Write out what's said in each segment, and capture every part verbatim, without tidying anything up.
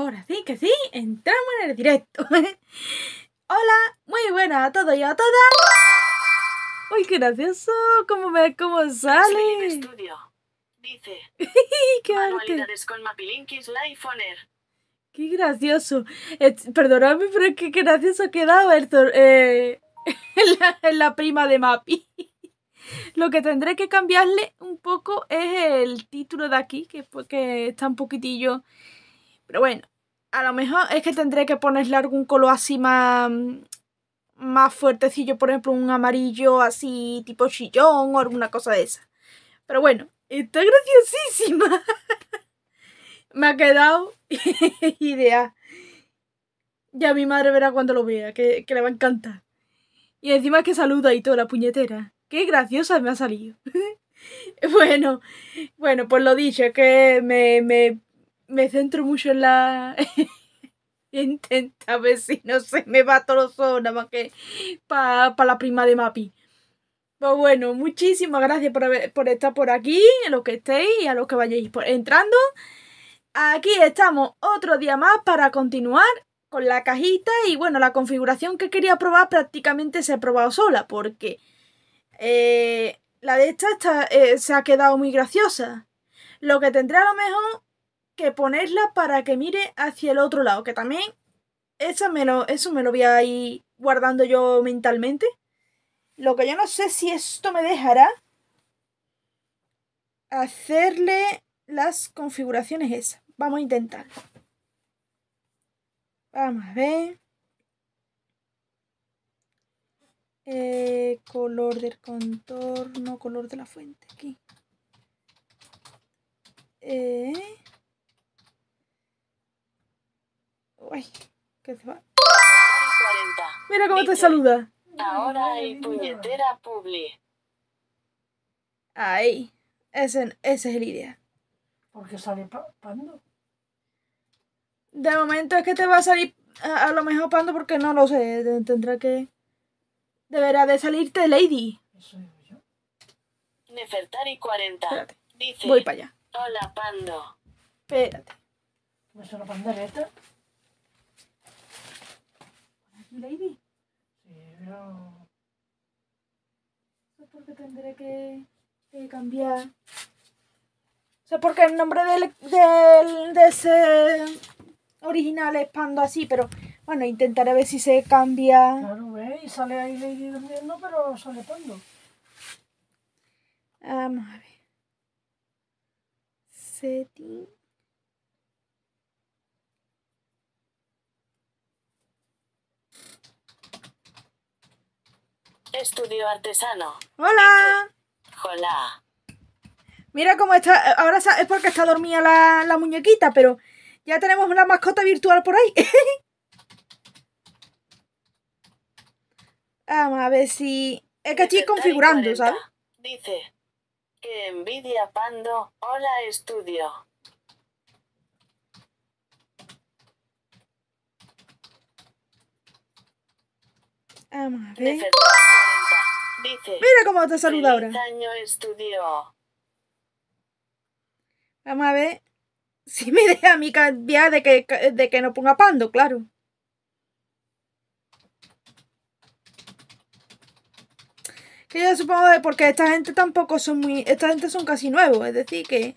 Ahora sí que sí, entramos en el directo. Hola, muy buenas a todos y a todas. Uy, qué gracioso, cómo me cómo sale. Estudio. Dice. Qué Manualidades arte. con Mapilinkis Life on Air. Qué gracioso. Eh, perdonadme, pero es que qué gracioso quedaba el eh, la, la prima de Mapi. Lo que tendré que cambiarle un poco es el título de aquí, que, pues, que está un poquitillo. Pero bueno, a lo mejor es que tendré que ponerle algún color así más, más fuertecillo, por ejemplo, un amarillo así tipo chillón o alguna cosa de esa. Pero bueno, está graciosísima. Me ha quedado idea. Ya mi madre verá cuando lo vea, que, que le va a encantar. Y encima que saluda y toda la puñetera. Qué graciosa me ha salido. Bueno, bueno, pues lo dicho, es que me, me, me centro mucho en la... Intenta ver si no se me va todo solo, nada más que para pa la prima de Mapi. Pues bueno, muchísimas gracias por, haber, por estar por aquí, a los que estéis y a los que vayáis por, entrando. Aquí estamos otro día más para continuar con la cajita y bueno, la configuración que quería probar prácticamente se ha probado sola porque eh, la de esta está, eh, se ha quedado muy graciosa. Lo que tendré a lo mejor que ponerla para que mire hacia el otro lado, que también esa me lo, eso me lo voy a ir guardando yo mentalmente. Lo que yo no sé si esto me dejará hacerle las configuraciones esas. Vamos a intentarlo. Vamos a ver. Eh, color del contorno, color de la fuente. Aquí. Eh. Uy, ¿qué se va? Mira cómo te saluda. Ahora hay puñetera publi. Ahí. Ese, ese es el idea. ¿Por qué sale Pando? De momento es que te va a salir a, a lo mejor Pando porque no lo sé. Tendrá que... Deberá de salirte Lady. Eso digo yo. Nefertari cuarenta. Espérate. Dice. Voy para allá. Hola, Pando. Espérate. ¿Me suena pandereta? ¿Aquí Lady? Sí, pero... No sé por qué tendré que, que cambiar. O sea, porque el nombre del, del, de ese original es Pando así, pero bueno, intentaré ver si se cambia. Claro, ¿ves? Y sale ahí Lady durmiendo, pero sale Pando. Vamos a ver. Setting. Estudio artesano. ¡Hola! Hola. Mira cómo está. Ahora es porque está dormida la, la muñequita, pero ya tenemos una mascota virtual por ahí. Vamos a ver si... Es que estoy configurando, ¿sabes? Dice. Que envidia Pando. Hola, estudio. Vamos a ver. Dice. Mira cómo te saluda ahora. Año estudio. Vamos a ver si me deja a mí cambiar de que, de que no ponga Pando, claro. Que yo supongo que porque esta gente tampoco son muy... Esta gente son casi nuevos, es decir que...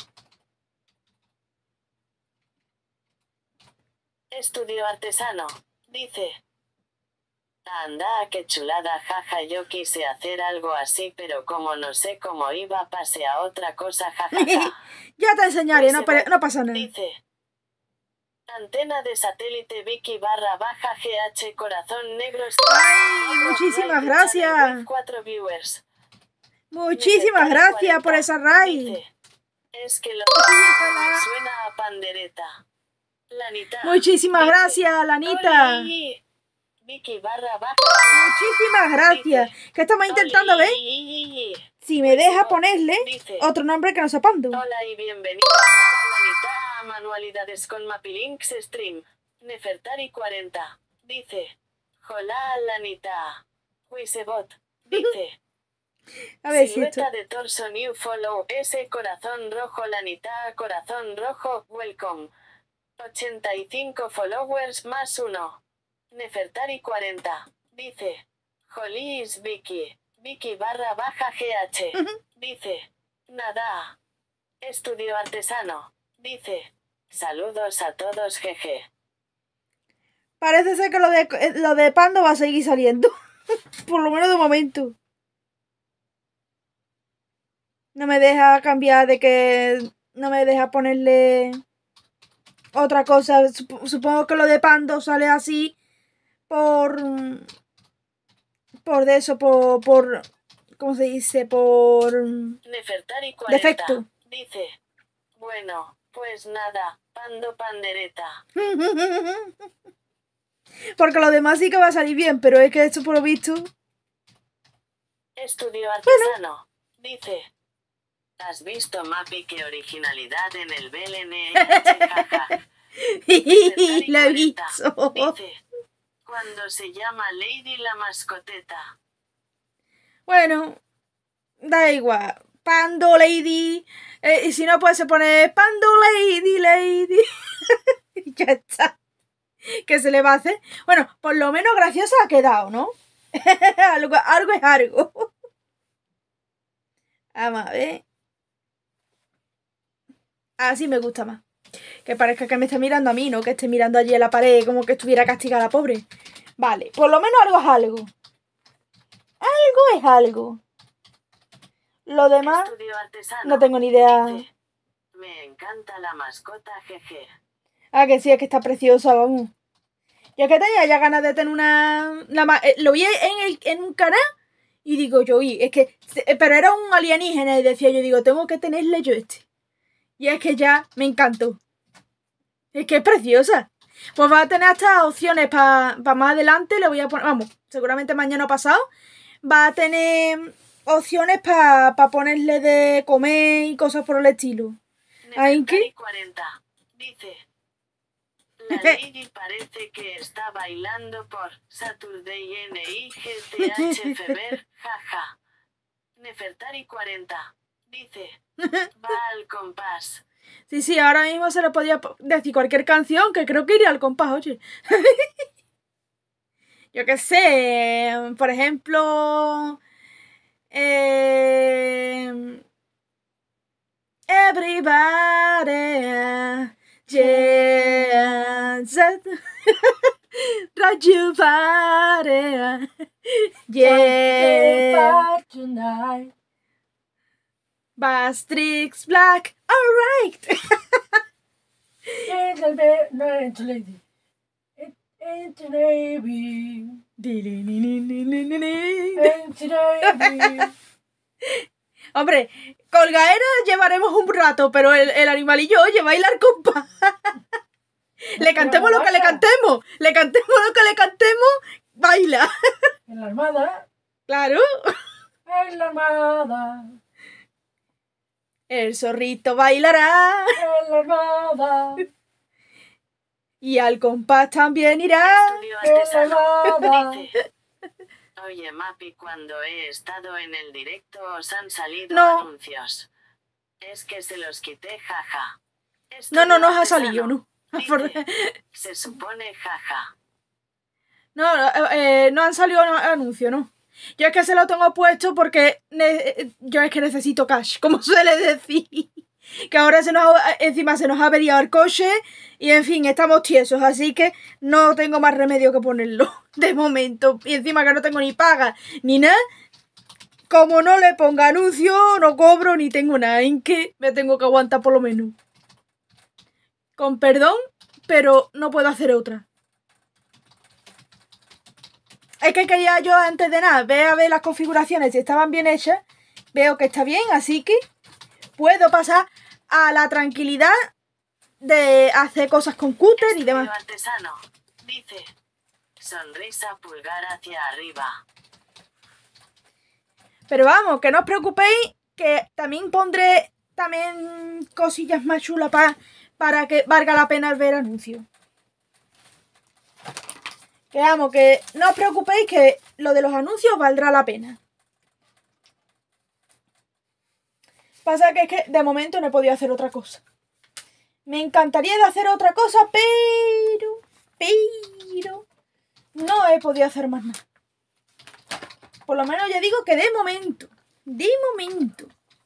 Estudio artesano. Dice. Anda, qué chulada, jaja, yo quise hacer algo así, pero como no sé cómo iba, pasé a otra cosa, jajaja. Ya te enseñaré, no, no pasa nada. Dice. Antena de satélite Vicky barra baja G H corazón negro. ¡Ay! Muchísimas gracias. Cuatro viewers. Muchísimas gracias por esa raid. Es que lo me suena a pandereta. Lanita. Muchísimas dice, gracias, Lanita. Oli. Vicky barra baja. Muchísimas gracias. Dice, ¿qué estamos intentando ver? Si me deja ponerle dice, otro nombre que no sea Pando. Hola y bienvenido a Lanita a Manualidades con Mapilinks Stream. Nefertari cuarenta. Dice. Hola, Lanita. Wisebot. Dice. A ver Silueta si esto... de torso new follow. S corazón rojo, Lanita corazón rojo. Welcome. ochenta y cinco followers más uno. Nefertari cuarenta. Dice. Jolis Vicky. Vicky barra baja G H. Dice. Nada. Estudio artesano. Dice. Saludos a todos, jeje. Parece ser que lo de, lo de Pando va a seguir saliendo. Por lo menos de momento. No me deja cambiar de que... No me deja ponerle otra cosa. Supongo que lo de Pando sale así por... Por de eso, por... por ¿cómo se dice? Por... Nefertari cuarenta. Defecto. Dice. Bueno, pues nada. Pando pandereta. Porque lo demás sí que va a salir bien, pero es que esto por lo visto... Estudio artesano. Bueno. Dice. ¿Has visto, Mapi, qué originalidad en el B L N H? Jaja. Lo he visto. Dice. Cuando se llama Lady la mascoteta. Bueno, da igual. Pando Lady. Eh, y si no, pues se pone Pando Lady, Lady. Y ya está. ¿Qué se le va a hacer? Bueno, por lo menos graciosa ha quedado, ¿no? algo, algo es algo. Vamos a ver. Así me gusta más. Que parezca que me esté mirando a mí, no que esté mirando allí en la pared como que estuviera castigada la pobre. Vale, por lo menos algo es algo. Algo es algo. Lo demás, no tengo ni idea. Dice, me encanta la mascota, jeje. Ah, que sí, es que está preciosa, vamos. Yo es que tenía ya ganas de tener una... una eh, lo vi en, el, en un canal y digo yo, y es que... Pero era un alienígena y decía yo, digo, tengo que tenerle yo este. Y es que ya me encantó. Es que es preciosa. Pues va a tener hasta opciones para pa más adelante. Le voy a poner, vamos, seguramente mañana o pasado. Va a tener opciones para pa ponerle de comer y cosas por el estilo. ¿Ahí qué? cuarenta. Dice. La Lady parece que está bailando por Saturday N I G T H Feber, jaja. Nefertari cuarenta. Dice. Va al compás. Sí, sí, ahora mismo se le podía decir cualquier canción que creo que iría al compás, oye. Yo qué sé, por ejemplo... Eh, everybody, yeah, rock your body, yeah. Bastrix Black, alright. It's a bit, no, it's a lady. It, it's a navy. It's a navy. Hombre, colgaera llevaremos un rato, pero el, el animalillo, oye, bailar compás. Le cantemos lo que le cantemos. Le cantemos lo que le cantemos, baila. En la armada. Claro. En la armada. El zorrito bailará. En la armada. Y al compás también irá. En la armada. Oye, Mapi, cuando he estado en el directo os han salido no. anuncios. Es que se los quité, jaja. No, no, no os ha salido, no. Dice, se supone, jaja. No, eh, no han salido anuncios, no. Yo es que se lo tengo puesto porque yo es que necesito cash, como suele decir. Que ahora se nos ha, encima se nos ha averiado el coche y en fin, estamos tiesos, así que no tengo más remedio que ponerlo de momento. Y encima que no tengo ni paga ni nada, como no le ponga anuncio, no cobro ni tengo nada, en que me tengo que aguantar por lo menos. Con perdón, pero no puedo hacer otra. Es que quería yo antes de nada ver a ver las configuraciones si estaban bien hechas. Veo que está bien, así que puedo pasar a la tranquilidad de hacer cosas con cúter y demás. Artesano. Dice, sonrisa pulgar hacia arriba. Pero vamos, que no os preocupéis, que también pondré también cosillas más chulas para, para que valga la pena ver anuncios. Que vamos, que no os preocupéis, que lo de los anuncios valdrá la pena. Pasa que es que de momento no he podido hacer otra cosa. Me encantaría de hacer otra cosa, pero... Pero... No he podido hacer más nada. Por lo menos ya digo que de momento. De momento.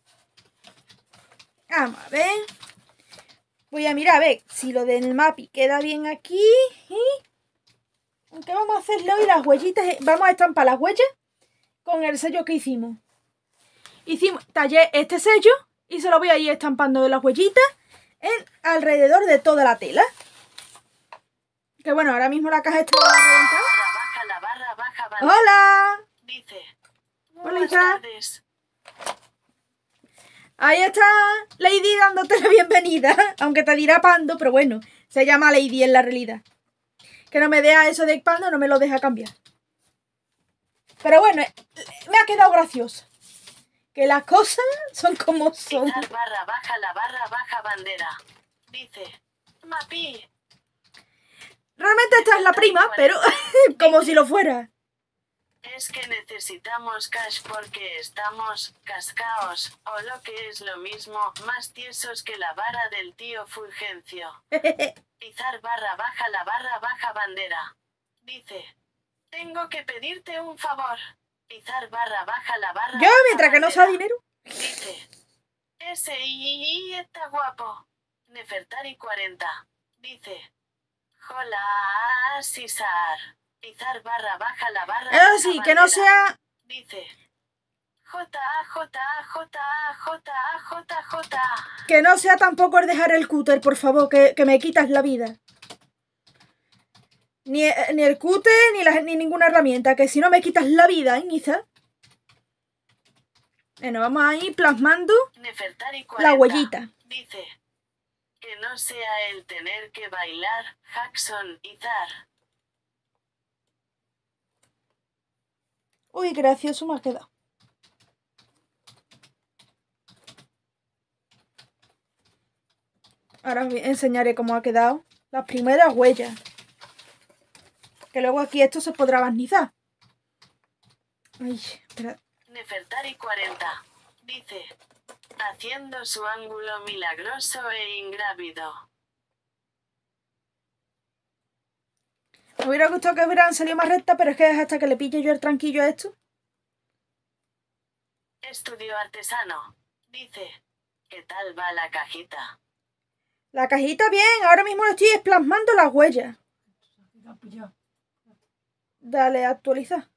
Vamos a ver. Voy a mirar a ver si lo del mapi queda bien aquí. Aunque vamos a hacerle hoy las huellitas. Vamos a estampar las huellas con el sello que hicimos. Hicimos, tallé este sello y se lo voy a ir estampando de las huellitas en alrededor de toda la tela. Que bueno, ahora mismo la caja está reventada. Baja la barra, baja bandera. ¡Hola! Dice. Hola, Buenas hija. tardes. Ahí está Lady dándote la bienvenida. Aunque te dirá Pando, pero bueno, se llama Lady en la realidad. Que no me deja eso de Pando, no me lo deja cambiar. Pero bueno, me ha quedado gracioso. Que las cosas son como son. Quitar barra, baja la barra, baja bandera. Dice. Mapi. Realmente esta es la prima, pero como si lo fuera. Es que necesitamos cash porque estamos cascaos, o lo que es lo mismo, más tiesos que la vara del tío Fulgencio. Pizar barra baja la barra baja bandera. Dice. Tengo que pedirte un favor. Pizar barra baja la barra. Yo, mientras que no sea dinero. Dice. Ese y está guapo. Nefertari cuarenta. Dice. Hola, Sisar. Pizar barra baja la barra. Eso sí, que no sea... Dice. J, J, J, J, J, J. Que no sea tampoco el dejar el cúter, por favor, que, que me quitas la vida. Ni, ni el cúter, ni, la, ni ninguna herramienta, que si no me quitas la vida, ¿eh, Niza? Bueno, vamos a ir plasmando la huellita. Dice. Que no sea el tener que bailar, Jackson y Zar. Uy, gracioso me ha quedado. Ahora os enseñaré cómo ha quedado las primeras huellas. Que luego aquí esto se podrá barnizar. Ay, espera. Nefertari cuarenta. Dice. Haciendo su ángulo milagroso e ingrávido. Me hubiera gustado que hubieran salido más rectas, pero es que es hasta que le pille yo el tranquillo a esto. Estudio artesano. Dice. ¿Qué tal va la cajita? La cajita bien, ahora mismo lo estoy plasmando las huellas. Dale a actualizar.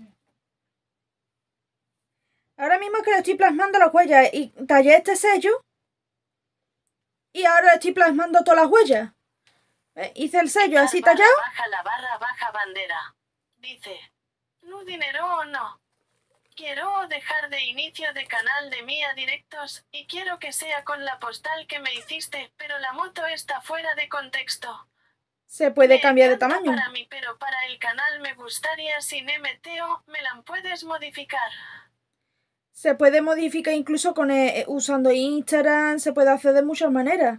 Ahora mismo es que le estoy plasmando las huellas y tallé este sello y ahora estoy plasmando todas las huellas. ¿Eh? Hice el sello así barra, tallado. Baja la barra, baja bandera. Dice. ¿No dinero o no? Quiero dejar de inicio de canal de Mía directos y quiero que sea con la postal que me hiciste, pero la moto está fuera de contexto. Se puede Me cambiar de encanta tamaño. Para mí, pero para el canal me gustaría sin M T O, me la puedes modificar. Se puede modificar incluso con eh, usando Instagram, se puede hacer de muchas maneras.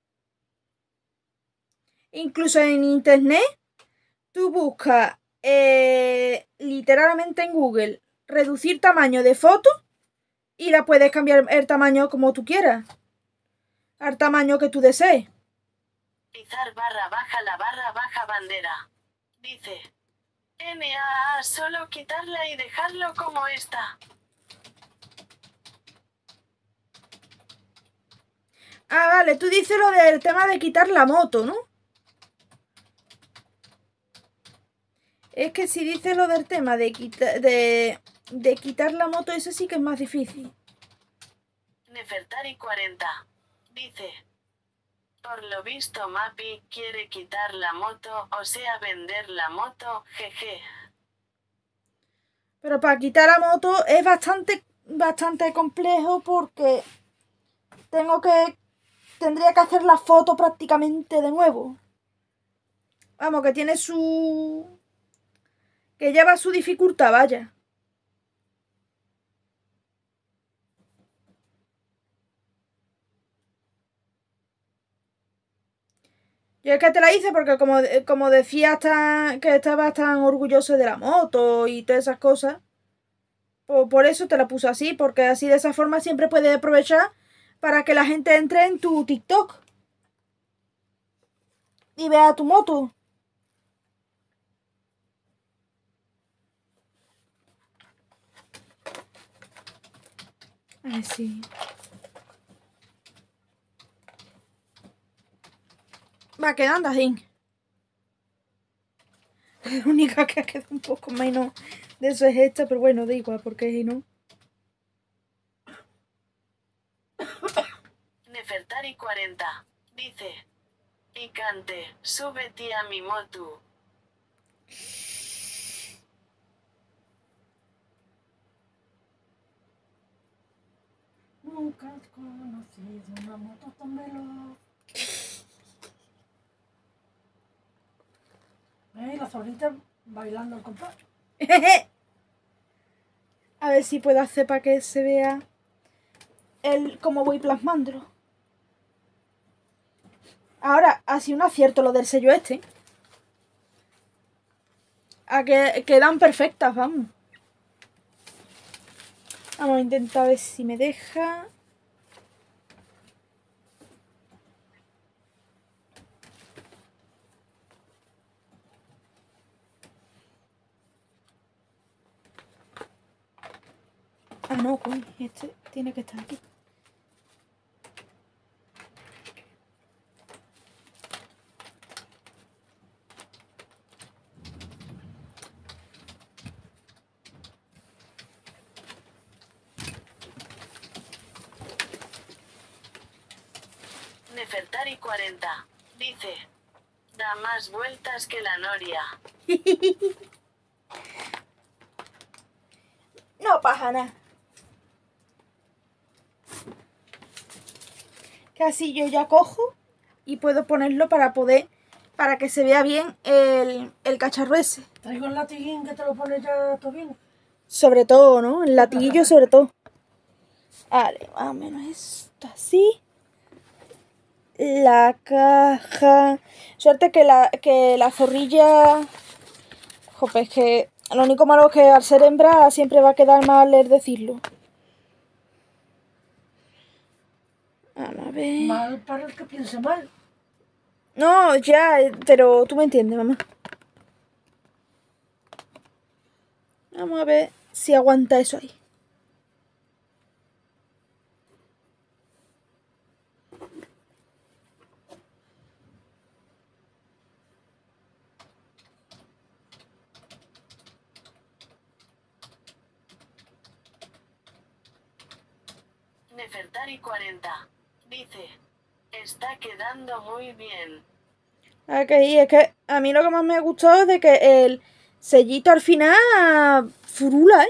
Incluso en internet, tú buscas eh, literalmente en Google reducir tamaño de foto y la puedes cambiar el tamaño como tú quieras. Al tamaño que tú desees. Pizar barra baja la barra baja bandera. Dice. N A A solo quitarla y dejarlo como está. Ah, vale, tú dices lo del tema de quitar la moto, ¿no? Es que si dices lo del tema de, quita, de, de quitar la moto, eso sí que es más difícil. Nefertari cuarenta. Dice. Por lo visto Mapi quiere quitar la moto, o sea vender la moto, jeje. Pero para quitar la moto es bastante, bastante complejo porque tengo que... Tendría que hacer la foto prácticamente de nuevo. Vamos, que tiene su... Que lleva su dificultad, vaya. Yo es que te la hice porque como, como decías tan, que estabas tan orgulloso de la moto y todas esas cosas. Por, por eso te la puse así, porque así de esa forma siempre puedes aprovechar para que la gente entre en tu TikTok. y vea tu moto. A ver si... Va quedando así. La única que ha quedado un poco menos de eso es esta, pero bueno, da igual, porque si no... Nefertari cuarenta. Dice. Y cante, súbete a mi moto. Nunca has conocido una moto tan veloz. ¿Eh? La zorrita bailando al compás. A ver si puedo hacer para que se vea el cómo voy plasmándolo. Ahora, ha sido un acierto lo del sello este. A que quedan perfectas, vamos. Vamos a intentar ver si me deja. Ah, no, coño, este tiene que estar aquí. Nefertari cuarenta. Dice. Da más vueltas que la noria. No pasa nada. Casi yo ya cojo y puedo ponerlo para poder, para que se vea bien el, el cacharro ese. Traigo el latiguín que te lo pone ya todo bien. Sobre todo, ¿no? El latiguillo sobre todo. Vale, más o menos esto así. La caja. Suerte que la, que la zorrilla... Jope, es que lo único malo es que al ser hembra siempre va a quedar mal leer decirlo. Vamos a ver. Mal para el que piense mal. No, ya, pero tú me entiendes, mamá. Vamos a ver si aguanta eso ahí. Nefertari cuarenta. Dice. Está quedando muy bien. Ah, que y es que a mí lo que más me ha gustado es de que el sellito al final furula, ¿eh?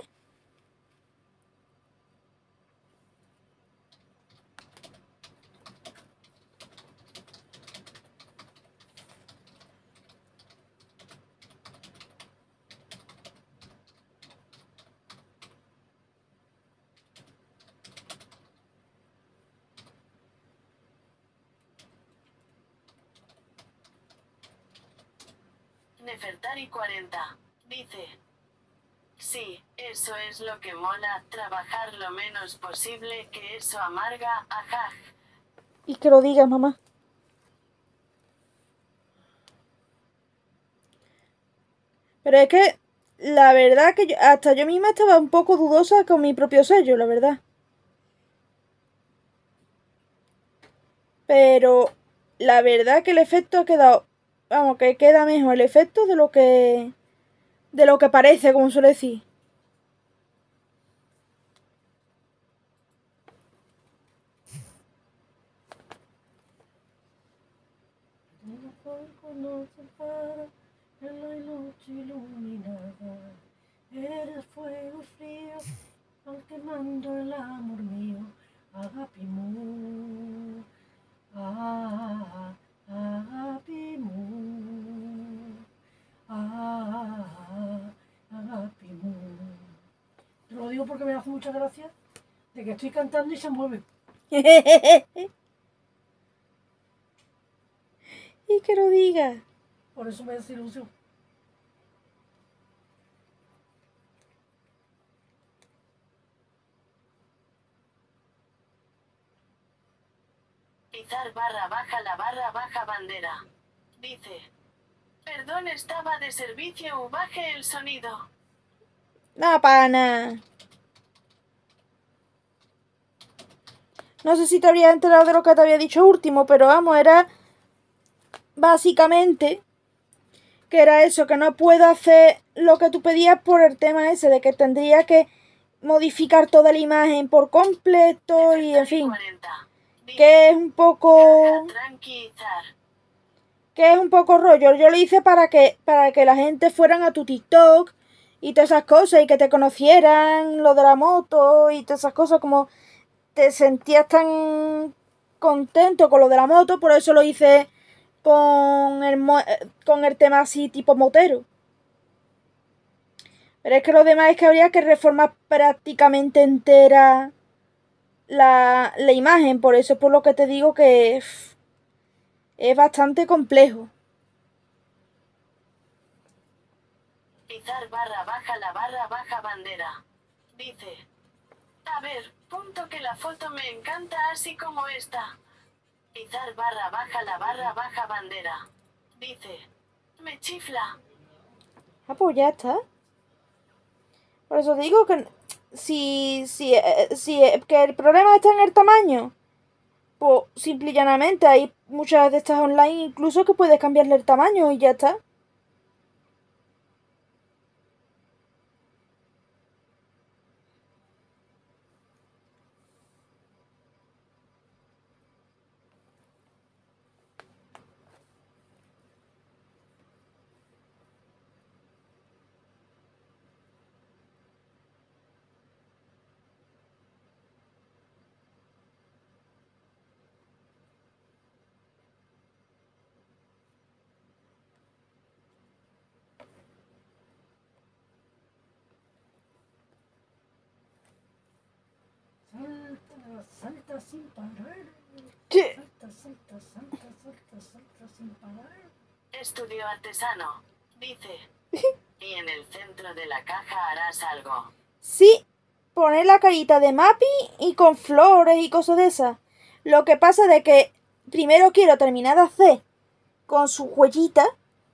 Nefertari cuarenta. Dice. Sí, eso es lo que mola, trabajar lo menos posible, que eso amarga, ajá. Y que lo digas, mamá. Pero es que la verdad que yo, hasta yo misma estaba un poco dudosa con mi propio sello, la verdad. Pero la verdad que el efecto ha quedado, vamos, que queda mejor el efecto de lo que de lo que parece, como suele decir. Un fuego nos separa en la noche iluminada. Eres fuego frío, al quemando el amor mío. Agapimú, ah, agapimú, ah, agapimú. Te lo digo porque me hace mucha gracia de que estoy cantando y se mueve. Y que lo diga. Por eso me hace ilusión. Izar barra baja la barra baja bandera. Dice. Perdón, estaba de servicio, baje el sonido. No, pana. No sé si te habrías enterado de lo que te había dicho último, pero vamos, era básicamente que era eso, que no puedo hacer lo que tú pedías por el tema ese, de que tendría que modificar toda la imagen por completo y en fin, que es un poco... que es un poco rollo. Yo lo hice para que, para que la gente fueran a tu TikTok y todas esas cosas y que te conocieran lo de la moto y todas esas cosas, como te sentías tan contento con lo de la moto, por eso lo hice con el, con el tema así tipo motero. Pero es que lo demás es que habría que reformar prácticamente entera la, la imagen, por eso es por lo que te digo que es, es bastante complejo. Izar barra baja la barra baja bandera. Dice. A ver, punto que la foto me encanta así como esta. Izar barra baja la barra baja bandera. Dice. Me chifla. Ah, pues ya está. Por eso digo que si, si, si que el problema está en el tamaño, pues simple y llanamente hay muchas de estas online incluso que puedes cambiarle el tamaño y ya está. Salta, salta sin parar. Sí. Salta, salta, salta, salta, salta sin parar. Estudio artesano. Dice. Y en el centro de la caja harás algo. Sí, poner la carita de Mappy y con flores y cosas de esas. Lo que pasa de que primero quiero terminar de hacer con su huellita.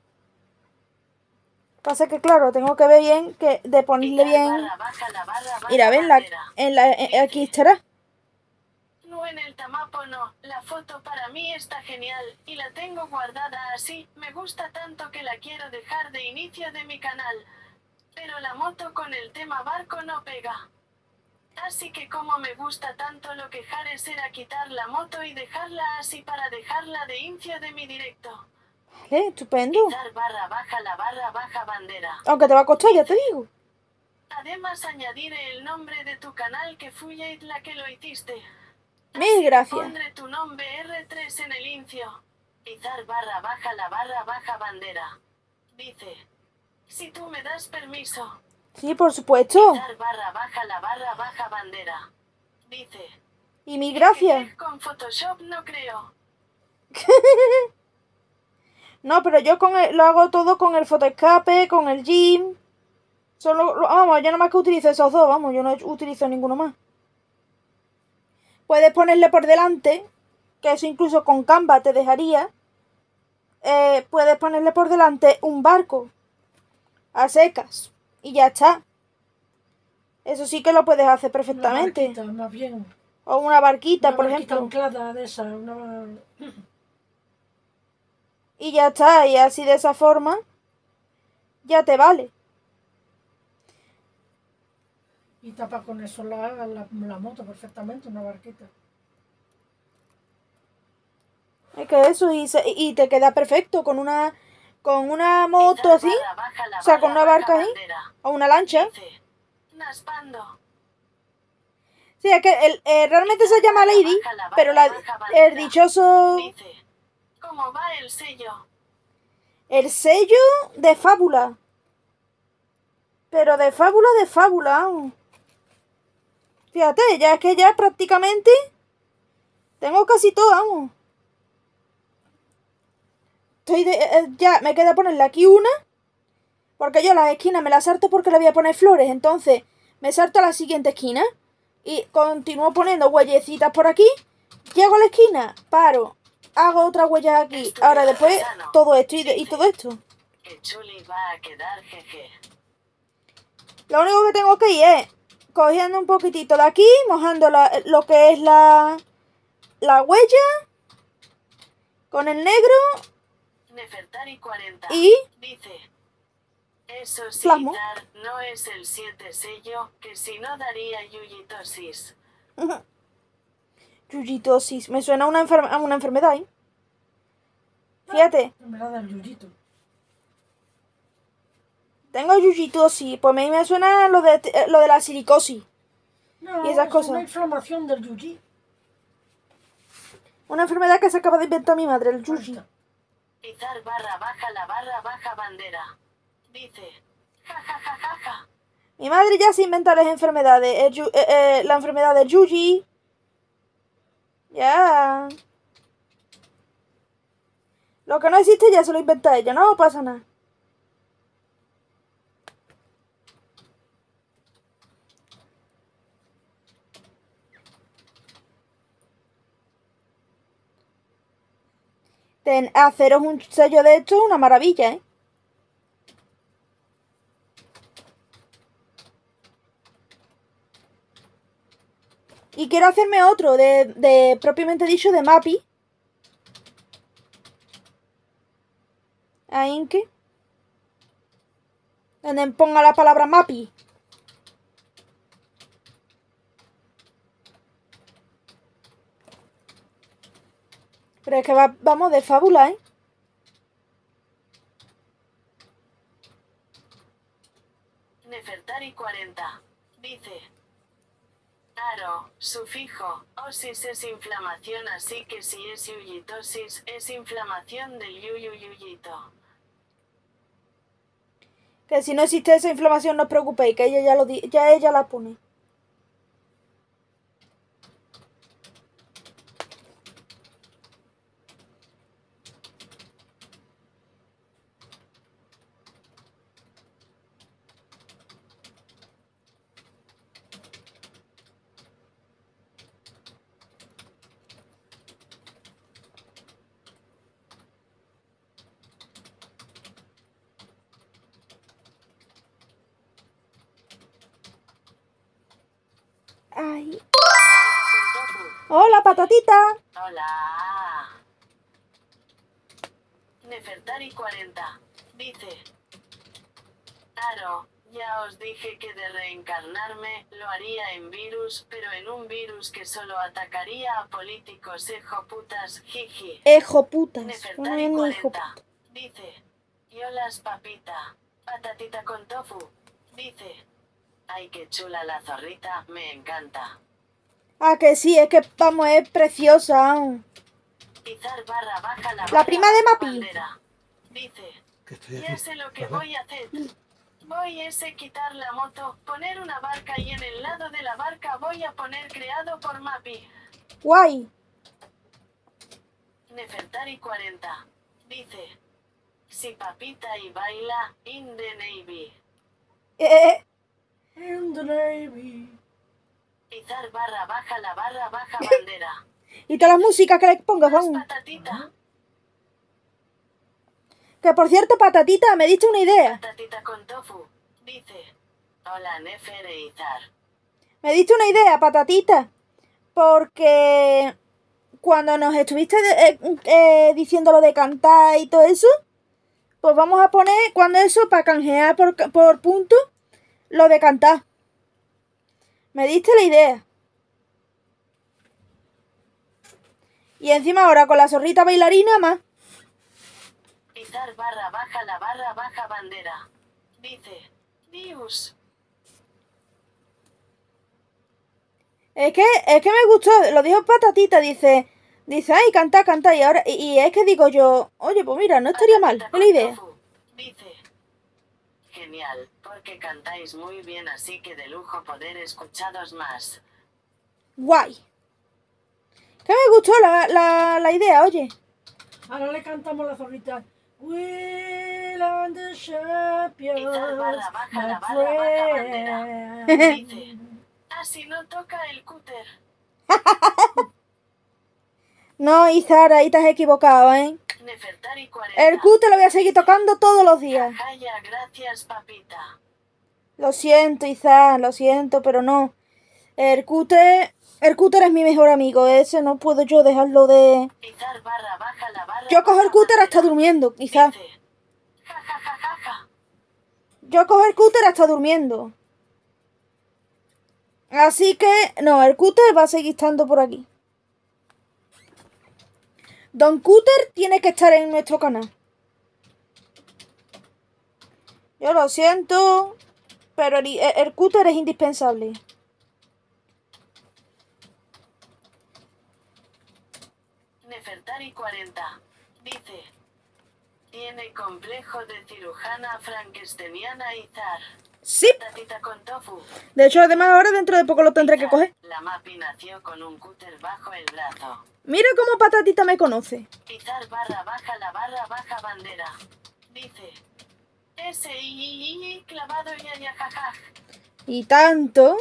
Pasa que claro, tengo que ver bien, que de ponerle bien. Barra baja la barra baja Mira, ven, la, en la, en, aquí estará. No, en el tamapo no. La foto para mí está genial y la tengo guardada así. Me gusta tanto que la quiero dejar de inicio de mi canal. Pero la moto con el tema barco no pega. Así que como me gusta tanto, lo que haré será quitar la moto y dejarla así para dejarla de inicio de mi directo. Vale, estupendo. Izar barra baja la barra baja bandera. Aunque te va a costar, ya te digo. Además añadiré el nombre de tu canal que fui la que lo hiciste. Mil gracias. Pondré tu nombre erre tres en el inicio. Izar barra baja la barra baja bandera. Dice. Si tú me das permiso. Sí, por supuesto. Izar barra baja la barra baja bandera. Dice. Y mil gracias. Con Photoshop no creo. No, pero yo con el, lo hago todo con el Photoscape, con el Gim. Solo, vamos, yo nada más que utilizo esos dos, vamos, yo no utilizo ninguno más. Puedes ponerle por delante, que eso incluso con Canva te dejaría. Eh, puedes ponerle por delante un barco a secas y ya está. Eso sí que lo puedes hacer perfectamente. Una barquita, más bien. O una barquita, una por barquita ejemplo. anclada de esa, una... Y ya está, y así de esa forma ya te vale. Y tapa con eso la, la, la moto perfectamente, una barquita. Es que eso, y, se, y te queda perfecto con una con una moto así, o sea, con una barca ahí, o una lancha. Sí, es que el, eh, realmente se llama Lady, pero la, el dichoso... ¿Cómo va el sello? El sello de fábula. Pero de fábula, de fábula. Fíjate, ya es que ya prácticamente tengo casi todo, vamos. Estoy de, eh, ya me queda ponerle aquí una. Porque yo las esquinas me las salto porque le voy a poner flores. Entonces me salto a la siguiente esquina. Y continúo poniendo huellecitas por aquí. Llego a la esquina, paro. hago otra huella aquí. Esto Ahora queda después sano. todo esto y, y Dice todo esto. que chuli va a quedar jeje. Lo único que tengo que ir es cogiendo un poquitito de aquí, mojando la- lo que es la, la huella con el negro Nefertari cuarenta. y Dice. Eso sí, plasmo. Izar, no es el siete sello, que si no daría yuyitosis. Yuyitosis. Me suena a una, enfer- a una enfermedad, ¿eh? Fíjate, Enfermedad del yuyito. tengo yuyitosis. Pues a mí me suena lo de, eh, lo de la silicosis. No, Y esas es cosas. una inflamación del yuyi. Una enfermedad que se acaba de inventar mi madre, el yuyi. Basta. Izar barra baja la barra baja bandera. Dice. Ja ja ja ja ja. Mi madre ya se inventa las enfermedades. El yu- eh, eh, la enfermedad del yuyi. Ya. Lo que no existe ya se lo inventa ella, no pasa nada. Ten, haceros un sello de esto es una maravilla, ¿eh? Y quiero hacerme otro de, de propiamente dicho de Mappy. Ahí que. Donde ponga la palabra Mappy. Pero es que va- vamos de fábula, ¿eh? Nefertari cuarenta. Dice. Aro, sufijo, osis es inflamación, así que si es yuyitosis, es inflamación del yuyuyuyito. Que si no existe esa inflamación no os preocupéis, que ella ya lo di- ya ella la pone. Ay. Hola, patatita. Hola. Nefertari cuarenta. Dice. Aro, ya os dije que de reencarnarme, lo haría en virus, pero en un virus que solo atacaría a políticos ejoputas, jiji. Ejo putas. Bueno, Nefertari bien, hijo. cuarenta. Dice. Yolas papita. Patatita con tofu. Dice. Ay, qué chula la zorrita, me encanta. Ah, que sí, es que vamos, es preciosa. Izar barra baja la La barra prima de baja Mappy. bandera. Dice. ¿Qué estoy Ya aquí? sé lo que Ajá. voy a hacer. Voy ese quitar la moto, poner una barca y en el lado de la barca voy a poner creado por Mappy. Guay. Nefertari cuarenta. Dice. Si papita y baila, in the Navy. Eh, eh, In the Navy. Izar barra baja la barra baja bandera. y todas las músicas que le pongas, Más vamos. patatita. Que por cierto, patatita, me diste una idea. Patatita con tofu. Dice. Hola Nefer e Izar. Me diste una idea, patatita. Porque cuando nos estuviste de- eh, eh, diciendo lo de cantar y todo eso, pues vamos a poner, cuando eso, para canjear por, por punto, lo de cantar. Me diste la idea. Y encima ahora con la zorrita bailarina más. Izar barra baja la barra baja bandera. Dice. Dios. Es que, es que me gustó, lo dijo patatita, dice, dice, ay, canta, canta, y ahora, y, y es que digo yo, oye, pues mira, no estaría mal, Patatita es la con idea. tofu. Dice. Genial, porque cantáis muy bien, así que de lujo poder escucharos más. Guay. Que me gustó la, la, la idea, oye. Ahora le cantamos la zorrita. Will and the champions, Izar barra baja my la barra baja bandera. friend. Dice. Así no toca el cúter. No, Izar, ahí te has equivocado, ¿eh? Nefertari cuarenta. El Q te lo voy a seguir tocando todos los días. Jaya, gracias, papita. Lo siento, Izar, lo siento, pero no. El cúter, el cúter es mi mejor amigo, ese no puedo yo dejarlo de... Izar barra baja la barra. Yo cojo el cúter hasta durmiendo, Izar. Dice, ja, ja, ja, ja, ja. Yo cojo el cúter hasta durmiendo. Así que, no, el cúter va a seguir estando por aquí. Don Cúter tiene que estar en nuestro canal. Yo lo siento, pero el, el cúter es indispensable. Nefertari cuarenta. Dice, tiene complejo de cirujana frankensteiniana Izar. Sí. Tatita con tofu. De hecho, además ahora dentro de poco lo tendré que coger. La Mapi nació con un cúter bajo el brazo. Mira cómo Patatita me conoce. Izar barra baja la barra baja bandera. Dice, S I I I clavado y ayajajaj. Y tanto.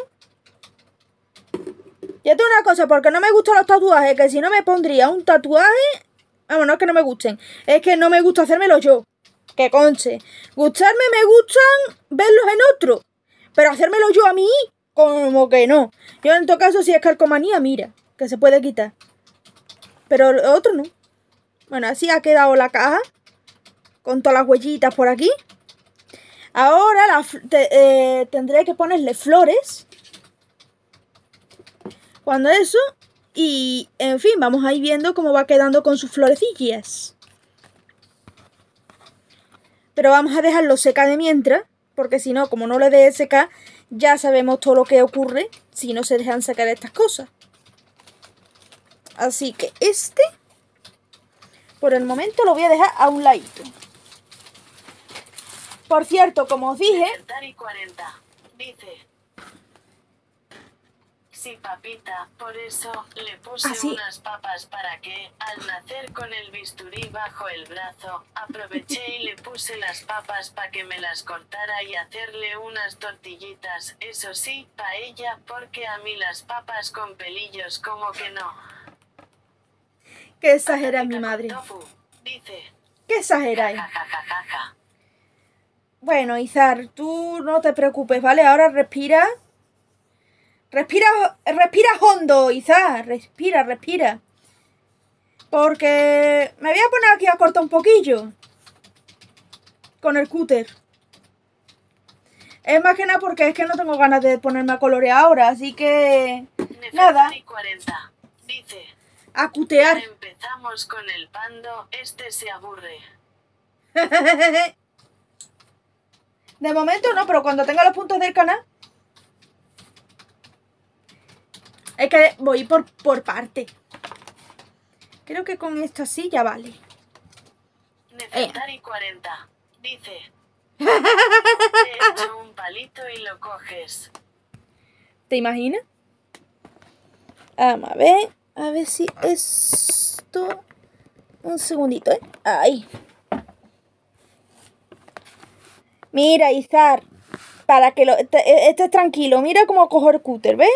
Ya tengo una cosa, porque no me gustan los tatuajes, que si no me pondría un tatuaje... Vamos, no es que no me gusten, es que no me gusta hacérmelo yo. Que conche. Gustarme me gustan verlos en otro, pero hacérmelo yo a mí, como que no. Yo en todo caso, si es calcomanía, mira, que se puede quitar. Pero el otro no. Bueno, así ha quedado la caja, con todas las huellitas por aquí. Ahora la, te, eh, tendré que ponerle flores. Cuando eso, y en fin, vamos a ir viendo cómo va quedando con sus florecillas. Pero vamos a dejarlo secar de mientras, porque si no, como no le dé secar, ya sabemos todo lo que ocurre si no se dejan secar estas cosas. Así que este, por el momento lo voy a dejar a un ladito. Por cierto, como os dije... Nefertari cuarenta. Dice, sí, papita, por eso le puse ¿Ah, sí? unas papas para que, al nacer con el bisturí bajo el brazo, aproveché y le puse las papas para que me las cortara y hacerle unas tortillitas, eso sí, pa' ella, porque a mí las papas con pelillos como que no. Que exagera mi Patatita con madre. tofu. Dice, Que exageráis. ja, ja, ja, ja, ja. Bueno, Izar, tú no te preocupes, ¿vale? Ahora respira. Respira, respira hondo, Izar. Respira, respira. Porque me voy a poner aquí a cortar un poquillo. Con el cúter. Es más que nada porque es que no tengo ganas de ponerme a colorear ahora, así que... Nada. Nefertari cuarenta. Dice, A cutear. ya empezamos con el pando, este se aburre. De momento no, pero cuando tenga los puntos del canal... Es que voy por, por parte. Creo que con esto así ya vale. Nefertari cuarenta. Dice, te he hecho un palito y lo coges. ¿Te imaginas? Vamos a ver. A ver si esto... Un segundito, ¿eh? Ahí. Mira, Izar. Para que lo estés tranquilo. Mira cómo cojo el cúter, ¿ves?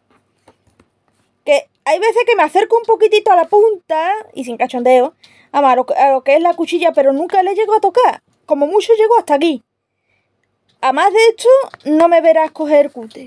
Que hay veces que me acerco un poquitito a la punta y sin cachondeo, a lo, a lo que es la cuchilla, pero nunca le llego a tocar. Como mucho llego hasta aquí. Además de esto, no me verás coger el cúter.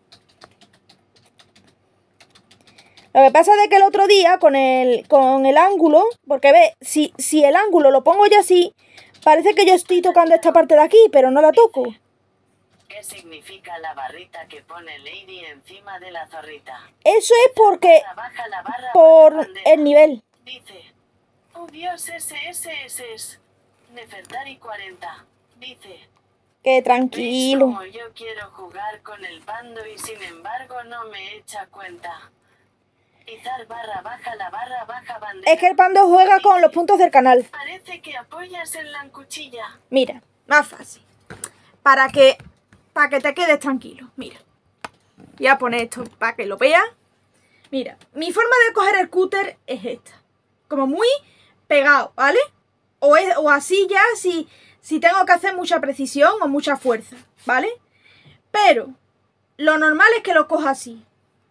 Lo que pasa es que el otro día, con el, con el ángulo, porque ve, si, si el ángulo lo pongo ya así, parece que yo estoy tocando esta parte de aquí, pero no la toco. ¿Qué significa la barrita que pone Lady encima de la zorrita? Eso es porque... Barra baja la barra por baja bandera. el nivel. Dice, oh Dios, ese, ese, ese es. Nefertari cuarenta. Dice, Que ¿ves tranquilo. como yo quiero jugar con el pando y sin embargo no me echa cuenta? Izar barra baja la barra baja bandera. Es que el pando juega con los puntos del canal. Parece que apoyas en la cuchilla. Mira, más fácil. Para que, para que te quedes tranquilo. Mira. Voy a poner esto para que lo veas. Mira, mi forma de coger el cúter es esta. Como muy pegado, ¿vale? O, es, o así ya si, si tengo que hacer mucha precisión o mucha fuerza, ¿vale? Pero lo normal es que lo coja así.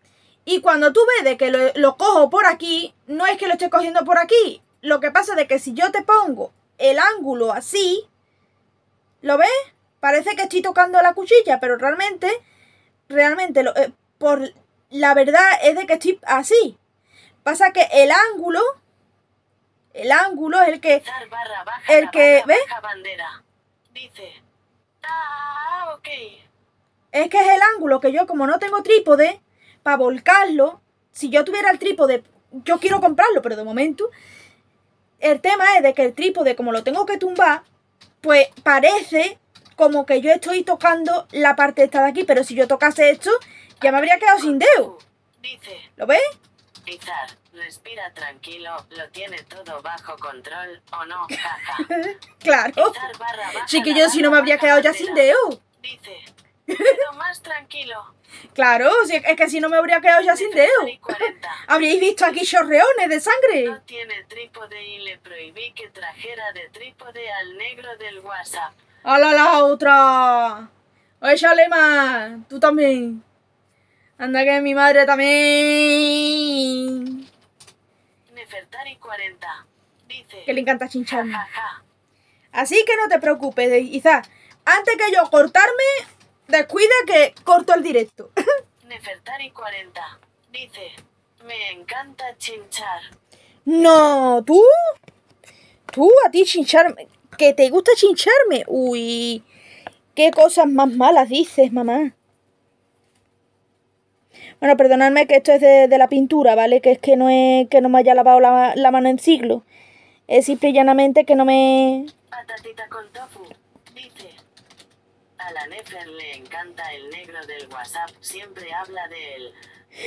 Y cuando tú ves de que lo, lo cojo por aquí, no es que lo esté cogiendo por aquí. Lo que pasa es de que si yo te pongo el ángulo así, ¿lo ves? Parece que estoy tocando la cuchilla, pero realmente, realmente, lo, eh, por la verdad es de que estoy así. Pasa que el ángulo, el ángulo es el que, Barra baja el que, barra ¿ves? baja bandera. Dice. Ah, ok. Es que es el ángulo que yo, como no tengo trípode, para volcarlo, si yo tuviera el trípode, yo quiero comprarlo, pero de momento, el tema es de que el trípode, como lo tengo que tumbar, pues parece como que yo estoy tocando la parte esta de aquí, pero si yo tocase esto, ya me habría quedado sin dedo. Dice. ¿Lo ves? Izar, respira tranquilo, lo tiene todo bajo control, ¿o no? Jaja. Claro. Izar barra baja Sí que la yo si no me barra habría baja quedado ya bandera. sin dedo. Dice. Pero más tranquilo. Claro, si- es que si no me habría quedado ya sin dedo. Nefertari cuarenta. Habríais visto aquí chorreones de No sangre. tiene trípode y le prohibí que trajera de trípode al negro del WhatsApp. ¡Hala la otra! ¡Échale más! Tú también. Anda que mi madre también. Nefertari cuarenta. Dice. Que le encanta chincharme. Jajaja. Así que no te preocupes, Iza. Antes que yo cortarme, descuida que corto el directo. Nefertari cuarenta. Dice. Me encanta chinchar. No, ¿tú? ¿Tú? ¿A ti chincharme? ¿Que te gusta chincharme? Uy, qué cosas más malas dices, mamá. Bueno, perdonadme que esto es de, de la pintura, ¿vale? Que es que no es que no me haya lavado la, la mano en siglo. Es simple y llanamente que no me... Patatita con tofu. Dice. A la Nefer le encanta el negro del WhatsApp. Siempre habla de él.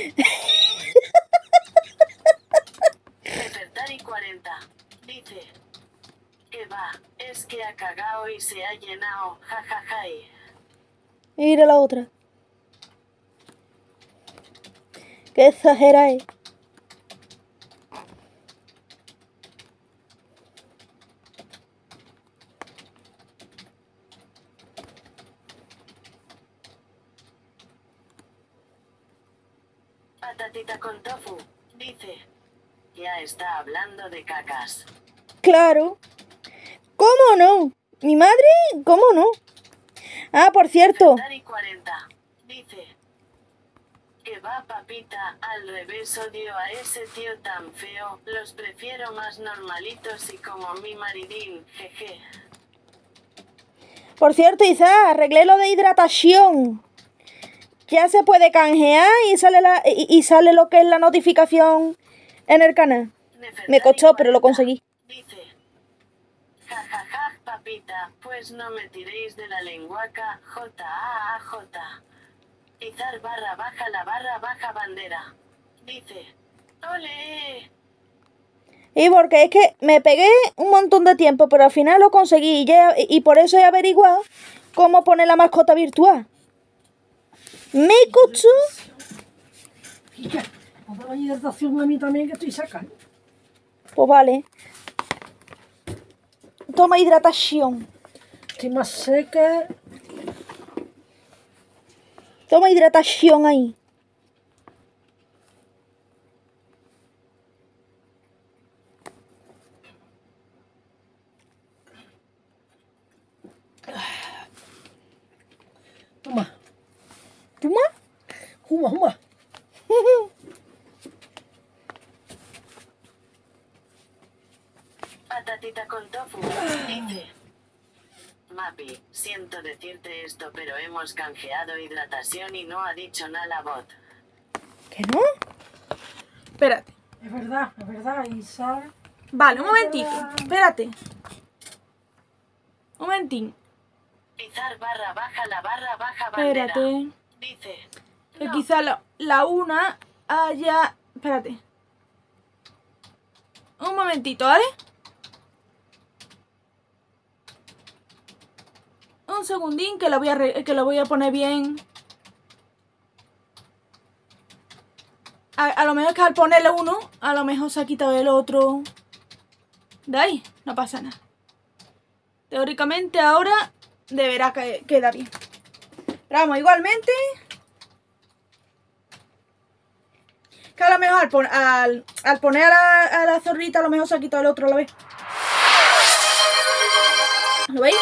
Nefertari cuarenta. Dice. Que va. Es que ha cagao y se ha llenado. Jajajai. Mira la otra. Qué exageráis. Patatita con tofu. Dice. Ya está hablando de cacas. Claro. ¿Cómo no? ¿Mi madre? ¿Cómo no? Ah, por cierto. Nefertari cuarenta. Dice. Que va papita, al revés odio a ese tío tan feo, los prefiero más normalitos y como mi maridín, jeje. Por cierto, Isa, arreglé lo de hidratación. Ya se puede canjear y sale la y, y sale lo que es la notificación en el canal. Nefertari Me costó, pero lo cuarenta. conseguí. Dice. Jajaja, papita, pues no me tiréis de la lenguaca, J A A J. Izar barra baja la barra baja bandera. Dice. ¡Ole! Y porque es que me pegué un montón de tiempo, pero al final lo conseguí y, ya, y por eso he averiguado cómo poner la mascota virtual. Me costó. Chica, ¿me da la hidratación a mí también que estoy seca? ¿eh? Pues vale. Toma hidratación. Estoy más seca. Toma hidratación ahí. Toma, Toma. juma, juma. Patatita con tofu. Dice. Mapi, siento decirte esto, pero hemos canjeado hidratación y no ha dicho nada la bot. ¿Que no? Espérate. Es verdad, es verdad, Isa. Vale, un momentito. Espérate. Un momentín. Izar barra baja la barra baja bandera. Espérate. Dice. Que No. quizá la, la una haya... Espérate. Un momentito, ¿vale? Un segundín que lo voy a, re- que lo voy a poner bien. A, a lo mejor que al ponerle uno, a lo mejor se ha quitado el otro. De ahí, no pasa nada. Teóricamente ahora deberá que quedar bien. Pero vamos, igualmente... Que a lo mejor al, pon al, al poner a la, a la zorrita a lo mejor se ha quitado el otro a la vez. ¿Lo veis?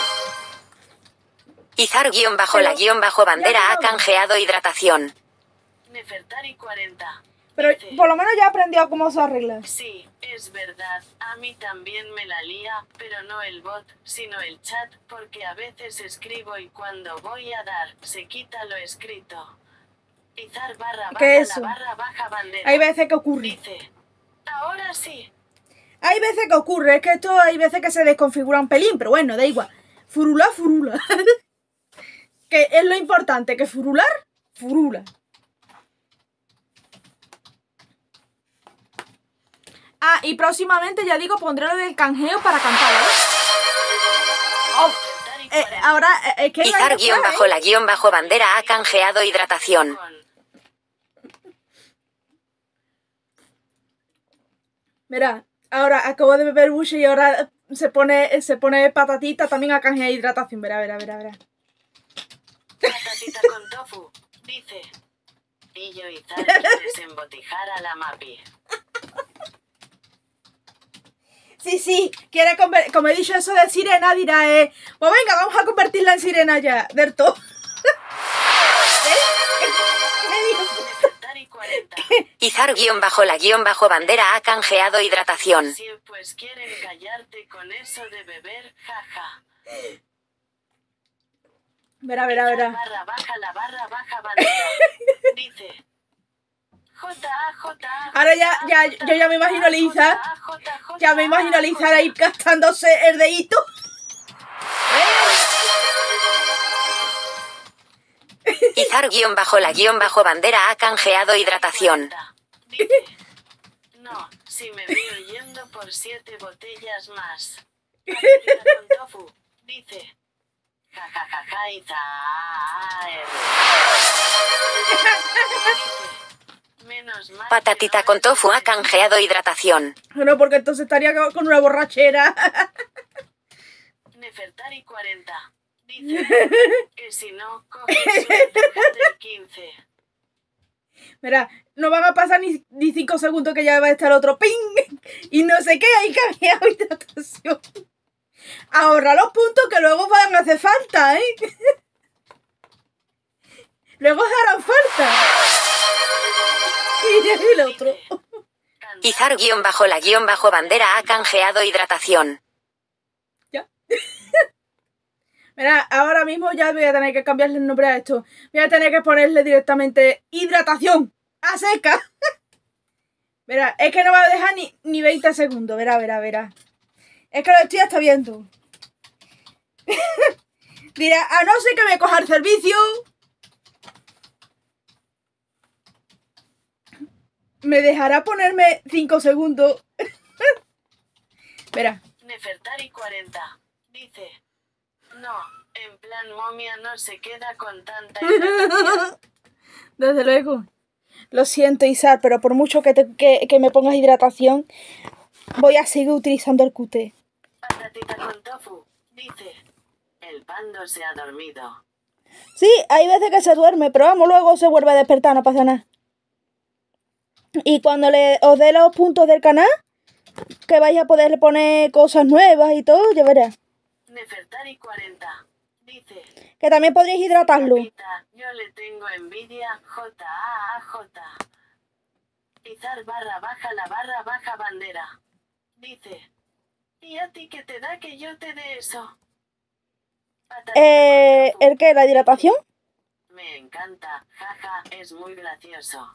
Izar guión bajo la guión bajo bandera ha canjeado hidratación. Nefertari cuarenta. Pero Dice, por lo menos ya aprendió cómo se arregla. sí, es verdad, a mí también me la lía, pero no el bot, sino el chat, porque a veces escribo y cuando voy a dar, se quita lo escrito. Izar barra baja ¿Qué es eso? la barra baja bandera. Hay veces que ocurre. Dice, ahora sí. Hay veces que ocurre, es que esto hay veces que se desconfigura un pelín, pero bueno, da igual. Furula, furula. Que es lo importante, que furular, furula. Ah, y próximamente, ya digo, pondré lo del canjeo para cantar, ¿vale? Oh, eh, ahora, eh, es que... Izar guión bajo ¿eh? la guión bajo bandera ha canjeado hidratación. Con Mira, ahora acabo de beber mucho y ahora se pone, se pone patatita también a canjear hidratación. Verá, verá, verá, verá. patatita con tofu. Dice, y yo y Zara quieres embotijar a la Mapi. Sí, sí, quiere convertir, como he dicho eso de sirena, dirá, eh, pues venga, vamos a convertirla en sirena ya, del todo. Nefertari cuarenta. Izar guión bajo la guión bajo bandera ha canjeado hidratación. Sí, pues quieren callarte con eso de beber, jaja. Verá, verá, verá. Barra baja la barra baja bandera. Dice, J A J A. Ahora ya, ya, yo ya me imagino a Lisa, ya me imagino a Lisa ahí gastándose el dedito. Izar guión bajo la guión bajo bandera ha canjeado hidratación. Dice, no, si me veo yendo por siete botellas más. Patatita con tofu. Dice, jajajaja Izar. Dice, menos mal. Patatita con tofu ha canjeado hidratación. No, porque entonces estaría con una borrachera. Nefertari cuarenta. Dice que si no, coges una del quince. Mira, no van a pasar ni, ni cinco segundos que ya va a estar otro ping. Y no sé qué, hay canjeado hidratación. Ahorra los puntos que luego van a hacer falta, ¿eh? Luego harán falta. Y el otro. Izar guión bajo la guión bajo bandera ha canjeado hidratación. Ya. Mira, ahora mismo ya voy a tener que cambiarle el nombre a esto. Voy a tener que ponerle directamente hidratación a seca. Mira, es que no va a dejar ni, ni veinte segundos. Verá, verá, verá. Es que lo estoy hasta viendo. Dirá, a no ser que me coja el servicio. Me dejará ponerme cinco segundos. Verá. Nefertari cuarenta. Dice, no, en plan momia no se queda con tanta hidratación. Desde luego. Lo siento, Izar, pero por mucho que, te, que, que me pongas hidratación, voy a seguir utilizando el Q T. Patatita con tofu. Dice, el pando se ha dormido. Sí, hay veces que se duerme, pero vamos, luego se vuelve a despertar, no pasa nada. Y cuando le, os dé los puntos del canal, que vais a poder poner cosas nuevas y todo, ya verás. Nefertari cuarenta. Dice, Que también podréis hidratarlo. Pita, yo le tengo envidia, J A A J. Izar barra baja la barra baja bandera. Dice, ¿y a ti qué te da que yo te dé eso? Patatita Eh, con tofu. ¿El qué? ¿La hidratación? Me encanta, jaja, es muy gracioso.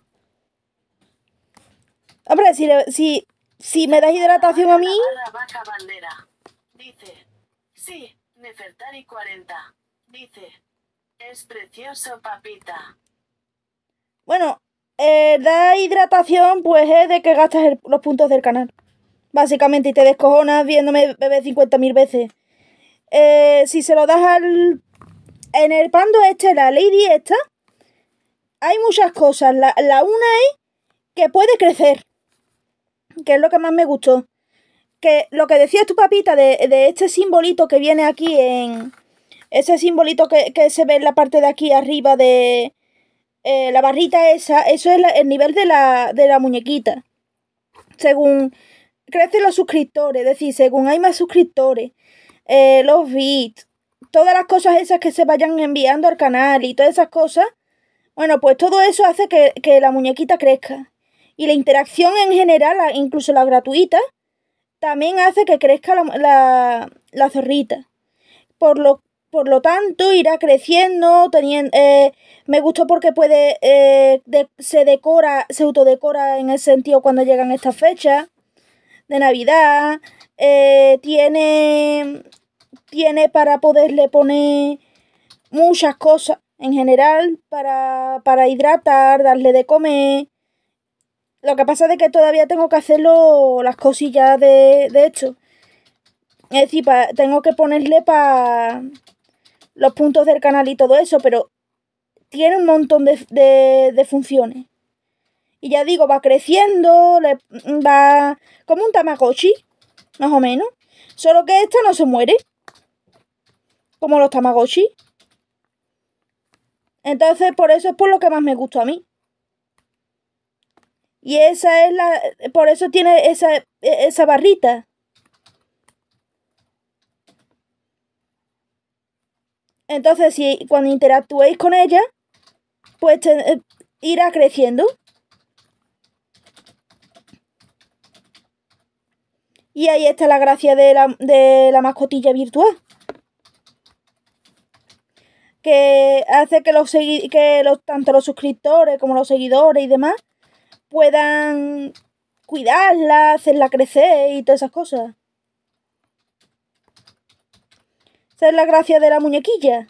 Hombre, si, le- si, si me das hidratación a mí... Barra baja bandera. Dice, sí, Nefertari cuarenta. Dice, es precioso, papita. Bueno, eh, da hidratación, pues es de que gastas el- los puntos del canal. Básicamente, y te descojonas viéndome beber cincuenta mil veces. Eh, si se lo das al... En el pando este, la lady esta, hay muchas cosas. La, la una es que puede crecer, que es lo que más me gustó. Que lo que decías tu papita de, de este simbolito que viene aquí en... Ese simbolito que, que se ve en la parte de aquí arriba de... eh, la barrita esa, eso es la, el nivel de la, de la muñequita. Según crecen los suscriptores, es decir, según hay más suscriptores, eh, los bits, todas las cosas esas que se vayan enviando al canal y todas esas cosas, bueno, pues todo eso hace que, que la muñequita crezca. Y la interacción en general, incluso la gratuita, también hace que crezca la, la, la zorrita. Por lo, por lo tanto, irá creciendo, teniendo, eh, me gustó porque puede, eh, de, se decora, se autodecora en ese sentido cuando llegan estas fechas de Navidad. Eh, tiene, tiene para poderle poner muchas cosas en general, para, para hidratar, darle de comer. Lo que pasa es que todavía tengo que hacerlo las cosillas de, de hecho. Es decir, pa, tengo que ponerle para los puntos del canal y todo eso, pero tiene un montón de, de, de funciones. Y ya digo, va creciendo, le, va como un Tamagotchi, más o menos. Solo que esta no se muere, como los Tamagotchi. Entonces, por eso es por lo que más me gustó a mí. Y esa es la... Por eso tiene esa, esa barrita. Entonces, si cuando interactuéis con ella, pues te, eh, irá creciendo. Y ahí está la gracia de la, de la mascotilla virtual. Que hace que los que los, tanto los suscriptores como los seguidores y demás puedan cuidarla, hacerla crecer y todas esas cosas. Esa es la gracia de la muñequilla.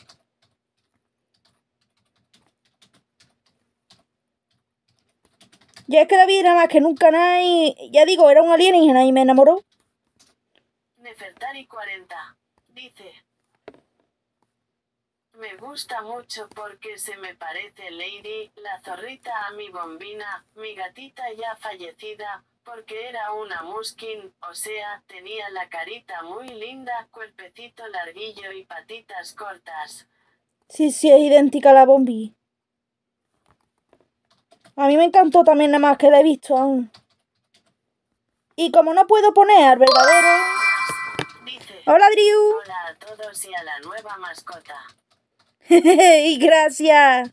Ya es que la vi nada más que en un canal y, ya digo, era un alienígena y me enamoró. Nefertari cuarenta dice: me gusta mucho porque se me parece Lady, la zorrita, a mi bombina, mi gatita ya fallecida, porque era una muskin, o sea, tenía la carita muy linda, cuerpecito larguillo y patitas cortas. Sí, sí, es idéntica a la Bombi. A mí me encantó también, nada más que la he visto aún. Y como no puedo poner al verdadero... Dice: hola, Drew. Hola a todos y a la nueva mascota. Y gracias.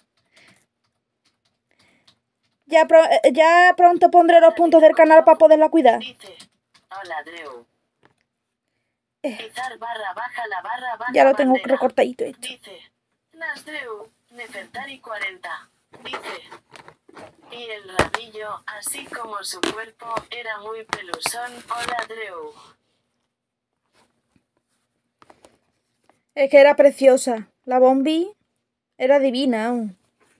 Ya, pro ya pronto pondré los puntos del canal para poderla cuidar. Dice: hola, Drew. Izar barra baja la barra baja Ya lo tengo bandera. recortadito esto. Dice: Nasdreu, Nefertari cuarenta. Dice: y el rabillo, así como su cuerpo, era muy pelusón. Hola, Drew. Es que era preciosa. La Bombi era divina aún.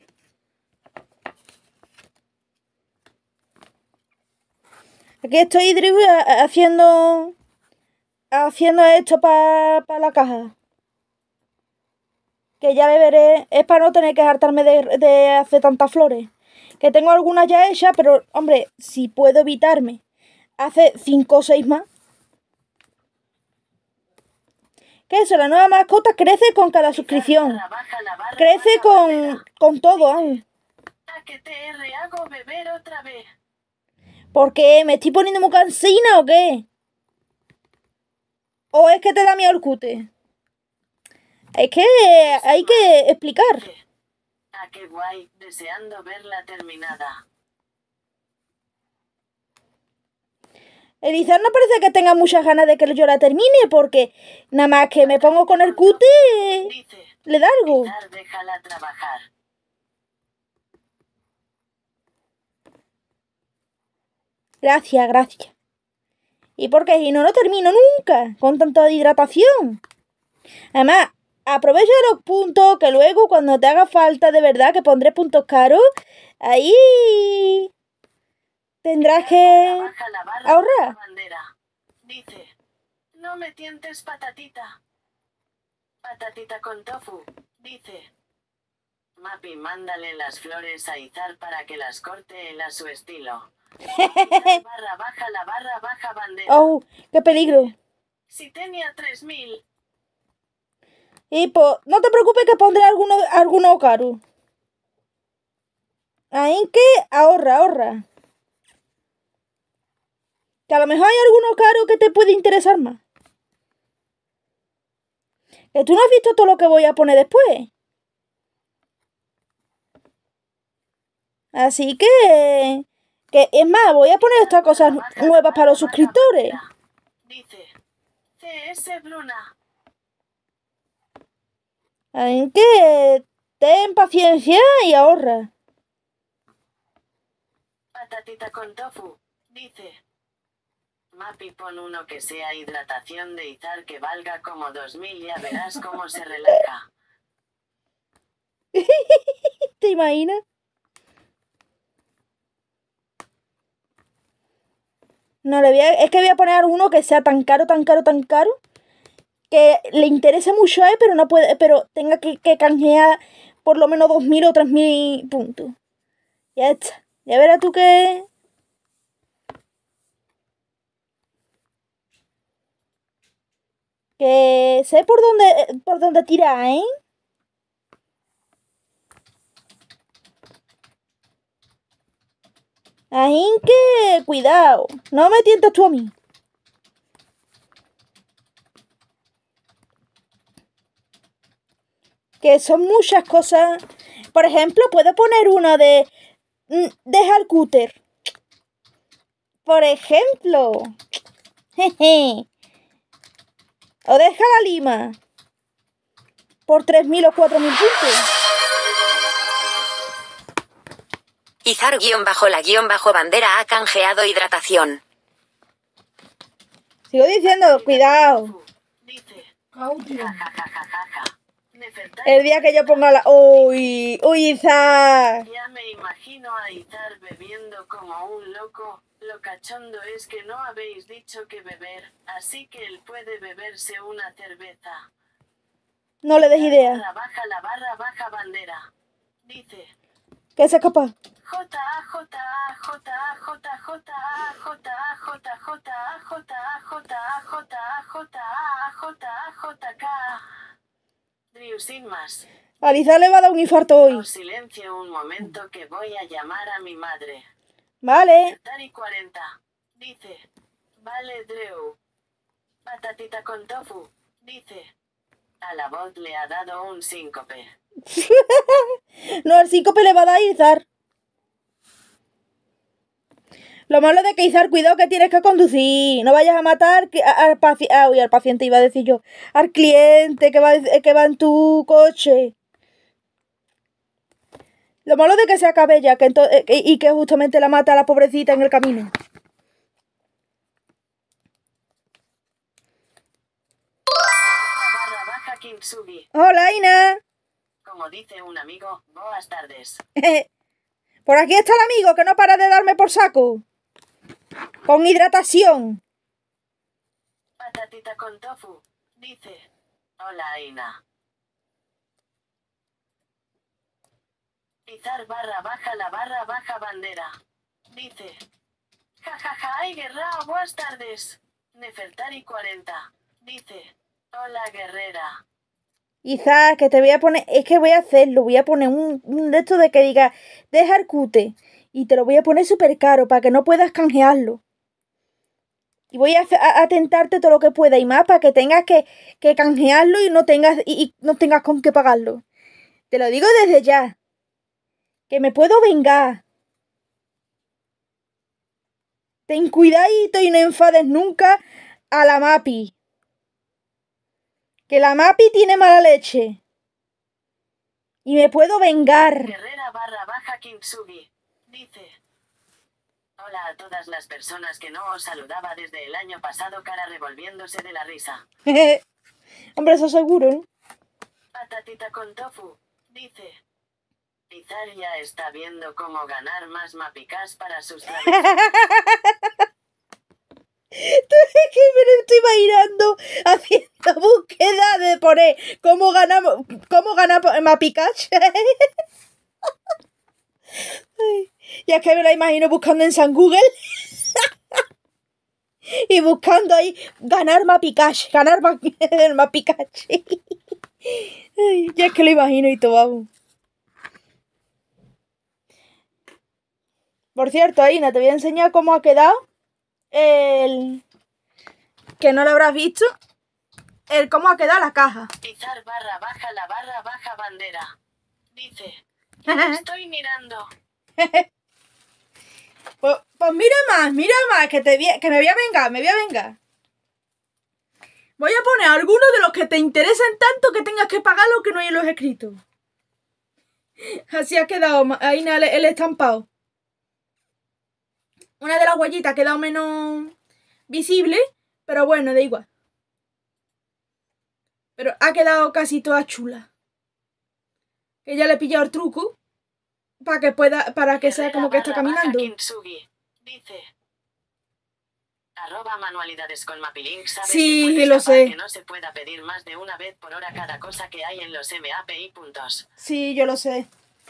Aquí estoy, Drew, haciendo haciendo esto para pa la caja. Que ya le veré. Es para no tener que hartarme de, de hacer tantas flores. Que tengo algunas ya hechas, pero, hombre, si puedo evitarme hace cinco o seis más. Que eso, la nueva mascota crece con cada suscripción. Crece con, con todo aún. ¿A qué te hago beber otra vez? ¿Por qué? ¿Me estoy poniendo muy cansina o qué? ¿O es que te da miedo el cute? Es que hay que explicar. Ah, qué guay, deseando verla terminada. Elizar no parece que tenga muchas ganas de que yo la termine, porque nada más que me pongo con el cute, le da algo. Déjala trabajar. Gracias, gracias. ¿Y por qué? Si no lo termino nunca, con tanta hidratación. Además, aprovecha los puntos, que luego cuando te haga falta de verdad, que pondré puntos caros, ahí tendrás que ahorrar. Dice: no me tientes, patatita. Patatita con tofu. Dice: Mapi, mándale las flores a Izar para que las corte él a su estilo. Barra baja la barra baja bandera. Oh, qué peligro. Si tenía tres mil. Y pues, no te preocupes que pondré alguno, alguno caro. Ahí que ahorra, ahorra. Que a lo mejor hay alguno caro que te puede interesar más. Que tú no has visto todo lo que voy a poner después. Así que... Que es más, voy a poner estas cosas nuevas para los suscriptores. Dice C S Bruna. Así que... Ten paciencia y ahorra. Patatita con tofu. Dice... Mapi, pon uno que sea hidratación de Izar que valga como dos mil, ya verás cómo se relaja. ¿Te imaginas? No, le voy a, es que voy a poner uno que sea tan caro, tan caro, tan caro, que le interese mucho a él, pero no puede, pero tenga que, que canjear por lo menos dos mil o tres mil puntos. Ya está. Ya verás tú que... Que sé por dónde, por dónde tirar, ¿eh? Ahí que... Cuidado. No me tientes tú a mí. Que son muchas cosas. Por ejemplo, puedo poner uno de... Deja el cúter. Por ejemplo. Jeje. O deja la lima. Por tres mil o cuatro mil puntos. Izar guión bajo la guión bajo bandera ha canjeado hidratación. Sigo diciendo, cuidado. Dice... Caution. El día que yo ponga la... ¡Uy! ¡Uy, Izar! Ya me imagino a Izar bebiendo como un loco. Lo cachondo es que no habéis dicho que beber, así que él puede beberse una cerveza. No le des idea. Barra baja la barra baja bandera. Dice... Que se escapa. J A J A J A J A J A J A J A J A J A J A J A J A J A J K. Drew sin más. A Izar le va a dar un infarto hoy. Os silencio un momento que voy a llamar a mi madre. Vale. Tari cuarenta. Dice. Vale, Drew. Patatita con tofu. Dice. A la voz le ha dado un síncope. No, el síncope le va a dar a Izar. Lo malo de que Izar, cuidado que tienes que conducir. No vayas a matar al paciente. Ah, uy, al paciente iba a decir yo. Al cliente que va, que va en tu coche. Lo malo de que se acabe ya que ento- y que justamente la mata a la pobrecita en el camino. Barra baja Kintsugi. Hola, Ina. Como dice un amigo, buenas tardes. Por aquí está el amigo que no para de darme por saco. Con hidratación. Patatita con tofu. Dice. Hola, Aina. Izar barra baja la barra baja bandera. Dice. Jajaja, ay guerra, buenas tardes. Nefertari cuarenta. Dice. Hola, guerrera. Izar, que te voy a poner... Es que voy a hacerlo. Voy a poner un, un de esto de que diga... Deja el cute. Y te lo voy a poner súper caro para que no puedas canjearlo. Y voy a, a, a tentarte todo lo que pueda y más para que tengas que, que canjearlo y no tengas y, y no tengas con qué pagarlo. Te lo digo desde ya. Que me puedo vengar. Ten cuidadito y no enfades nunca a la Mapi. Que la Mapi tiene mala leche. Y me puedo vengar. Guerrera barra baja Kintsugi. Dice. Hola a todas las personas que no os saludaba desde el año pasado, cara revolviéndose de la risa. Hombre, eso seguro, ¿no? Patatita con tofu. Dice. Izar ya está viendo cómo ganar más mapicas para sus travesuras. Es que me lo estoy imaginando haciendo búsqueda de poner cómo ganamos, cómo ganar mapicas. Y es que me la imagino buscando en San Google y buscando ahí ganar Mapicash, ganar ma el Mapicash. Ya es que lo imagino y todo, vamos. Por cierto, Aina, te voy a enseñar cómo ha quedado el... que no lo habrás visto. El cómo ha quedado la caja. Izar barra baja la barra baja bandera. Dice, ya estoy mirando. Pues, pues mira más, mira más, que, te, que me voy a vengar, me voy a vengar. Voy a poner algunos de los que te interesen tanto que tengas que pagar lo que no hay en los escritos. Así ha quedado ahí el, el estampado. Una de las huellitas ha quedado menos visible, pero bueno, da igual. Pero ha quedado casi toda chula. Que ya le he pillado el truco para que pueda, para que sea como que está caminando. Dice, arroba manualidades con Mapilink, ¿sabes sí, que lo sé. Que no se pueda pedir más de una vez por hora cada cosa que hay en los M A P I puntos. Sí, yo lo sé.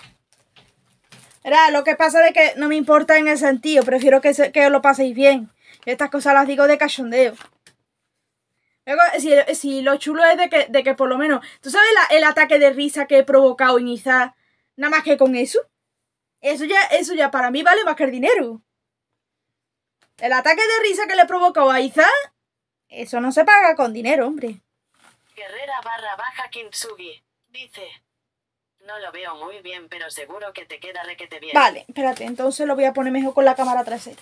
Era, lo que pasa es que no me importa en ese sentido. Prefiero que, se, que os lo paséis bien. Estas cosas las digo de cachondeo. Luego, si, si lo chulo es de que, de que por lo menos... ¿Tú sabes la, el ataque de risa que he provocado en Izar? Nada más que con eso. Eso ya, eso ya para mí vale más que el dinero. El ataque de risa que le he provocado a Izar, eso no se paga con dinero, hombre. Guerrera barra baja Kintsugi dice... No lo veo muy bien, pero seguro que te queda requete bien. Vale, espérate, entonces lo voy a poner mejor con la cámara trasera.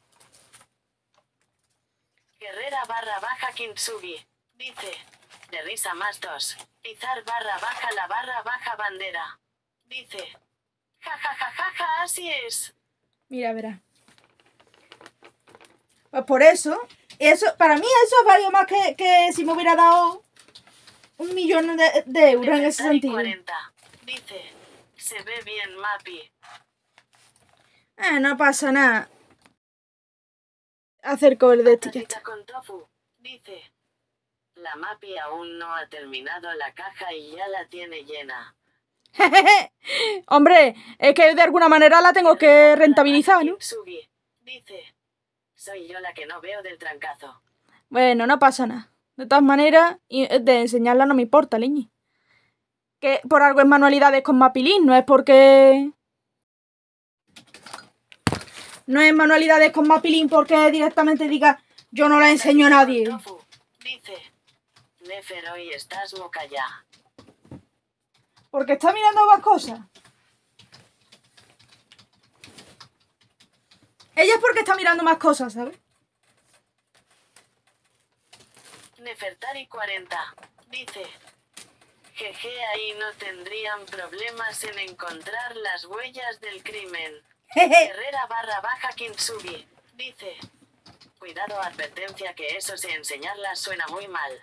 Guerrera barra baja Kintsugi dice, de risa más dos. Izar barra baja la barra baja bandera. Dice, ja ja ja ja ja, así es. Mira, verá. Pues por eso, eso, para mí eso es valio más que, que si me hubiera dado un millón de, de euros en ese sentido. cuarenta. Dice, se ve bien, Mapi. Eh, no pasa nada. Hacer cover de esto ya está. Con tofu. Dice, la Mapi aún no ha terminado la caja y ya la tiene llena. Hombre, es que de alguna manera la tengo que rentabilizar, ¿no? Dice, soy yo la que no veo del trancazo. Bueno, no pasa nada. De todas maneras, de enseñarla no me importa, leñi. Que por algo es manualidades con Mapilink, no es porque... No es manualidades con Mapilink porque directamente diga yo no la enseño a nadie. Dice, Nefer, hoy estás boca ya. Porque está mirando más cosas. Ella es porque está mirando más cosas, ¿sabes? Nefertari cuarenta dice, jeje, ahí no tendrían problemas en encontrar las huellas del crimen. Herrera barra baja Kintsugi dice, cuidado, advertencia, que eso se enseñarlas suena muy mal.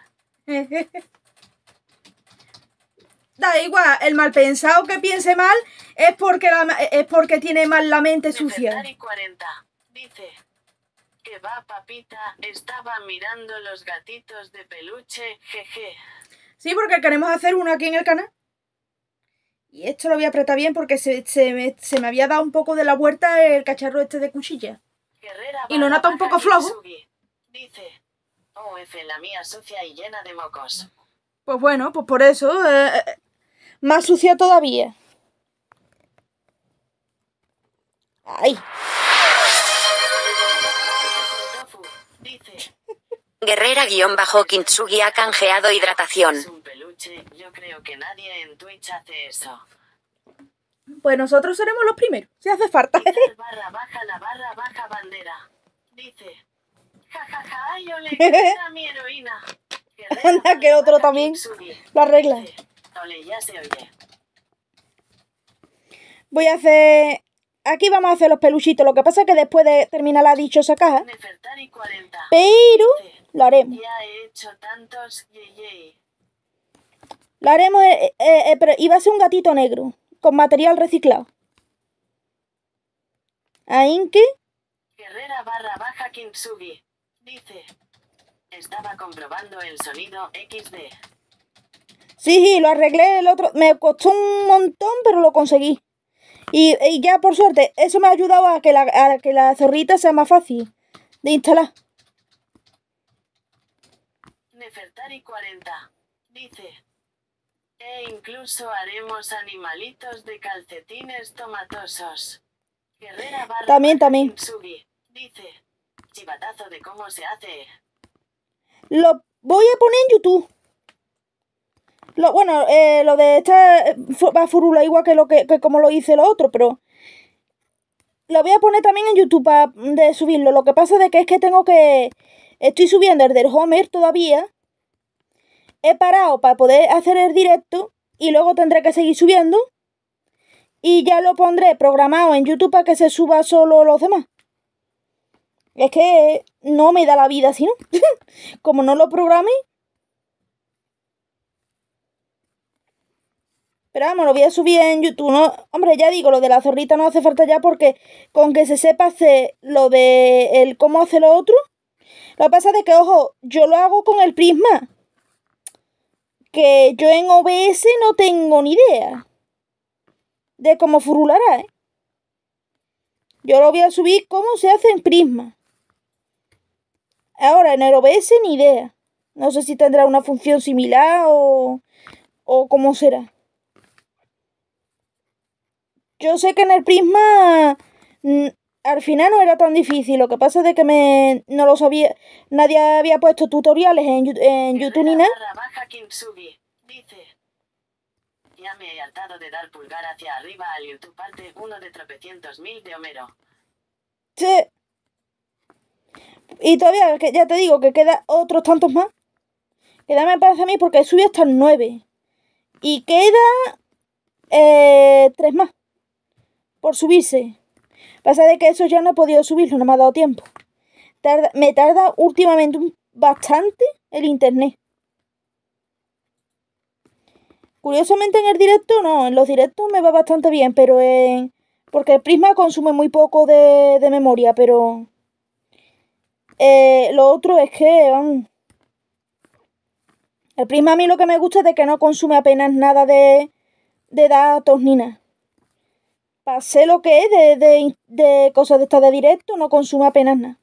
Da igual, el mal pensado que piense mal es porque, la, es porque tiene mal la mente sucia. Nefertari cuarenta dice, que va, papita, estaba mirando los gatitos de peluche, jeje. Sí, porque queremos hacer uno aquí en el canal. Y esto lo voy a apretar bien porque se, se, me, se me había dado un poco de la vuelta el cacharro este de cuchilla. Guerrera y lo nota un poco flojo. Dice, oh, F, la mía sucia y llena de mocos. Pues bueno, pues por eso, eh, más sucia todavía. ¡Ay! Dice, Guerrera-Kintsugi ha canjeado hidratación. es un peluche, yo creo que nadie en Twitch hace eso. Pues nosotros seremos los primeros, si hace falta. Barra baja la barra baja bandera. Dice, jajaja, ja, yo le queda a mi heroína. Anda, que otro también lo arregla. Ole, ya se oye. Voy a hacer... Aquí vamos a hacer los peluchitos. Lo que pasa es que después de terminar la dichosa caja... Pero lo haremos. Ya he hecho tantos yeyey. Lo haremos... Eh, eh, eh, pero iba a ser un gatito negro. Con material reciclado. ¿Ahí qué? Guerrera barra baja Kintsugi dice, estaba comprobando el sonido equis de. Sí, sí, lo arreglé el otro. Me costó un montón, pero lo conseguí. Y, y ya por suerte, eso me ha ayudado a que, la, a que la zorrita sea más fácil de instalar. Nefertari cuarenta dice, e incluso haremos animalitos de calcetines tomatosos. Guerrera barra También, baja también. Kintsugi dice: chivatazo de cómo se hace. Lo voy a poner en YouTube. Lo, bueno, eh, lo de esta va a furular igual que, lo que, que como lo hice lo otro, pero lo voy a poner también en YouTube para de subirlo. Lo que pasa de que es que tengo que... Estoy subiendo el del Homer todavía. He parado para poder hacer el directo y luego tendré que seguir subiendo. Y ya lo pondré programado en YouTube para que se suba solo los demás. Es que no me da la vida así, ¿no? Como no lo programe. Pero vamos, lo voy a subir en YouTube, ¿no? Hombre, ya digo, lo de la zorrita no hace falta ya porque con que se sepa hacer lo de el cómo hace lo otro. Lo que pasa es que, ojo, yo lo hago con el Prisma. Que yo en O B S no tengo ni idea de cómo furulará, ¿eh? Yo lo voy a subir cómo se hace en Prisma. Ahora, en el O B S ni idea. No sé si tendrá una función similar o, o cómo será. Yo sé que en el Prisma mm, al final no era tan difícil. Lo que pasa es de que me no lo sabía. Nadie había puesto tutoriales en, en YouTube ni nada. Barra baja Kintsugi dice: ya me he hartado de dar pulgar hacia arriba al YouTube parte uno de tropecientos mil de Homero. Sí. Y todavía, que ya te digo que queda otros tantos más. Queda me parece a mí porque he subido hasta el nueve. Y queda eh, tres más. Por subirse. Pasa de que eso ya no he podido subirlo, no me ha dado tiempo. Tarda, me tarda últimamente un, bastante el internet. Curiosamente en el directo no, en los directos me va bastante bien, pero en... Porque el Prisma consume muy poco de, de memoria, pero... Eh, lo otro es que, vamos... El Prisma a mí lo que me gusta es de que no consume apenas nada de, de datos ni nada. Pasé lo que es de, de, de cosas de estas de directo, no consume apenas nada.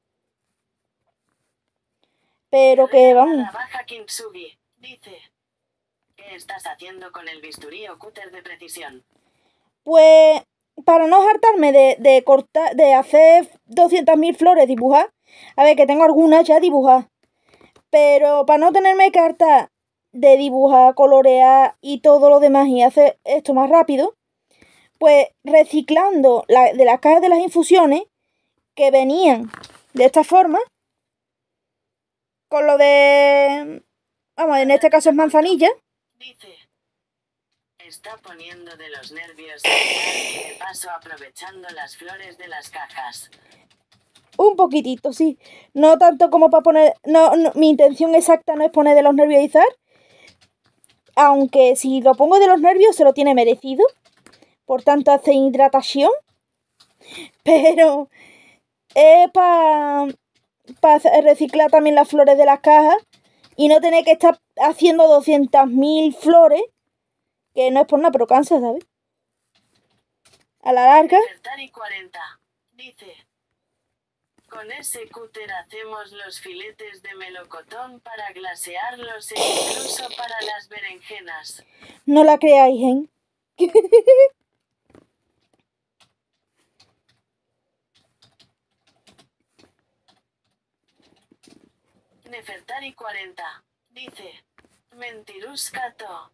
Pero que, vamos... Baja Kintsugi dice: ¿qué estás haciendo con el bisturí o cúter de precisión? Pues, para no hartarme de, de cortar, de hacer doscientas mil flores dibujar, a ver, que tengo algunas ya dibujadas, pero para no tenerme que hartar de dibujar, colorear y todo lo demás y hacer esto más rápido, pues reciclando la, de las cajas de las infusiones que venían de esta forma, con lo de, vamos, en este caso es manzanilla. Dice: está poniendo de los nervios y de paso aprovechando las flores de las cajas. Un poquitito, sí. No tanto como para poner... No, no, mi intención exacta no es poner de los nervios a Izar. Aunque si lo pongo de los nervios se lo tiene merecido. Por tanto hace hidratación. Pero es para pa reciclar también las flores de las cajas. Y no tener que estar haciendo doscientas mil flores. Que no es por nada, pero cansa, ¿sabes? A la larga... cuarenta dice: con ese cúter hacemos los filetes de melocotón para glasearlos e incluso para las berenjenas. No la creáis, ¿eh? Nefertari cuarenta dice: mentiruscato.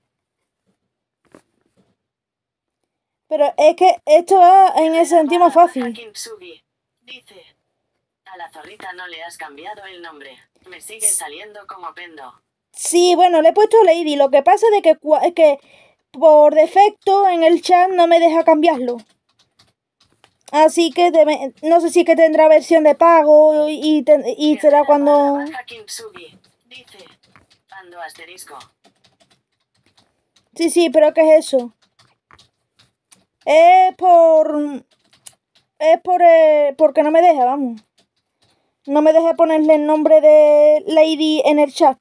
Pero es que esto va en ese sentido más fácil. Kintsugi dice: a la zorrita no le has cambiado el nombre. Me sigue saliendo como pendo. Sí, bueno, le he puesto Lady. Lo que pasa es que, es que por defecto en el chat no me deja cambiarlo. Así que debe, no sé si es que tendrá versión de pago y, ten, y será cuando... Kintsugi dice: ando asterisco. Sí, sí, pero ¿qué es eso? Es por... Es por... Eh, porque no me deja, vamos. No me deja ponerle el nombre de Lady en el chat.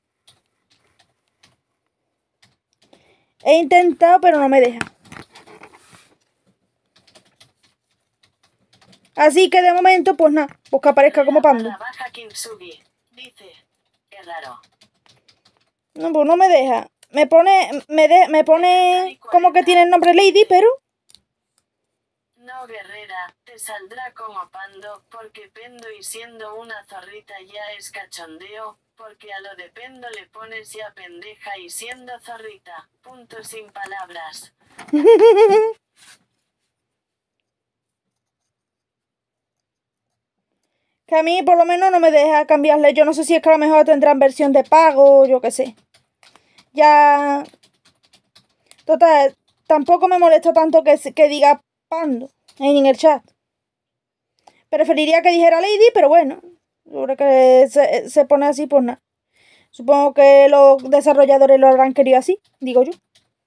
He intentado, pero no me deja. Así que de momento, pues nada, pues que aparezca como panda. Baja Kintsugi dice: qué raro. No, pues no me deja. Me pone, me, de, me pone como que tiene el nombre Lady, pero... No, guerrera, te saldrá como pando, porque pendo y siendo una zorrita ya es cachondeo, porque a lo de pendo le pones ya pendeja y siendo zorrita. Punto sin palabras. Que a mí por lo menos no me deja cambiarle. Yo no sé si es que a lo mejor tendrán versión de pago, yo qué sé. Ya... Total, tampoco me molesta tanto que, que diga Pando en el chat. Preferiría que dijera Lady, pero bueno. Seguro que se, se pone así, pues nada. Supongo que los desarrolladores lo habrán querido así, digo yo.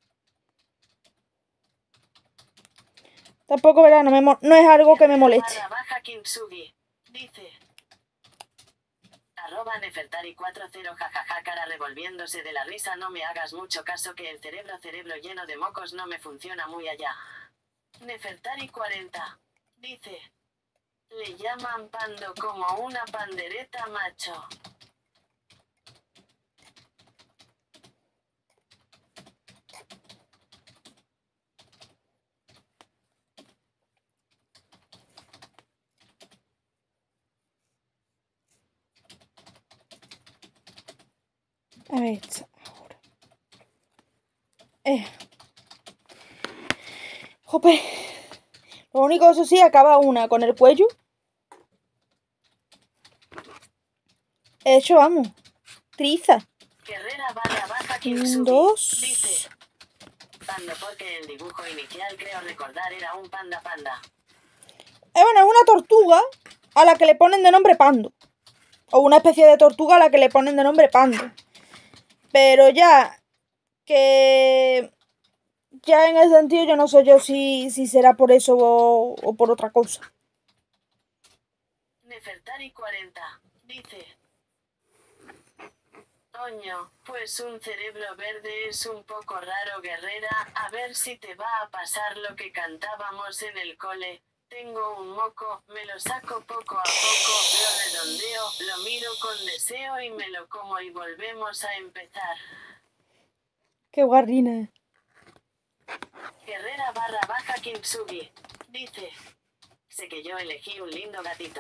Tampoco, ¿verdad? No, me, no es algo que me moleste. Barra baja Kintsugi. Dice. Arroba Nefertari cuarenta, jajaja, cara revolviéndose de la risa. No me hagas mucho caso que el cerebro cerebro lleno de mocos no me funciona muy allá. Nefertari cuarenta. Dice. Le llaman pando como una pandereta macho. A ver, ahora. Eh. Jope. Lo único, eso sí, acaba una con el cuello. Hecho, vamos. Triza. Guerrera barra baja Un, dos. Dice. Pando porque el dibujo inicial creo recordar era un panda panda. Eh, bueno, es una tortuga a la que le ponen de nombre Pando. O una especie de tortuga a la que le ponen de nombre Pando. Pero ya que... Ya en ese sentido yo no sé yo si, si será por eso o, o por otra cosa. Nefertari cuarenta. Dice. Coño, pues un cerebro verde es un poco raro, guerrera. A ver si te va a pasar lo que cantábamos en el cole. Tengo un moco, me lo saco poco a poco, lo redondeo, lo miro con deseo y me lo como y volvemos a empezar. Qué guarrina. Guerrera barra baja Kintsugi. Dice. Sé que yo elegí un lindo gatito.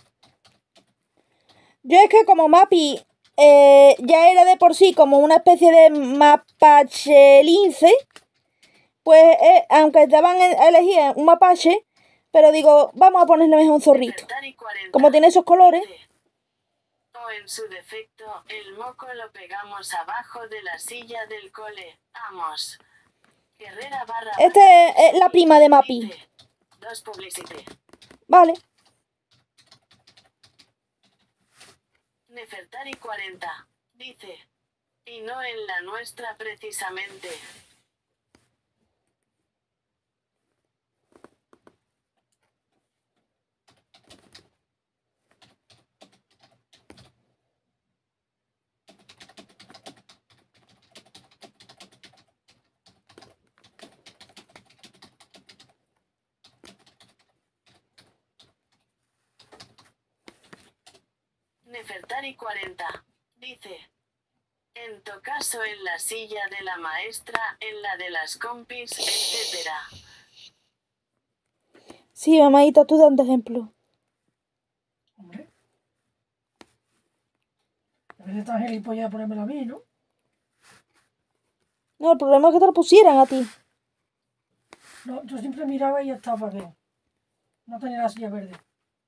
Yo es que como Mappy eh, ya era de por sí como una especie de mapache lince, pues eh, aunque estaban a elegir un mapache, pero digo, vamos a ponerle mejor un zorrito. Como tiene esos colores. O en su defecto, el moco lo pegamos abajo de la silla del cole. Vamos. Guerrera barra Este es la prima de Mappy. Dos publicity. Vale. Nefertari cuarenta. Dice. Y no en la nuestra precisamente. Nefertari cuarenta. Dice. En tu caso en la silla de la maestra, en la de las compis, etcétera. Sí, mamadita, tú dando ejemplo. Hombre. A veces tan gilipollas de ponérmelo a mí, ¿no? No, el problema es que te lo pusieran a ti. No, yo siempre miraba y ya estaba bien. No tenía la silla verde.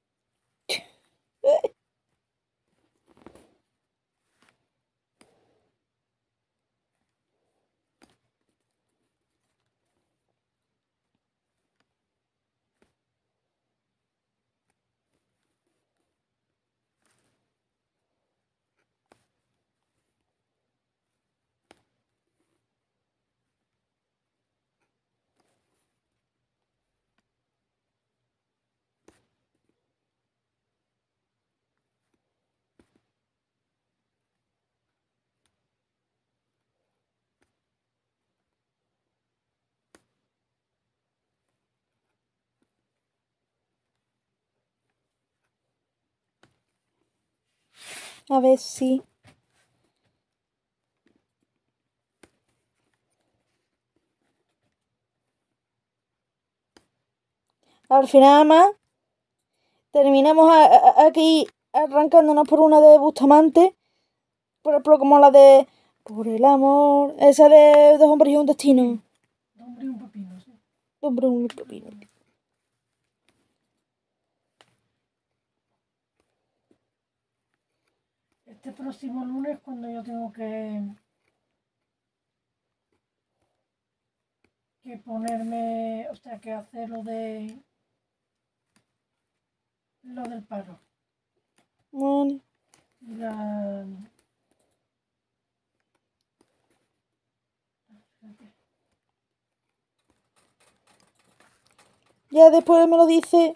A ver si... Al final, más, terminamos a, a, aquí arrancándonos por una de Bustamante. Por ejemplo, como la de Por el amor. Esa de Dos hombres y un destino. Dos hombres y un pepino, sí. Dos hombres y un pepino. Este próximo lunes cuando yo tengo que que ponerme, o sea, que hacer lo de lo del paro. Vale. La... Ya después me lo dice.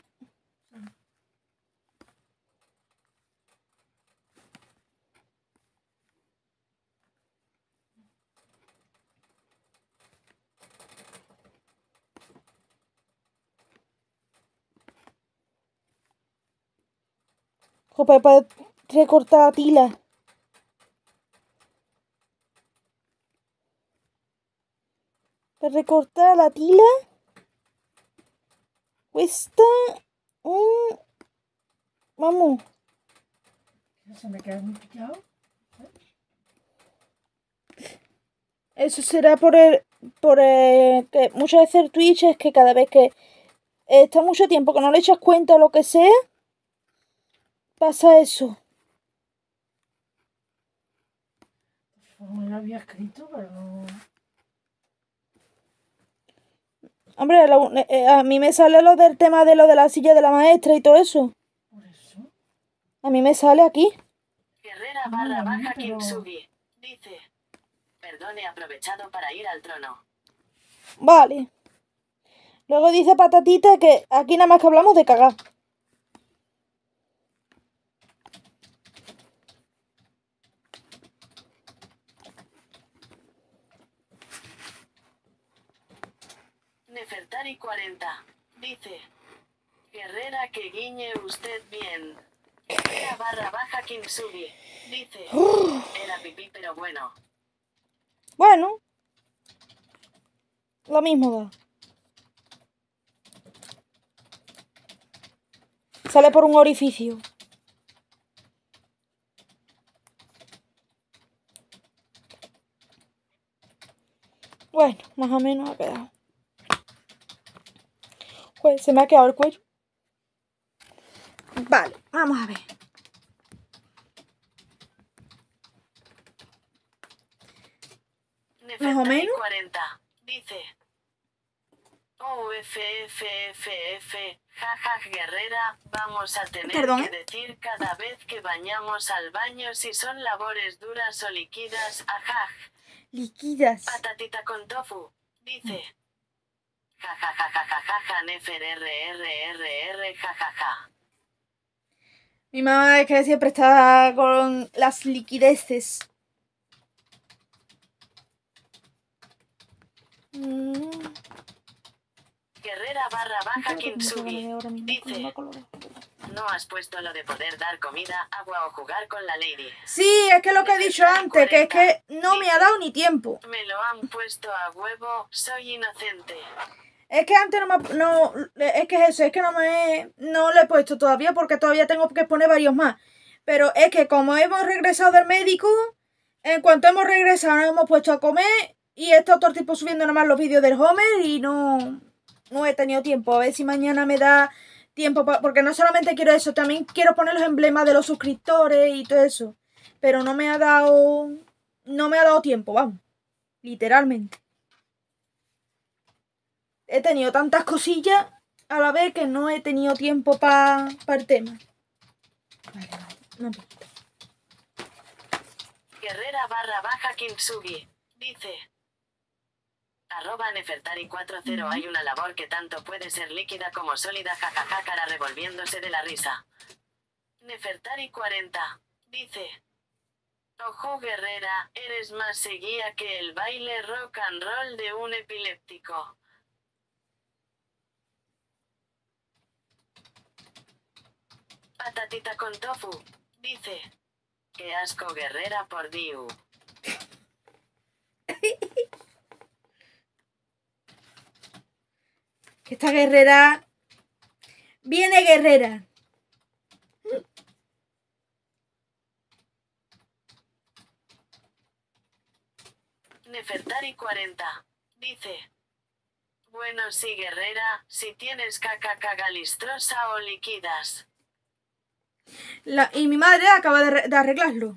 Joder, para recortar la tila. Para recortar la tila cuesta un... Vamos. Se me queda muy picado. Eso será por el... Por el... Que muchas veces el Twitch es que cada vez que está mucho tiempo que no le echas cuenta o lo que sea, pasa eso. Como ya había escrito, pero no... Hombre, lo, eh, a mí me sale lo del tema de lo de la silla de la maestra y todo eso. Por eso. A mí me sale aquí. Guerrera Ah, barra a mí, baja pero- Kintsugi. Dice. Perdone aprovechado para ir al trono. Vale. Luego dice Patatita que aquí nada más que hablamos de cagar. Nefertari cuarenta. Dice. Guerrera que guiñe usted bien. Guerrera barra baja Kintsugi. Dice. Era pipí pero bueno. Bueno. Lo mismo da. Sale por un orificio. Bueno, más o menos ha quedado. Pues se me ha quedado el cuello. Vale, vamos a ver. Nefertari menos. cuarenta. Dice. Oh, F, F, F, F, jaja, guerrera, vamos a tener Perdón, que ¿eh? decir cada vez que bañamos al baño si son labores duras o líquidas, ajaj. Liquidas. Patatita con tofu. Dice. Jajajajajaja, nefer r r r r, jajaja. Mi mamá es que siempre está con las liquideces. Mm. Guerrera barra baja Creo que me Kintsugi. acaban de ahora mismo con Dice. una colorada. No has puesto lo de poder dar comida, agua o jugar con la lady. Sí, es que lo que he dicho antes, que es que no me ha dado ni tiempo. Me lo han puesto a huevo, soy inocente. Es que antes no me... ha- No, es que es eso, es que no me... No lo he puesto todavía porque todavía tengo que poner varios más. Pero es que como hemos regresado del médico, en cuanto hemos regresado nos hemos puesto a comer y he estado todo el tiempo subiendo nomás los vídeos del Homer y no... No he tenido tiempo. A ver si mañana me da tiempo, pa- porque no solamente quiero eso, también quiero poner los emblemas de los suscriptores y todo eso. Pero no me ha dado... No me ha dado tiempo, vamos. Literalmente. He tenido tantas cosillas a la vez que no he tenido tiempo para pa el tema. Vale, vale. No me... Guerrera barra baja Kintsugi. Dice. Arroba Nefertari cuarenta. Hay una labor que tanto puede ser líquida como sólida, jajaja, cara revolviéndose de la risa. Nefertari cuarenta. Dice. Ojo guerrera, eres más seguía que el baile rock and roll de un epiléptico. Patatita con tofu. Dice. Qué asco guerrera por Diu. Que esta guerrera Viene Guerrera. Nefertari cuarenta. Dice. Bueno, sí, Guerrera, si tienes caca cagalistrosa o liquidas. La, y mi madre acaba de, de arreglarlo.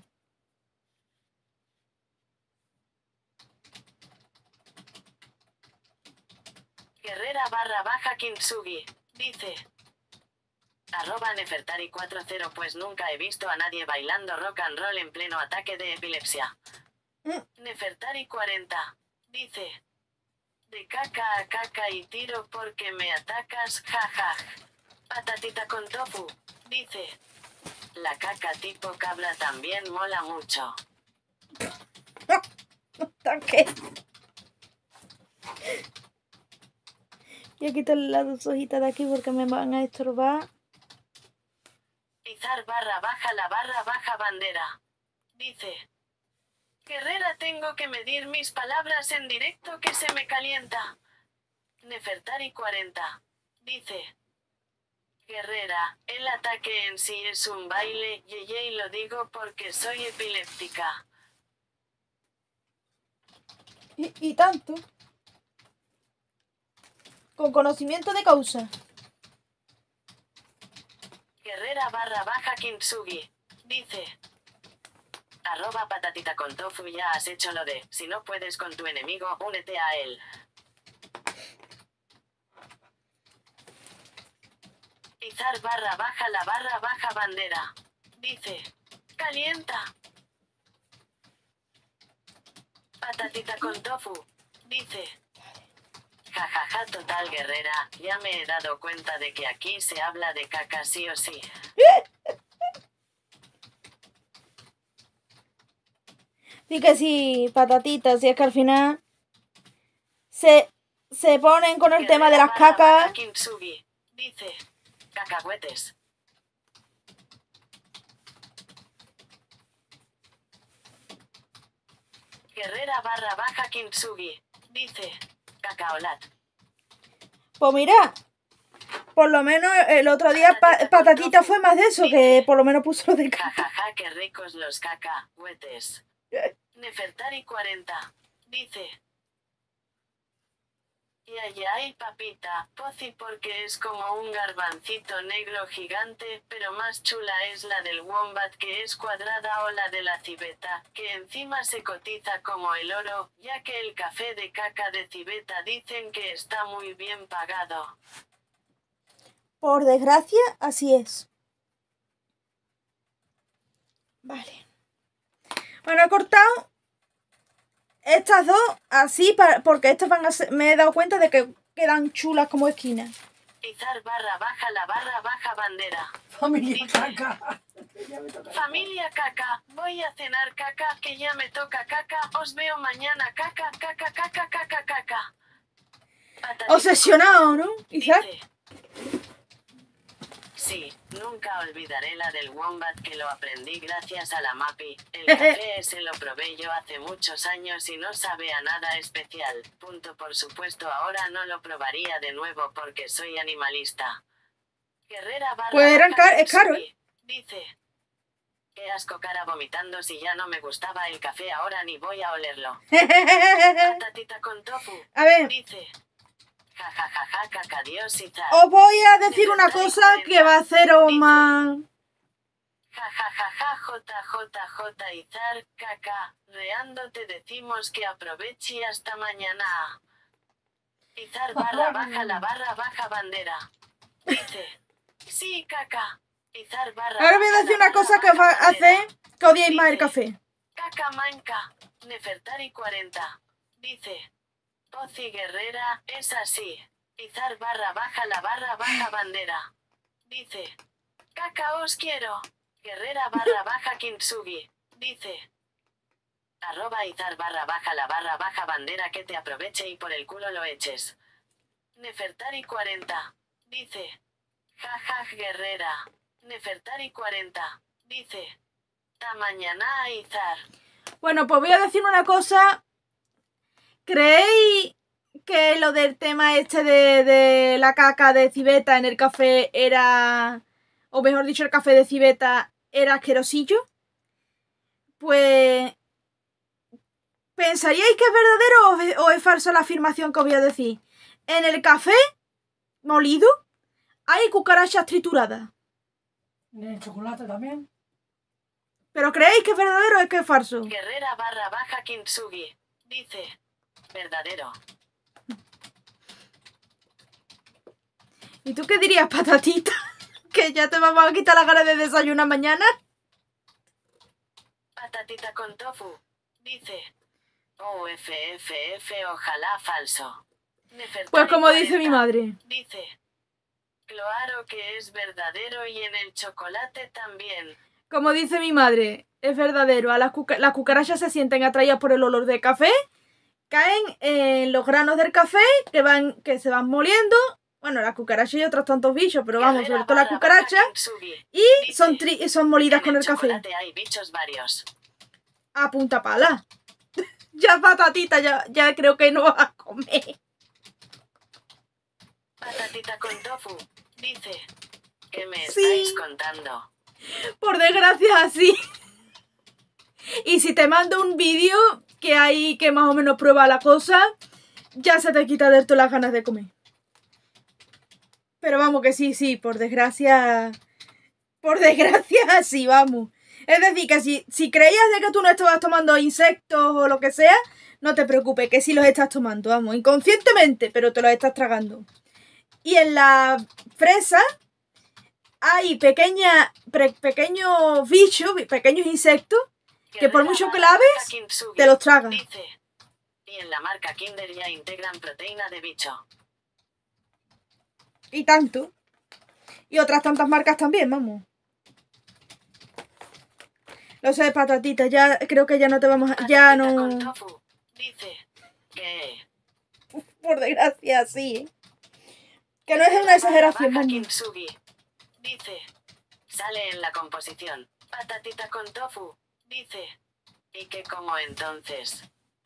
Guerrera barra baja Kintsugi. Dice. Arroba Nefertari cuarenta. Pues nunca he visto a nadie bailando rock and roll en pleno ataque de epilepsia. Mm. Nefertari cuarenta. Dice. De caca a caca y tiro porque me atacas, jaja. Patatita con tofu. Dice. La caca tipo cabra también mola mucho. ¿Qué? Voy a quitarle las dos hojitas de aquí porque me van a estorbar. Izar barra baja la barra baja bandera. Dice. Guerrera, tengo que medir mis palabras en directo que se me calienta. Nefertari cuarenta. Dice. Guerrera, el ataque en sí es un baile, yeye, y lo digo porque soy epiléptica. Y, y tanto. Con conocimiento de causa. Guerrera barra baja Kintsugi. Dice. Arroba patatita con tofu, ya has hecho lo de, si no puedes con tu enemigo, únete a él. Izar barra baja la barra baja bandera. Dice. Calienta. Patatita con tofu. Dice. Jajaja, total, Guerrera, ya me he dado cuenta de que aquí se habla de caca sí o sí. Sí que sí, patatitas, y es que al final se, se ponen con el Guerrera tema de las barra baja cacas. Kintsugi. Dice. Cacahuetes. Guerrera barra baja Kintsugi. Dice. Cacaolat. Pues mira, por lo menos el otro día pa patatita fue más de eso, que por lo menos puso lo de caca. Jajaja, qué ricos los cacahuetes. Nefertari cuarenta. Dice. Y allá hay papita, Pozi, porque es como un garbancito negro gigante, pero más chula es la del wombat, que es cuadrada, o la de la civeta, que encima se cotiza como el oro, ya que el café de caca de civeta dicen que está muy bien pagado. Por desgracia, así es. Vale. Bueno, he cortado estas dos así para, porque estas van a ser, me he dado cuenta de que quedan chulas como esquinas. Izar barra baja la barra baja bandera. Familia Dice. caca. Ya me toca. Familia caca, voy a cenar caca, que ya me toca caca, os veo mañana caca, caca, caca, caca, caca. Patatita Obsesionado, ¿no? Izar. dice. Sí, nunca olvidaré la del wombat, que lo aprendí gracias a la Mapi. El café ese lo probé yo hace muchos años y no sabe a nada especial. Punto. Por supuesto, ahora no lo probaría de nuevo porque soy animalista. Guerrera barra Pues eran baja car es caro, Kintsugi dice. Qué asco, cara, vomitando, si ya no me gustaba el café, ahora ni voy a olerlo. Patatita con tofu. A ver, Dice. Ja ja ja ja, caca, Dios y tal. os voy a decir una cosa que va a haceros más... Ja ja ja ja, J J J Izar, caca, reando te decimos que aproveche y hasta mañana. Izar barra baja la barra baja bandera. Dice. Sí, caca. Izar barra Ahora voy a baja decir la una cosa barra que os va baja a hacer bandera. que odiéis más el Dice. café. Caca manca. Nefertari cuarenta. Dice. Pozi Guerrera, es así. Izar barra baja la barra baja bandera. Dice. Caca, os quiero. Guerrera barra baja Kintsugi. Dice. Arroba Izar barra baja la barra baja bandera, que te aproveche y por el culo lo eches. Nefertari cuarenta. Dice. Jajaj Guerrera. Nefertari cuarenta. Dice. Ta mañana, Izar. Bueno, pues voy a decir una cosa. ¿Creéis que lo del tema este de, de la caca de civeta en el café era, o mejor dicho, el café de civeta era asquerosillo, pues ¿pensaríais que es verdadero o es, o es falsa la afirmación que os voy a decir? En el café molido hay cucarachas trituradas. En el chocolate también. ¿Pero creéis que es verdadero o es que es falso? Guerrera barra baja Kintsugi. Dice. Verdadero. ¿Y tú qué dirías, patatita? ¿Que ya te vamos a quitar las ganas de desayunar mañana? Patatita con tofu. Dice. O F F F, ojalá falso. Nefertari Pues como dice cuarenta. mi madre. Dice. Claro que es verdadero y en el chocolate también. Como dice mi madre, es verdadero. A las, cuca las cucarachas se sienten atraídas por el olor de café, caen en los granos del café que van que se van moliendo. Bueno, las cucarachas y otros tantos bichos, pero vamos, sobre todo las cucarachas. Y son, tri son molidas con el café. Hay bichos varios. A punta pala. Ya, patatita, ya, ya creo que no vas a comer. Patatita con tofu. Dice. ¿Qué me Sí. estáis contando? Por desgracia, así. Y si te mando un vídeo que hay que más o menos prueba la cosa, ya se te quita de todas las ganas de comer. Pero vamos que sí, sí, por desgracia... Por desgracia, sí, vamos. Es decir, que si, si creías de que tú no estabas tomando insectos o lo que sea, no te preocupes, que sí los estás tomando, vamos, inconscientemente, pero te los estás tragando. Y en la fresa hay pequeña, pre, pequeños bichos, pequeños insectos, que por mucho que laves, te los tragan. Dice. Y en la marca Kinder ya integran proteína de bicho. Y tanto. Y otras tantas marcas también, vamos. Lo sé, patatita, ya creo que ya no te vamos a... Ya Patatita no... con tofu. Dice. Que... Por desgracia, sí. Que no es una exageración, Baja vamos. Kintsugi. Dice. Sale en la composición. Patatita con tofu. Dice. ¿Y qué como entonces?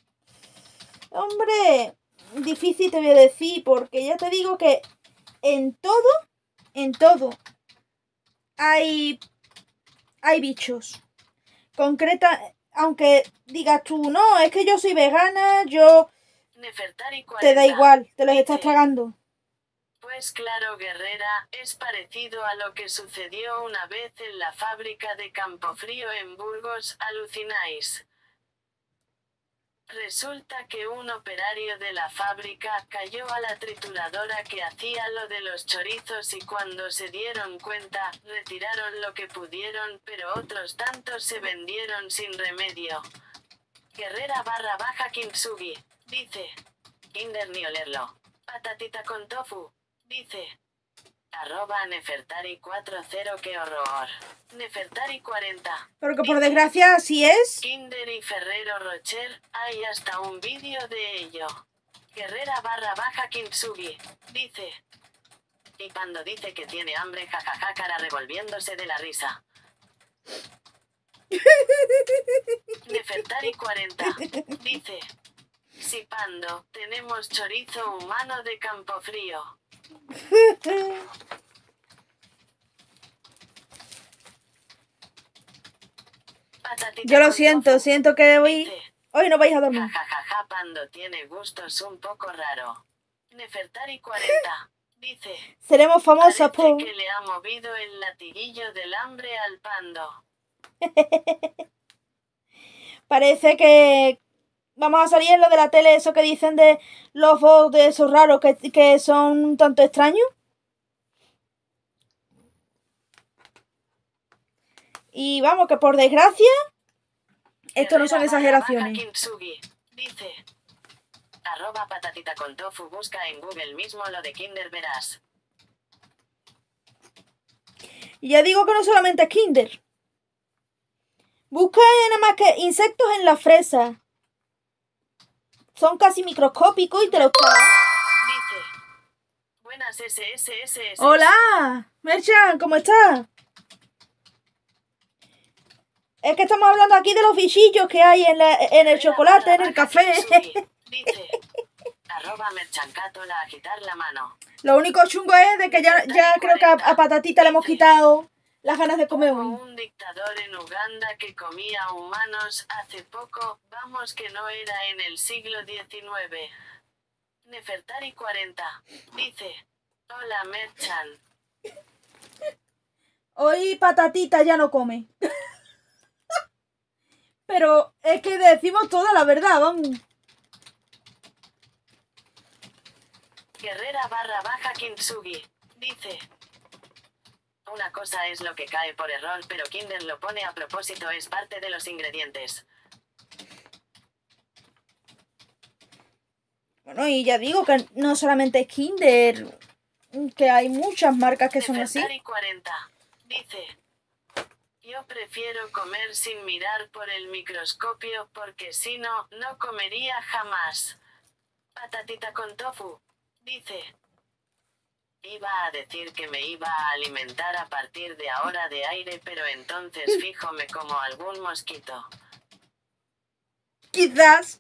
Hombre, difícil te voy a decir, porque ya te digo que en todo, en todo, hay, hay bichos. Concreta, aunque digas tú, no, es que yo soy vegana, yo... Nefertari Te da cuarenta. igual, te los Dice. estás tragando. Pues claro, guerrera, es parecido a lo que sucedió una vez en la fábrica de Campofrío en Burgos, ¿alucináis? Resulta que un operario de la fábrica cayó a la trituradora que hacía lo de los chorizos y cuando se dieron cuenta, retiraron lo que pudieron, pero otros tantos se vendieron sin remedio. Guerrera barra baja Kintsugi. Dice. Kinder ni olerlo. Patatita con tofu. Dice. Arroba Nefertari cuarenta, qué horror. Nefertari cuarenta. Pero que por desgracia así es. Kinder y Ferrero Rocher, hay hasta un vídeo de ello. Guerrera barra baja Kintsugi. Dice. Y Pando dice que tiene hambre, jajaja, cara revolviéndose de la risa. Nefertari cuarenta. Dice. Si Pando, tenemos chorizo humano de Campofrío. Patatita Yo lo con siento, tofu. siento que hoy, Dice. hoy no vais a dormir. Jajajaja, Pando tiene gustos un poco raro. Nefertari cuarenta. Dice. Seremos famosas Parece por... que le ha movido el latiguillo del hambre al Pando. Parece que vamos a salir en lo de la tele, eso que dicen de los bots de esos raros que, que son un tanto extraños. Y vamos, que por desgracia, esto no son Guerrera barra baja exageraciones. Kintsugi. Dice. Arroba patatita con tofu, busca en Google mismo lo de Kinder, verás. Y ya digo que no solamente es Kinder. Busca nada más que insectos en la fresa. Son casi microscópicos y te los tragas. Dice. Buenas S S S S. ¡Hola! Merchan, ¿cómo estás? Es que estamos hablando aquí de los bichillos que hay en, la, en el chocolate, en el café. Dice. Arroba merchancatola a agitar la mano. Lo único chungo es de que ya, ya creo que a, a Patatita le hemos quitado las ganas de comer Hubo hoy. un dictador en Uganda que comía humanos hace poco, vamos que no era en el siglo diecinueve. Nefertari cuarenta. Dice. Hola Merchan. Hoy Patatita ya no come. Pero es que decimos toda la verdad, vamos. Guerrera barra baja Kintsugi. Dice. Una cosa es lo que cae por error, pero Kinder lo pone a propósito, es parte de los ingredientes. Bueno, y ya digo que no solamente es Kinder, que hay muchas marcas que son así. Nefertari cuarenta. Dice. Yo prefiero comer sin mirar por el microscopio porque si no, no comería jamás. Patatita con tofu. Dice. Iba a decir que me iba a alimentar a partir de ahora de aire, pero entonces fijo me como algún mosquito. Quizás.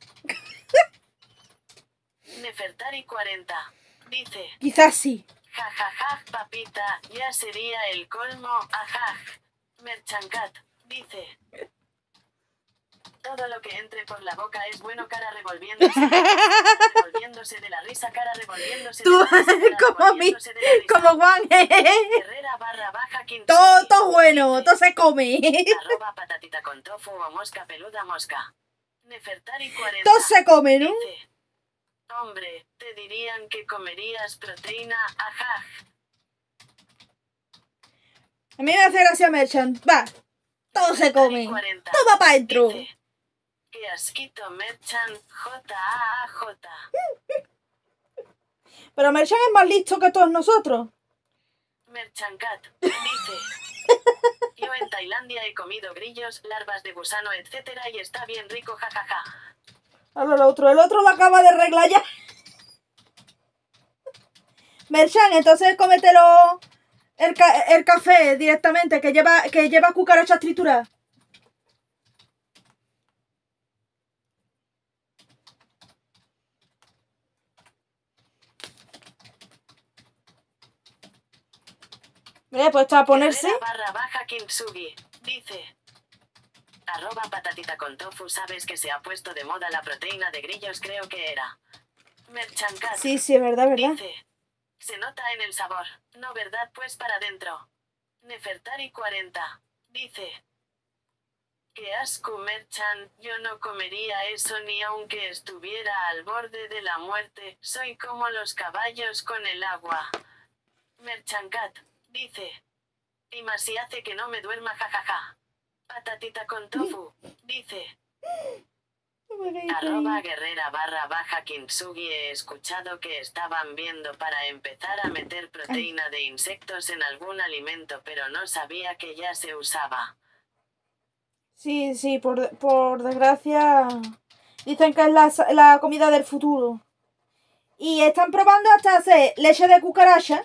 Nefertari cuarenta. Dice. Quizás sí. Jajajaj, papita, ya sería el colmo, ajaj. Merchancat. Dice. Todo lo que entre por la boca es bueno, cara revolviéndose. Revolviéndose de la risa, cara revolviéndose Tú, de la risa, cara como mi, revolviéndose de la risa. como Juan. Guerrera barra baja Kintsugi. Todo, todo bueno, todo se come. Arroba patatita con tofu o mosca peluda mosca. Nefertari cuarenta. Todo se come, ¿no? Dice. Hombre, te dirían que comerías proteína, ajaj. A mí me hace gracia Merchant. Va, todo se come. Todo va para adentro. Dice. Qué asquito Merchan, J A A J. Pero Merchant es más listo que todos nosotros. Merchancat. Dice. Yo en Tailandia he comido grillos, larvas de gusano, etcétera, y está bien rico, jajaja. Ahora el otro, el otro lo acaba de arreglar ya. Merchan, entonces cómetelo el, ca el café directamente, que lleva, que lleva cucarachas trituradas. Eh, pues está a ponerse. Guerrera barra baja Kintsugi. Dice. Arroba patatita con tofu, sabes que se ha puesto de moda la proteína de grillos, creo que era. Merchancat. Sí, sí, es verdad, verdad. Dice. Se nota en el sabor. No, ¿verdad? Pues para adentro. Nefertari cuarenta. Dice. Qué asco, Merchan, yo no comería eso ni aunque estuviera al borde de la muerte, soy como los caballos con el agua. Merchancat. Dice. Y más si hace que no me duerma, jajaja. Patatita con tofu. Dice. Arroba guerrera barra baja Kintsugi, he escuchado que estaban viendo para empezar a meter proteína de insectos en algún alimento, pero no sabía que ya se usaba. Sí, sí, por, por desgracia dicen que es la, la comida del futuro. Y están probando hasta hacer leche de cucaracha.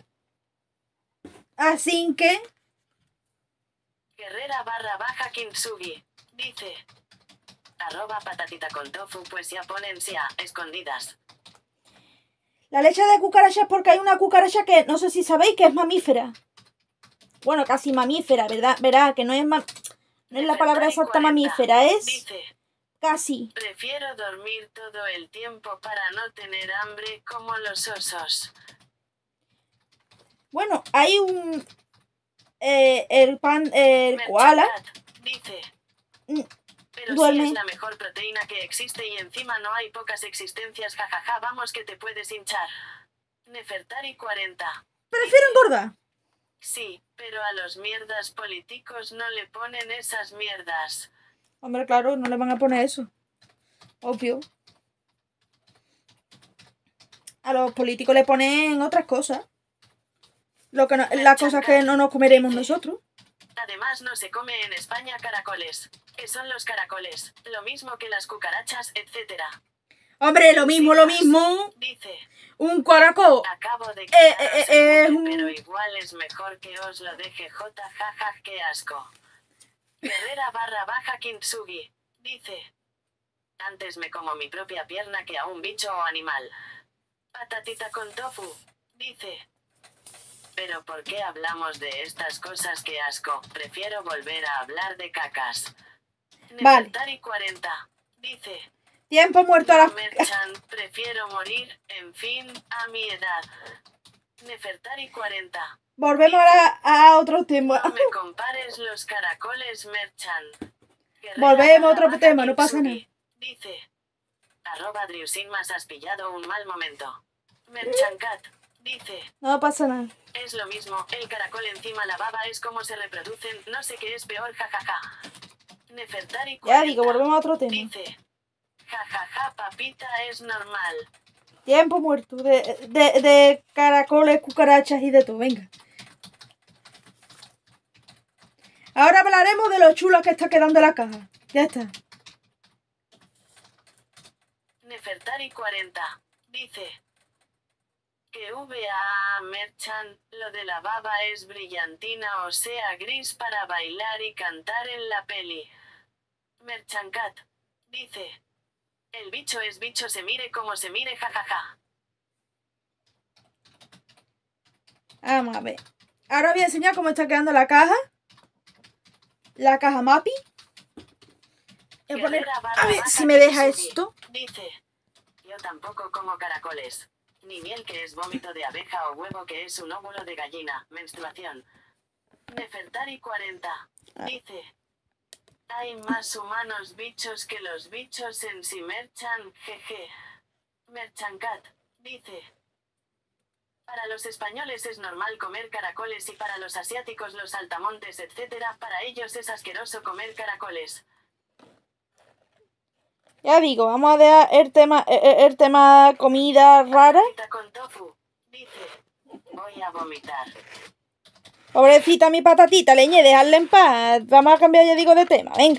Así que... Guerrera barra baja Kintsugi. Dice. Arroba patatita con tofu, pues ya ponen a escondidas. La leche de cucaracha es porque hay una cucaracha que no sé si sabéis que es mamífera. Bueno, casi mamífera, ¿verdad? Verá, que no es, ma no es la palabra exacta mamífera, es Dice. casi. Prefiero dormir todo el tiempo para no tener hambre como los osos. Bueno, hay un... Eh, el pan, el koala. Dice. Mm. Pero Duerme. sí es la mejor proteína que existe y encima no hay pocas existencias, jajaja, vamos que te puedes hinchar. Nefertari cuarenta. Prefiero engordar. Sí, pero a los mierdas políticos no le ponen esas mierdas. Hombre, claro, no le van a poner eso. Obvio. A los políticos le ponen otras cosas. Lo que no, las cosas que no nos comeremos nosotros. Además no se come en España caracoles. ¿Qué son los caracoles? Lo mismo que las cucarachas, etcétera. Hombre, lo mismo, lo mismo. Dice. Un caracol. Acabo de Eh, quitaros eh, eh, el un... buque, pero igual es mejor que os lo deje J, jaja, qué asco. Guerrera barra baja Kintsugi. Dice. Antes me como mi propia pierna que a un bicho o animal. Patatita con tofu. Dice. Pero ¿por qué hablamos de estas cosas? ¡Qué asco! Prefiero volver a hablar de cacas. Vale. Nefertari cuarenta. Dice. Tiempo muerto a No, la... Merchan, prefiero morir, en fin, a mi edad. Nefertari cuarenta. Volvemos ahora a otro tema. No me compares los caracoles, Merchan. Guerrera Volvemos a barra otro baja tema, no pasa Kintsugi. nada. Dice. Arroba Driusinmas, has pillado un mal momento. Merchancat. Dice. No pasa nada. Es lo mismo, el caracol encima la baba es como se reproducen, no sé qué es peor, jajaja. Nefertari cuarenta. Ya digo, volvemos a otro tema. Dice. Jajaja, papita, es normal. Tiempo muerto de, de, de caracoles, cucarachas y de todo. Venga. Ahora hablaremos de lo chulo que está quedando la caja. Ya está. Nefertari cuarenta. Dice. Que V A Merchan, lo de la baba es brillantina, o sea gris para bailar y cantar en la peli. Merchancat. Dice. El bicho es bicho, se mire como se mire, jajaja. Vamos a ver. Ahora voy a enseñar cómo está quedando la caja. La caja Mappy. Voy a poner... Guerrera barra A ver baja si me deja Kintsugi. esto. Dice. Yo tampoco como caracoles. Ni miel, que es vómito de abeja, o huevo, que es un óvulo de gallina. Menstruación. Nefertari cuarenta. Dice. Hay más humanos bichos que los bichos en sí, Merchan, jeje. Merchancat. Dice. Para los españoles es normal comer caracoles y para los asiáticos, los saltamontes, etcétera, para ellos es asqueroso comer caracoles. Ya digo, vamos a dejar el tema, el, el tema comida rara. Patatita con tofu. Dice. Voy a vomitar. Pobrecita mi patatita, leñe, dejarla en paz. Vamos a cambiar, ya digo, de tema. Venga.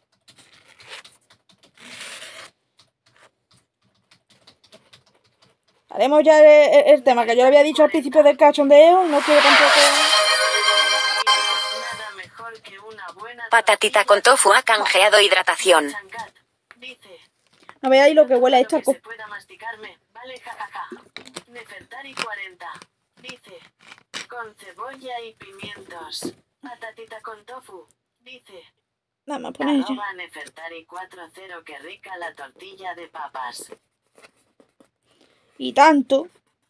Haremos ya el, el- el tema que yo le había dicho al principio del cachondeo. No quiero tampoco... Nada mejor que una buena Patatita tortilla con tofu ha canjeado hidratación. Changat. Dice. No veáis lo que huele a Todo esta lo que cosa. se pueda masticarme, vale, jajaja. Nefertari cuarenta. Dice. Con cebolla y pimientos. Patatita con tofu. Dice. Vamos a poner ya. Arroba Nefertari cuarenta, que rica la tortilla de papas. Y tanto.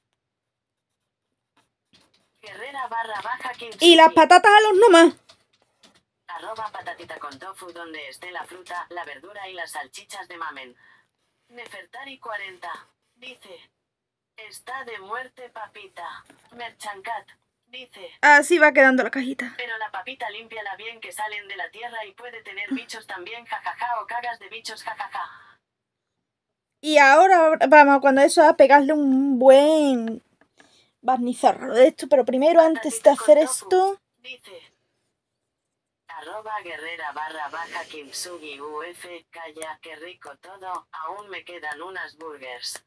Guerrera barra baja Kintsugi. Y las patatas a los nomás. Arroba patatita con tofu, donde esté la fruta, la verdura y las salchichas de mamen. Nefertari cuarenta. Dice. Está de muerte papita. Merchancat. Dice. Así va quedando la cajita. Pero la papita límpiala bien, que salen de la tierra y puede tener bichos también, jajaja, o cagas de bichos, jajaja. Y ahora vamos, cuando eso, a pegarle un buen barnizarro de esto. Pero primero, antes de Patatita hacer con tofu. esto... Dice. Arroba guerrera barra baja Kintsugi U F. Calla, qué rico todo. Aún me quedan unas burgers.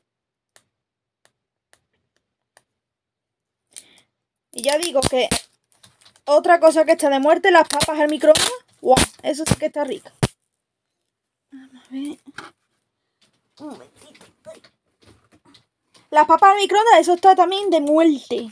Y ya digo que otra cosa que está de muerte, las papas al microondas. ¡Guau! Eso sí que está rico. Vamos a ver. Un momentito. Las papas al microondas, eso está también de muerte.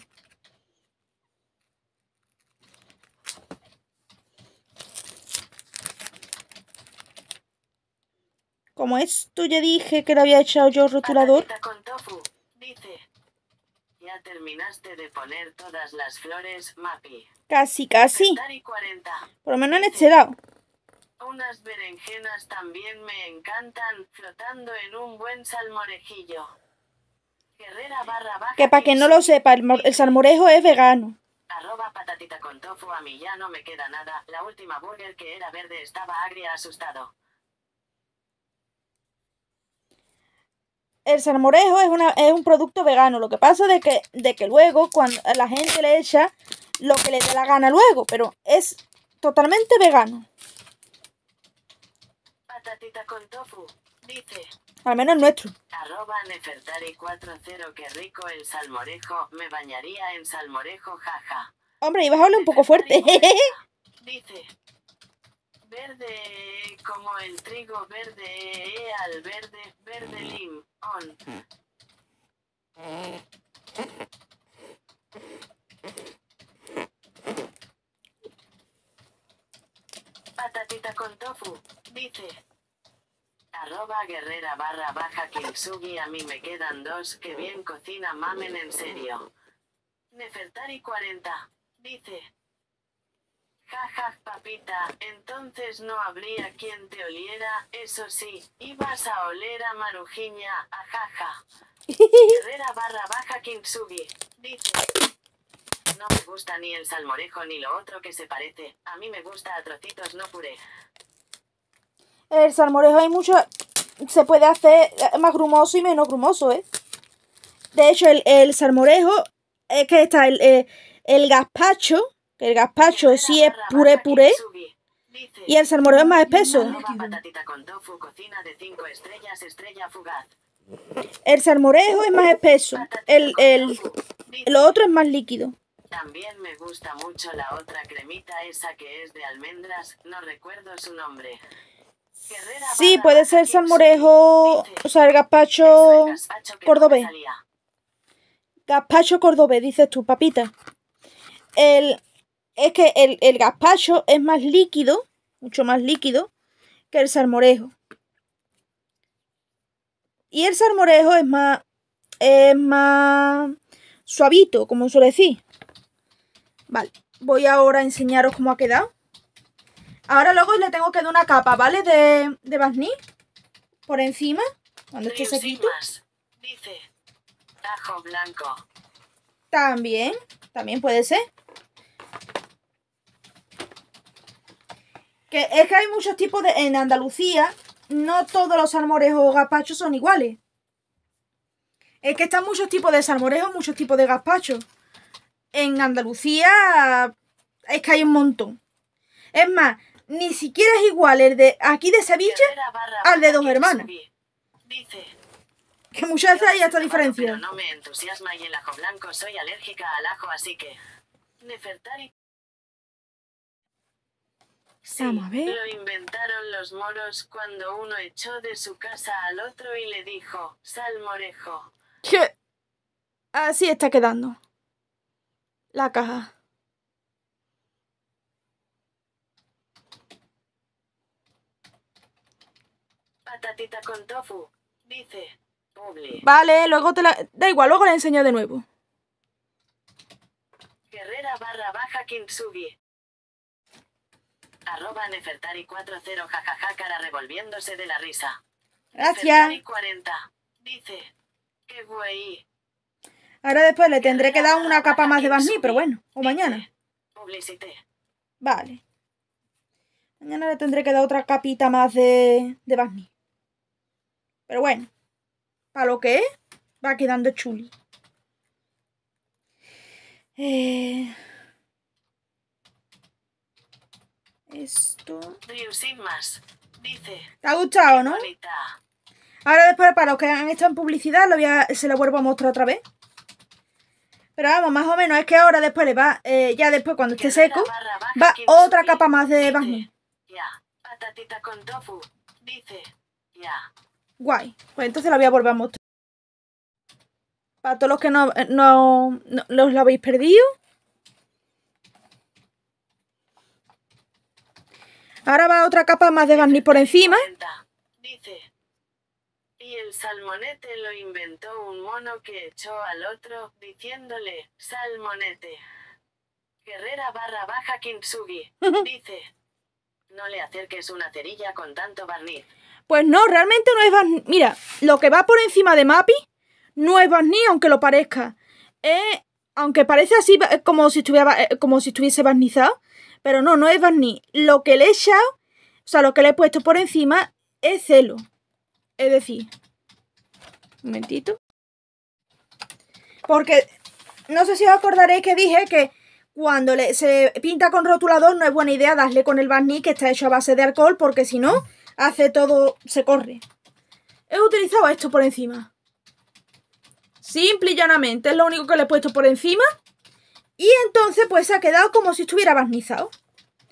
Como esto ya dije que le había echado yo rotulador. Patatita con tofu. Dice. Ya terminaste de poner todas las flores, Mapi. Casi, casi. Nefertari cuarenta. Por lo menos en este lado. Unas berenjenas también me encantan, flotando en un buen salmorejillo. Guerrera barra baja. Que para quien no lo sepa, el, mor- el salmorejo es vegano. Arroba patatita con tofu, a mí ya no me queda nada. La última burger que era verde estaba agria, asustado. El salmorejo es, una, es un producto vegano. Lo que pasa es de que, de que luego cuando la gente le echa lo que le dé la gana luego. Pero es totalmente vegano. Patatita con tofu. Dice. Al menos el nuestro. Arroba Nefertari cuarenta, qué rico el salmorejo. Me bañaría en salmorejo, jaja. Hombre, ibas a hablar un poco fuerte. Dice. Verde como el trigo verde, e al verde, verde lim, on. Patatita con tofu, dice. Arroba guerrera barra baja Kintsugi, a mí me quedan dos, que bien cocina mamen en serio. Nefertari cuarenta, dice. Jaja, papita, entonces no habría quien te oliera, eso sí, ibas a oler a Marujiña, ajaja. Guerrera barra baja Kintsugi, dice. No me gusta ni el salmorejo ni lo otro que se parece, a mí me gusta a trocitos no puré. El salmorejo hay mucho, se puede hacer más grumoso y menos grumoso, ¿eh? De hecho, el, el salmorejo es que está el, el, el gazpacho, que el gazpacho sí es puré puré, y el salmorejo es más espeso. Patatita con tofu, cocina de cinco estrellas, estrella fugaz. El salmorejo es más espeso, el, el, lo otro es más líquido. También me gusta mucho la otra cremita esa que es de almendras, no recuerdo su nombre. Guerrera Sí, barra puede baja ser Kintsugi, salmorejo, dice. o sea, el Eso gazpacho es gazpacho que cordobés. no me salía. Gazpacho cordobés, dices tú, papita. El, es que el, el gazpacho es más líquido, mucho más líquido, que el salmorejo. Y el salmorejo es más, es más suavito, como suele decir. Vale, voy ahora a enseñaros cómo ha quedado. Ahora luego le tengo que dar una capa, ¿vale? De, de barniz por encima, cuando esté sequito. Riusimas, dice. Ajo blanco. También, también puede ser. Que es que hay muchos tipos de... En Andalucía, no todos los salmorejos o gazpachos son iguales. Es que están muchos tipos de salmorejos, muchos tipos de gazpachos. En Andalucía es que hay un montón. Es más, ni siquiera es igual el de aquí de Sevilla Guerrera barra al de baja Dos Hermanas. Kintsugi, dice. Que muchas veces hay hasta Pero diferencia. no me entusiasma y el ajo blanco, soy alérgica al ajo, así que... Nefertari. Sí, Vamos a ver. lo inventaron los moros cuando uno echó de su casa al otro y le dijo, salmorejo. Que así está quedando la caja. Patatita con tofu, dice. Publi. Vale, luego te la... Da igual, luego la enseño de nuevo. Guerrera barra baja Kintsugi. Arroba Nefertari cuarenta, jajaja, cara revolviéndose de la risa. Gracias. Nefertari cuarenta, dice. Qué güey. Ahora después le tendré que dar una capa más de barniz, pero bueno, o mañana. Publicité. Vale. Mañana le tendré que dar otra capita más de, de barniz. Pero bueno, para lo que es, va quedando chuli. Eh... Esto... Riusimas, dice. ¿Te ha gustado, no? Bonita. Ahora después, para los que han estado en publicidad, lo voy a, se lo vuelvo a mostrar otra vez. Pero vamos, más o menos, es que ahora después le va, eh, ya después cuando esté seco, Barra baja va Kintsugi, otra capa más de dice. barniz. Ya. Patatita con tofu, dice. Ya. Guay. Pues entonces la voy a volver a mostrar. Para todos los que no, no, no los lo habéis perdido. Ahora va otra capa más de barniz por encima. Dice. Y el salmonete lo inventó un mono que echó al otro, diciéndole, salmonete. Guerrera barra baja Kintsugi, dice. No le acerques una cerilla con tanto barniz. Pues no, realmente no es barniz. Mira, lo que va por encima de Mappy no es barniz, aunque lo parezca. Eh, aunque parece así como si, estuviera, como si estuviese barnizado. Pero no, no es barniz. Lo que le he echado, o sea, lo que le he puesto por encima es celo. Es decir, un momentito. Porque no sé si os acordaréis que dije que cuando le, se pinta con rotulador no es buena idea darle con el barniz que está hecho a base de alcohol, porque si no, hace todo, se corre. He utilizado esto por encima. Simple y llanamente, es lo único que le he puesto por encima. Y entonces pues se ha quedado como si estuviera barnizado.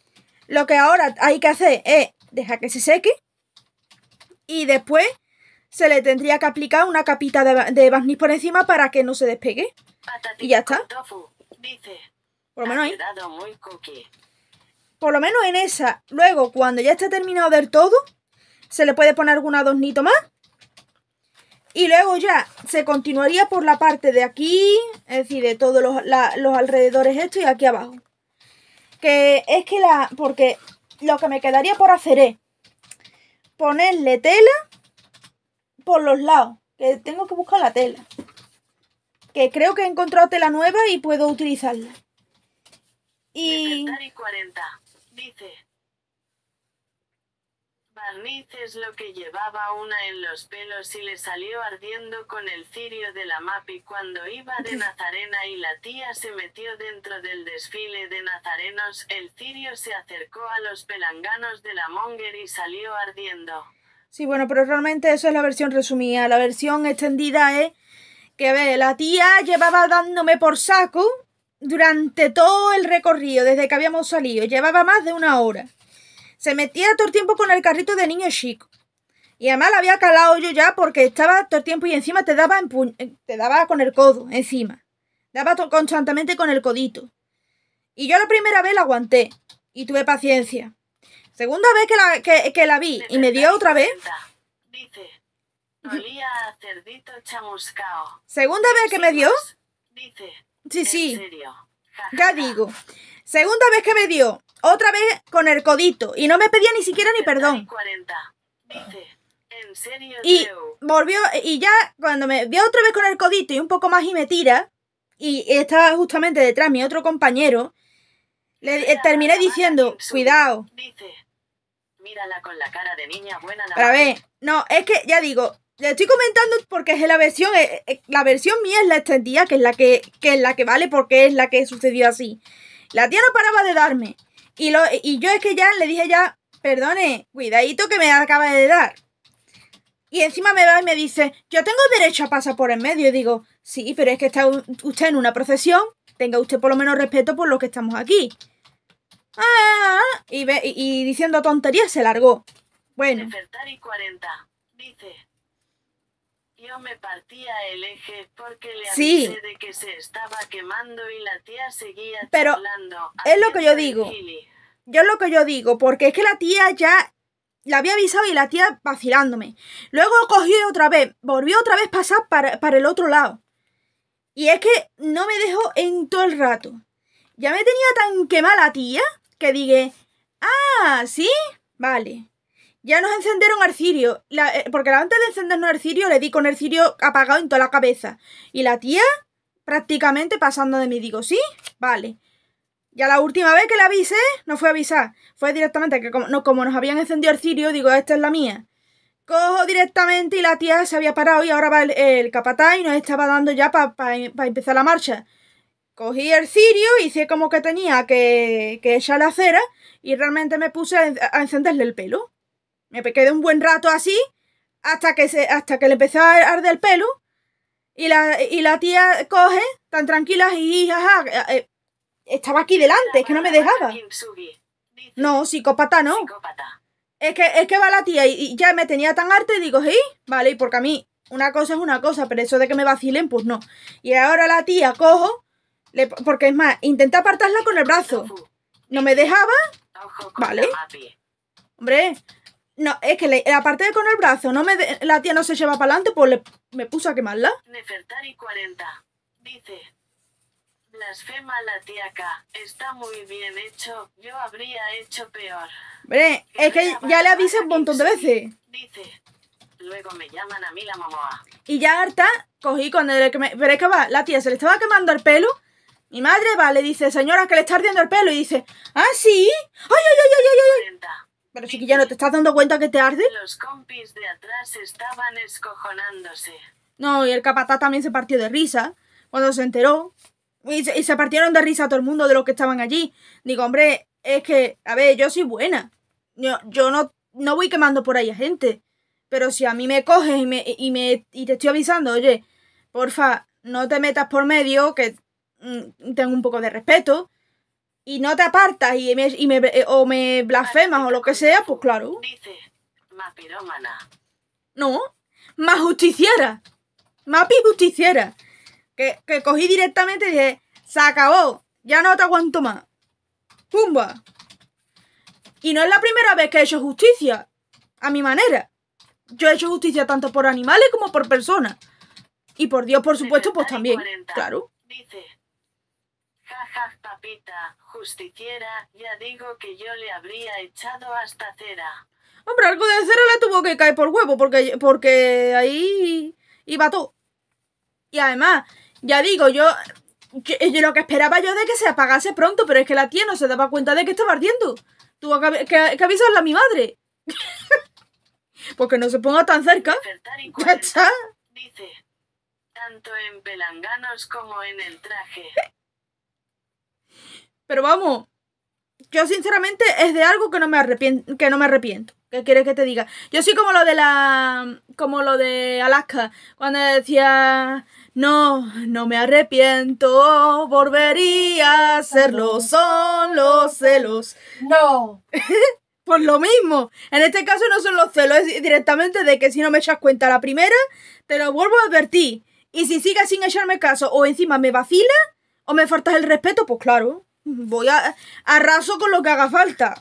Lo que ahora hay que hacer es dejar que se seque. Y después se le tendría que aplicar una capita de, de barniz por encima para que no se despegue. Patati Y ya está. con tofu, dice. Por lo menos Ha ahí. quedado muy cookie. Por lo menos en esa. Luego, cuando ya esté terminado del todo, se le puede poner algún adornito más. Y luego ya se continuaría por la parte de aquí, es decir, de todos los, la, los alrededores estos y aquí abajo. Que es que la... Porque lo que me quedaría por hacer es ponerle tela por los lados. Que tengo que buscar la tela. Que creo que he encontrado tela nueva y puedo utilizarla. Y... Nefertari cuarenta, dice. Barniz es lo que llevaba una en los pelos y le salió ardiendo con el cirio de la Mapi cuando iba de Nazarena y la tía se metió dentro del desfile de nazarenos. El cirio se acercó a los pelanganos de la Monger y salió ardiendo. Sí, bueno, pero realmente eso es la versión resumida. La versión extendida es que, a ver, la tía llevaba dándome por saco durante todo el recorrido, desde que habíamos salido. Llevaba más de una hora. Se metía todo el tiempo con el carrito de niño chico. Y además la había calado yo ya porque estaba todo el tiempo y encima te daba, te daba con el codo, encima. Daba constantemente con el codito. Y yo la primera vez la aguanté. Y tuve paciencia. Segunda vez que la, que, que la vi y me dio otra vez. Dice. Olía a cerdito chamuscao. Segunda vez que me dio. Dice. Sí, sí. ¿En serio? Ja, ja, Ya ja. digo. Segunda vez que me dio. Otra vez con el codito. Y no me pedía ni siquiera ni perdón. cuarenta. Dice. ¿En serio, Y Teu? volvió. Y ya cuando me dio otra vez con el codito y un poco más y me tira. Y estaba justamente detrás mi otro compañero. Le eh, terminé diciendo, cuidado. Dice. Mírala con la cara de niña buena. Pero a ver, no, es que ya digo, le estoy comentando porque es la versión, eh, eh, la versión mía es la extendida, que es la que, que es la que vale porque es la que sucedió así. La tía no paraba de darme. Y, lo, y yo es que ya le dije ya, perdone, cuidadito que me acaba de dar. Y encima me va y me dice, yo tengo derecho a pasar por en medio. Y digo, sí, pero es que está usted en una procesión, tenga usted por lo menos respeto por los que estamos aquí. Ah, y, ve, y, y diciendo tonterías se largó. Bueno. Nefertari cuarenta. Dice. Yo me partía el eje porque le Sí. avisé de que se estaba quemando y la tía seguía Pero charlando, es lo que yo haciendo el digo. gili. Yo es lo que yo digo, porque es que la tía ya la había avisado y la tía vacilándome. Luego cogió otra vez, volvió otra vez a pasar para, para el otro lado. Y es que no me dejó en todo el rato. Ya me tenía tan quemada la tía que dije, ah, ¿sí? Vale. Ya nos encendieron el cirio, la, eh, porque antes de encendernos el cirio le di con el cirio apagado en toda la cabeza. Y la tía prácticamente pasando de mí. Digo, ¿sí? Vale. Ya la última vez que le avisé, no fue a avisar. Fue directamente que como, no, como nos habían encendido el cirio, digo, esta es la mía. Cojo directamente y la tía se había parado y ahora va el, el capataz y nos estaba dando ya para pa, pa empezar la marcha. Cogí el cirio, hice como que tenía que, que echar la cera y realmente me puse a, a encenderle el pelo. Me quedé un buen rato así hasta que, se, hasta que le empezó a arder el pelo y la, y la tía coge tan tranquila y jaja, eh, estaba aquí delante, es que no me dejaba. No, psicópata no. Psicópata. Es que, es que va la tía y, y ya me tenía tan harta y digo, sí, vale, porque a mí una cosa es una cosa, pero eso de que me vacilen, pues no. Y ahora la tía cojo, le, porque es más, intenté apartarla con el brazo. No me dejaba, Ojo con vale. la Mapi. Hombre, no, es que le, la aparté con el brazo, no me de, la tía no se lleva para adelante, pues le, me puse a quemarla. Nefertari cuarenta. Dice. Blasfema la tiaca. Está muy bien hecho. Yo habría hecho peor. Hombre, es que ya le avisé un montón de veces. Dice. Luego me llaman a mí la Momoa. Y ya harta, cogí cuando le que me, pero es que va, la tía se le estaba quemando el pelo. Mi madre va, le dice, señora, que le está ardiendo el pelo. Y dice, ¿ah, sí? ¡Ay, ay, ay, ay, ay! ay! cuarenta. Pero chiquilla, ¿no te estás dando cuenta que te arde? Los compis de atrás estaban escojonándose. No, y el capataz también se partió de risa cuando se enteró. Y se, y se partieron de risa todo el mundo de los que estaban allí. Digo, hombre, es que, a ver, yo soy buena. Yo, yo no, no voy quemando por ahí a gente. Pero si a mí me coges y, me, y, me, y te estoy avisando, oye, porfa, no te metas por medio, que mm, tengo un poco de respeto. Y no te apartas y me, y me, o me blasfemas o lo que sea, pues claro. Dice. Mapirómana. No, más justiciera. Mapi justiciera. Que, que cogí directamente y dije, se acabó, ya no te aguanto más. ¡Pumba! Y no es la primera vez que he hecho justicia, a mi manera. Yo he hecho justicia tanto por animales como por personas. Y por Dios, por supuesto, pues también. cuarenta. Claro. Dice, jaja, papita, justiciera, ya digo que yo le habría echado hasta cera. Hombre, algo de cera le tuvo que caer por huevo, porque, porque ahí iba todo. Y además, ya digo, yo, yo, yo lo que esperaba yo de que se apagase pronto, pero es que la tía no se daba cuenta de que estaba ardiendo. Tuvo que, que, que avisarle a mi madre. Porque no se ponga tan cerca. Ya está. Dice, tanto en pelanganos como en el traje. Pero vamos, yo sinceramente es de algo que no me arrepiento, que no me arrepiento. ¿Qué quieres que te diga? Yo soy como lo de la, como lo de Alaska, cuando decía, no, no me arrepiento, volvería a hacerlo, son los celos. No. Pues lo mismo. En este caso no son los celos, es directamente de que si no me echas cuenta la primera, te lo vuelvo a advertir. Y si sigues sin echarme caso o encima me vacilas o me faltas el respeto, pues claro, voy a arraso con lo que haga falta.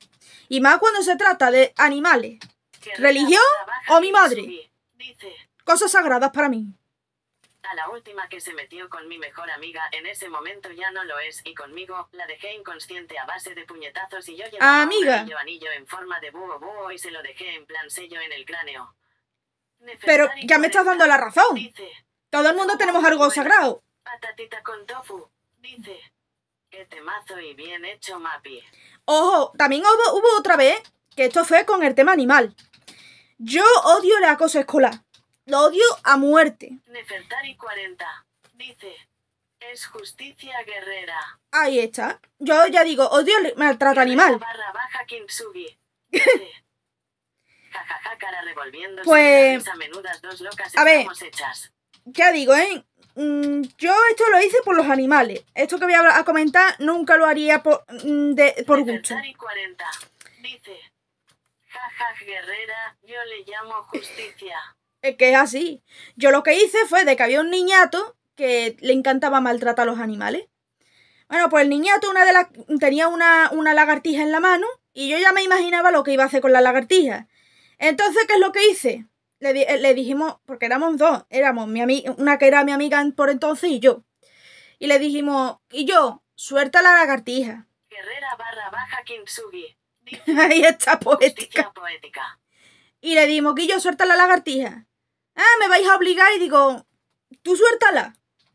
Y más cuando se trata de animales, religión o mi madre. Dice, cosas sagradas para mí. a la última que se metió con mi mejor amiga, en ese momento ya no lo es, y conmigo, la dejé inconsciente a base de puñetazos y yo llevaba Amiga. un anillo, anillo en forma de búho búho y se lo dejé en plan sello en el cráneo. Pero ya me estás dando la razón. Dice, Todo el mundo tenemos algo sagrado. patatita con tofu. Dice, qué temazo y bien hecho, Mapi. Ojo, también hubo, hubo otra vez, que esto fue con el tema animal. Yo odio el acoso escolar. Lo odio a muerte. Nefertari cuarenta. Dice, es justicia guerrera. Ahí está. Yo ya digo, odio el maltrato animal. Barra baja Kintsugi. Dice, jajaja, cara revolviéndose. Pues, a menudas dos locas a ver. estamos hechas. Ya digo, ¿eh? Mm, yo esto lo hice por los animales. Esto que voy a, a comentar nunca lo haría por, mm, de, por gusto. Nefertari cuarenta. Dice, jaja, guerrera, yo le llamo justicia. Es que es así. Yo lo que hice fue de que había un niñato que le encantaba maltratar a los animales. Bueno, pues el niñato una de las tenía una, una lagartija en la mano y yo ya me imaginaba lo que iba a hacer con la lagartija. Entonces, ¿qué es lo que hice? Le, di le dijimos, porque éramos dos, éramos mi amiga, una que era mi amiga por entonces y yo. Y le dijimos, y yo, suelta la lagartija. Guerrera barra baja Kintsugi. Dice, Ahí está poética. justicia poética. Y le dimos, que yo, suelta la lagartija. Ah, me vais a obligar y digo, tú suéltala.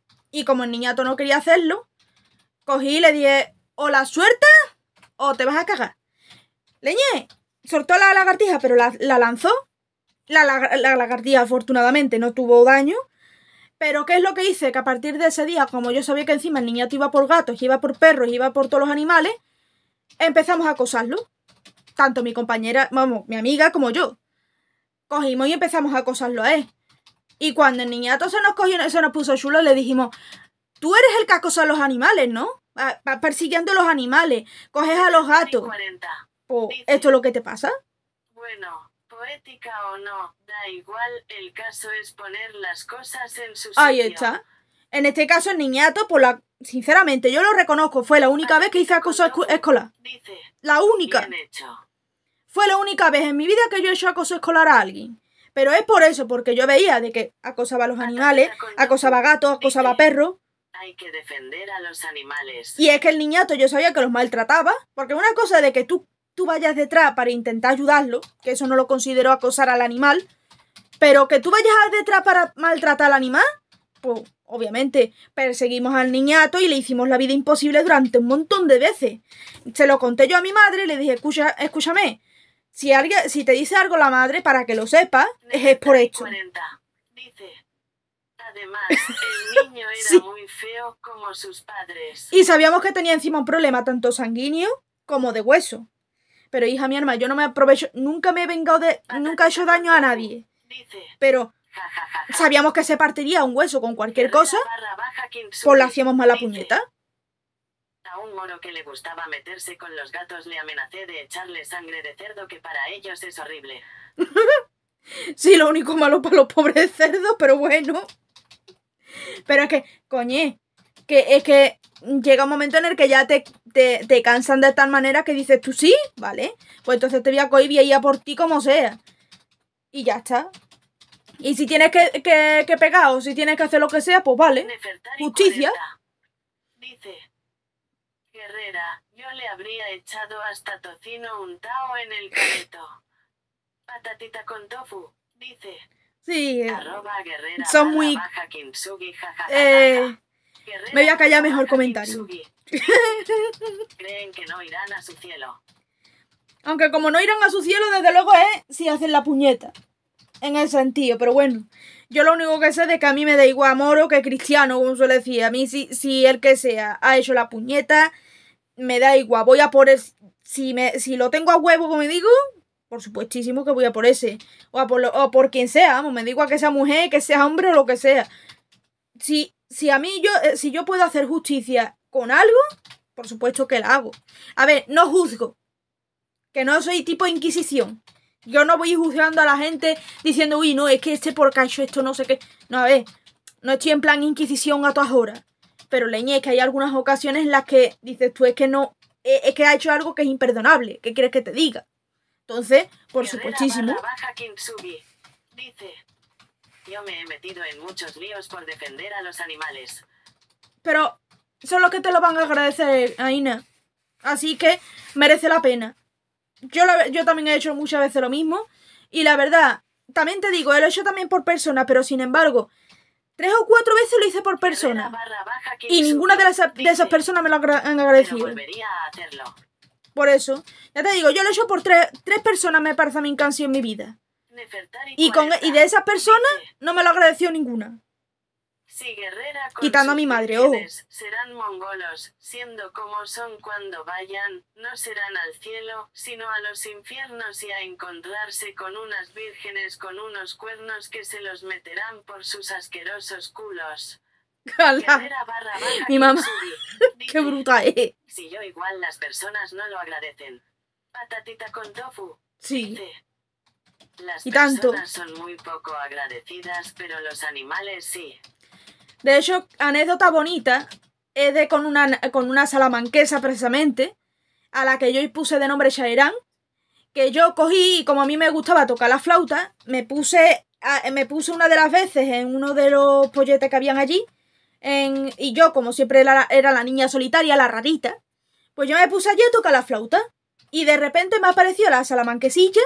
Y como el niñato no quería hacerlo, cogí y le dije, o la sueltas o te vas a cagar. Leñé, soltó la lagartija, pero la, la lanzó. La, la, la lagartija afortunadamente no tuvo daño. Pero ¿qué es lo que hice? Que a partir de ese día, como yo sabía que encima el niñato iba por gatos, iba por perros, iba por todos los animales, empezamos a acosarlo. Tanto mi compañera, vamos, mi amiga como yo. Cogimos y empezamos a acosarlo a él. Y cuando el niñato se nos cogió, se nos puso chulo, le dijimos, tú eres el que acosa a los animales, ¿no? Vas persiguiendo a los animales, coges a los gatos. Pues, ¿esto es lo que te pasa? Bueno, poética o no, da igual, el caso es poner las cosas en su sitio. Ahí está. En este caso el niñato, pues la, sinceramente, yo lo reconozco, fue la única vez que hice acoso escolar. Dice, la única. bien hecho. Fue la única vez en mi vida que yo he hecho acoso escolar a alguien. Pero es por eso, porque yo veía de que acosaba a los animales, acosaba a gatos, acosaba a perros. Hay que defender a los animales. Y es que el niñato yo sabía que los maltrataba, porque una cosa de que tú, tú vayas detrás para intentar ayudarlo, que eso no lo considero acosar al animal, pero que tú vayas detrás para maltratar al animal, pues obviamente perseguimos al niñato y le hicimos la vida imposible durante un montón de veces. Se lo conté yo a mi madre y le dije, Escucha, escúchame, si, alguien, si te dice algo la madre, para que lo sepas, es por esto. cuarenta. Dice, además, el niño era sí. muy feo como sus padres. Y sabíamos que tenía encima un problema tanto sanguíneo como de hueso. Pero hija mi hermana, yo no me aprovecho, nunca me he vengado de, nunca he hecho daño a nadie. Dice, pero ja, ja, ja, ja. sabíamos que se partiría un hueso con cualquier cosa, pues le hacíamos mala Dice, puñeta. a un moro que le gustaba meterse con los gatos le amenacé de echarle sangre de cerdo que para ellos es horrible. Sí, lo único malo para los pobres cerdos, pero bueno. Pero es que, coñe, que es que llega un momento en el que ya te, te, te cansan de tal manera que dices tú sí, ¿vale? Pues entonces te voy a cohibir y a por ti como sea. Y ya está. Y si tienes que, que, que pegar o si tienes que hacer lo que sea, pues vale. Nefertari Justicia. cuarenta. Dice, Guerrera, yo le habría echado hasta tocino untao en el careto. Patatita con tofu, dice. Sí, eh, Arroba guerrera son barra muy... baja kintsugi, jajajaja. Eh, Guerrera me voy a callar mejor baja comentario. kintsugi. Creen que no irán a su cielo. Aunque como no irán a su cielo, desde luego es si hacen la puñeta. En ese sentido, pero bueno. Yo lo único que sé es de que a mí me da igual moro que cristiano, como suele decir. A mí si, si el que sea ha hecho la puñeta, me da igual. Voy a por el... Si, me, si lo tengo a huevo, como me digo, por supuestísimo que voy a por ese. O, a por, lo, o por quien sea, vamos. Me da igual que sea mujer, que sea hombre o lo que sea. Si, si a mí yo... Si yo puedo hacer justicia con algo, por supuesto que la hago. A ver, no juzgo. Que no soy tipo inquisición. Yo no voy juzgando a la gente diciendo, uy, no, es que este por cacho esto no sé qué. No, a ver, no estoy en plan inquisición a todas horas. Pero leñe, es que hay algunas ocasiones en las que dices tú, es que no, es, es que ha hecho algo que es imperdonable. ¿Qué quieres que te diga? Entonces, por Guerrera supuestísimo. barra baja kintsugi. Dice, yo me he metido en muchos líos por defender a los animales. Pero son los que te lo van a agradecer, Aina. Así que merece la pena. Yo, la, yo también he hecho muchas veces lo mismo. Y la verdad, también te digo, lo he hecho también por persona. Pero sin embargo, tres o cuatro veces lo hice por persona. Barra baja Y ninguna de, las, de esas personas me lo agra han agradecido. Pero volvería a hacerlo. Por eso, ya te digo, yo lo he hecho por tres, tres personas, me parece a mí, que han sido en mi vida. Nefertari Y, con, cuarenta. y de esas personas Dice, no me lo agradeció ninguna. si Guerrera con Quitando a sus mi madre, ojo. vírgenes serán mongolos, siendo como son cuando vayan, no serán al cielo, sino a los infiernos y a encontrarse con unas vírgenes con unos cuernos que se los meterán por sus asquerosos culos. Guerrera barra baja Mi mamá, kintsugi. Dice, qué bruta es. si yo igual las personas no lo agradecen. Patatita con tofu. Sí. Dice, las Y tanto. personas son muy poco agradecidas, pero los animales sí. De hecho, anécdota bonita es de con una, con una salamanquesa precisamente, a la que yo puse de nombre Shairán, que yo cogí y como a mí me gustaba tocar la flauta, me puse, a, me puse una de las veces en uno de los polletes que habían allí, en, y yo como siempre era, era la niña solitaria, la rarita, pues yo me puse allí a tocar la flauta, y de repente me apareció la salamanquesilla.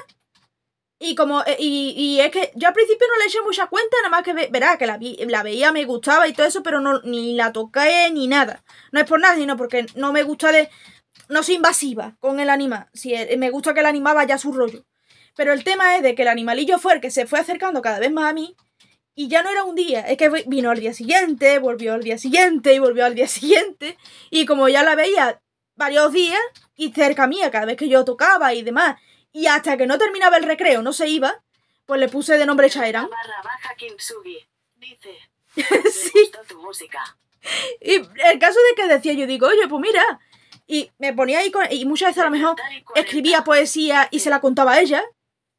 Y como y, y es que yo al principio no le eché mucha cuenta, nada más que ve, verá que la, vi, la veía, me gustaba y todo eso, pero no ni la toqué ni nada. No es por nada, sino porque no me gusta de... No soy invasiva con el animal. Si sí, me gusta que el animal vaya a su rollo. Pero el tema es de que el animalillo fue el que se fue acercando cada vez más a mí. Y ya no era un día, es que vino al día siguiente, volvió al día siguiente y volvió al día siguiente. Y como ya la veía varios días y cerca mía cada vez que yo tocaba y demás... Y hasta que no terminaba el recreo, no se iba, pues le puse de nombre Shairán. Barra baja kintsugi. Dice, sí. me gustó tu música. Y el caso de que decía, yo digo, oye, pues mira. Y me ponía ahí con... Y muchas veces a lo mejor escribía poesía y se la contaba a ella.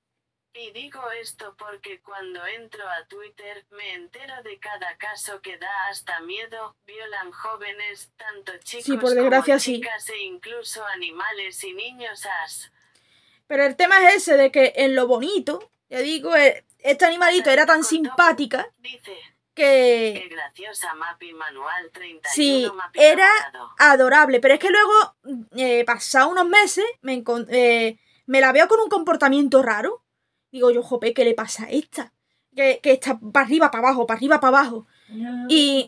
Y digo esto porque cuando entro a Twitter me entero de cada caso que da hasta miedo, violan jóvenes, tanto chicos sí, por desgracia, como chicas sí. e incluso animales y niños as. Pero el tema es ese de que en lo bonito, ya digo, este animalito era tan simpática Dice, que... qué graciosa Mapi Manual treinta y uno, sí, Mapi era enamorado. adorable. Pero es que luego, eh, pasados unos meses, me, eh, me la veo con un comportamiento raro. Digo yo, jope, ¿qué le pasa a esta? Que, que está para arriba, para abajo, para arriba, para abajo. Y,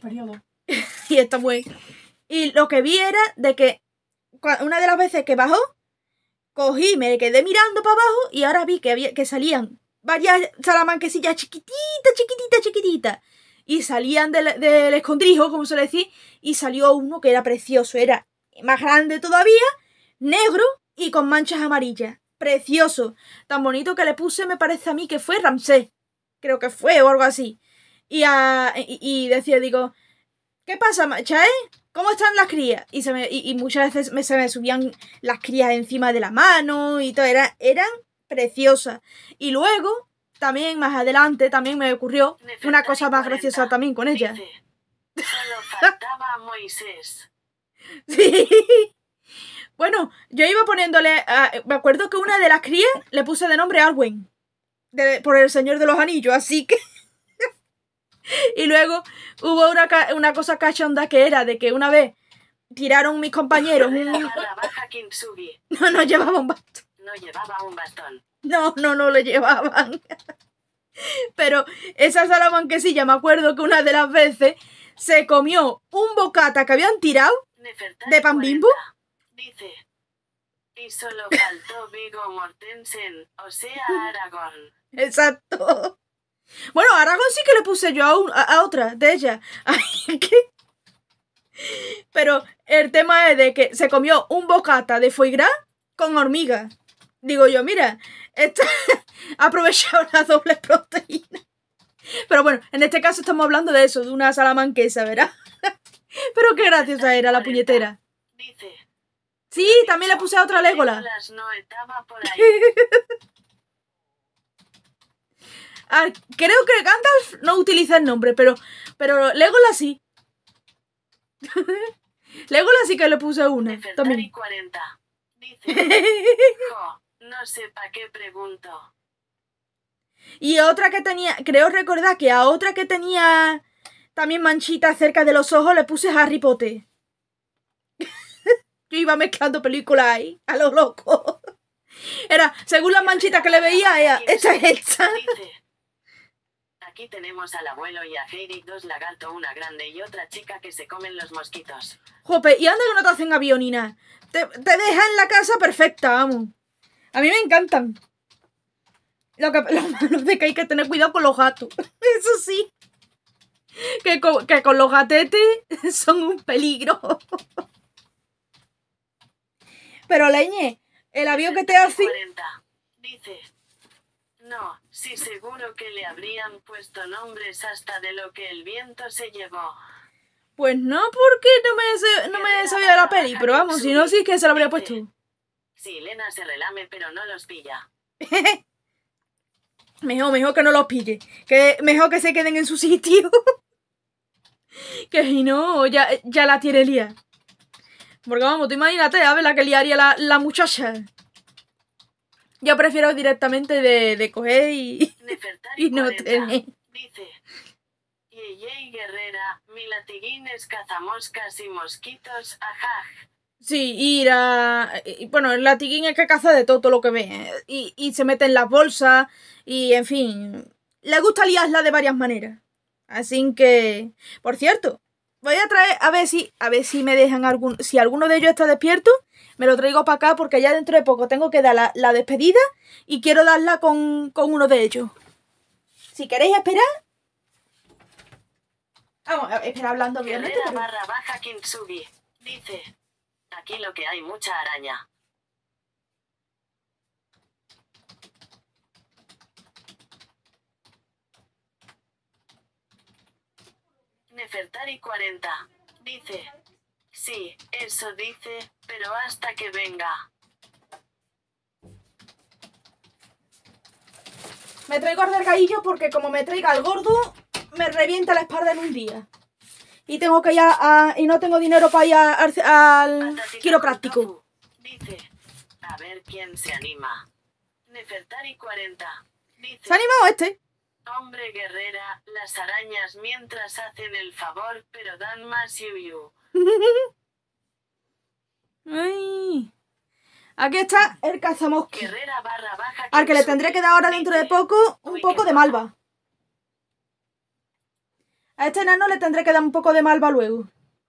y esto fue... Y lo que vi era de que una de las veces que bajó, cogí, me quedé mirando para abajo y ahora vi que, había, que salían varias salamanquesillas chiquititas, chiquititas, chiquititas. Y salían del, del escondrijo, como se le decía, y salió uno que era precioso. Era más grande todavía, negro y con manchas amarillas. Precioso. Tan bonito que le puse, me parece a mí, que fue Ramsés. Creo que fue o algo así. Y, a, y, y decía, digo, ¿qué pasa, macha, eh? ¿Cómo están las crías? Y, se me, y, y muchas veces me, se me subían las crías encima de la mano y todo. Era, eran preciosas. Y luego también más adelante también me ocurrió Nefertari una cosa más cuarenta, graciosa también con ella. Dice, solo faltaba Moisés. Sí. Bueno, yo iba poniéndole... a- me acuerdo que una de las crías le puse de nombre Arwen. De- por el Señor de los Anillos, así que... Y luego hubo una, ca- una cosa cachonda que era de que una vez tiraron mis compañeros Guerrera un... barra baja Kintsugi. No, no llevaba un bastón. No llevaba un bastón. No, no, no lo llevaban. Pero esa salamanquesilla, me acuerdo que una de las veces se comió un bocata que habían tirado Nefertari ¿De pan Bimbo? cuarenta, Dice, y solo faltó Viggo Mortensen, o sea Aragorn. Exacto. Bueno, a Aragorn sí que le puse yo a, un- a- a otra de ellas. Ay, ¿qué? Pero el tema es de que se comió un bocata de foie gras con hormiga. Digo yo, mira, esta ha aprovechado la doble proteína. Pero bueno, en este caso estamos hablando de eso, de una salamanquesa, ¿verdad? Pero qué graciosa era la puñetera. Dice, Sí, también le puse a otra Legolas. Legolas no estaba por ahí. Ah, creo que Gandalf no utiliza el nombre, pero, pero Legolas sí. Legolas sí que le puse una. Nefertari También. cuarenta. Dice, jo, no sé pa' qué pregunto. Y otra que tenía, creo recordar que a otra que tenía también manchitas cerca de los ojos le puse Harry Potter. Yo iba mezclando películas ahí, a lo loco. Era, según las manchitas que le veía, era, esta es esta. Dice, aquí tenemos al abuelo y a Heidi, dos lagarto, una grande y otra chica que se comen los mosquitos. Jope, y anda que no te hacen avión ni nada. Te, te dejan la casa perfecta, vamos. A mí me encantan. Lo, que, lo malo es que hay que tener cuidado con los gatos. Eso sí. Que con, que con los gatetes son un peligro. Pero leñe, el avión que te hacen... cuarenta. Dice, no, sí seguro que le habrían puesto nombres hasta de lo que el viento se llevó. Pues no, porque no me, sé- no me sabía de la peli. Pero vamos, si no, sí que se lo habría puesto. Sí, Lena se relame pero no los pilla. Mejor, mejor que no los pille. Que mejor que se queden en su sitio. Que si no, ya, ya la tiene lía. Porque vamos, tú imagínate, a ver la que liaría la, la muchacha. Yo prefiero directamente de, de coger y, Nefertari y no cuarenta. tener. Dice, Yeyey Guerrera, mi latiguines cazamoscas y mosquitos, ajaj. Sí, ir a... y, bueno, el latiguín es que caza de todo, todo lo que ve. Y, y se mete en las bolsas. Y, en fin, le gusta liarla de varias maneras. Así que... Por cierto, voy a traer... A ver si, a ver si me dejan algún... Si alguno de ellos está despierto, me lo traigo para acá porque ya dentro de poco tengo que dar la, la despedida y quiero darla con, con uno de ellos. Si queréis esperar... Vamos, a esperar hablando obviamente. Guerrera pero- barra baja Kintsugi. Dice, aquí lo que hay mucha araña. Nefertari cuarenta. Dice, sí, eso dice, pero hasta que venga. Me traigo al delgadillo porque como me traiga al gordo, me revienta la espalda en un día. Y tengo que ir a, a- y no tengo dinero para ir a- al, al Patatita quiropráctico. con tofu. Dice, a ver quién se anima. Nefertari cuarenta. Dice, ¿Se ha animado este? hombre guerrera, las arañas mientras hacen el favor, pero dan más yuyu. Ay. Aquí está el cazamosqui. Guerrera barra baja Al que le Kintsugi. tendré que dar ahora dentro de Dice, poco un uy, poco qué de guapo. malva. A este enano le tendré que dar un poco de malva luego.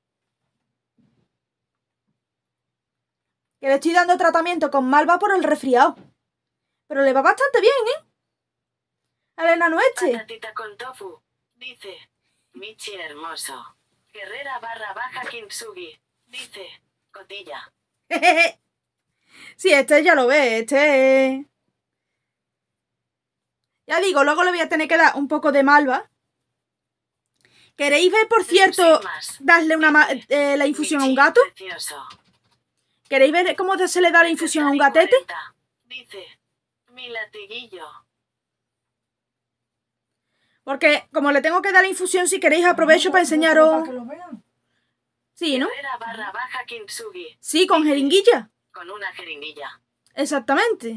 Que le estoy dando tratamiento con malva por el resfriado. Pero le va bastante bien, ¿eh? Al enano este. Patatita con tofu. Dice, Michi hermoso. Guerrera barra baja Kintsugi. Dice, cotilla. Sí, este ya lo ve, este... Ya digo, luego le voy a tener que dar un poco de malva. ¿Queréis ver, por cierto, Más. darle una ma- eh, la infusión a un gato? Precioso. ¿Queréis ver cómo se le da la infusión a un Nefertari gatete? cuarenta. Dice, mi latiguillo. Porque como le tengo que dar la infusión, si queréis aprovecho para Para que enseñaros... lo vean. Sí, ¿no? Guerrera barra baja Kintsugi. Sí, con jeringuilla. Con una jeringuilla. Exactamente.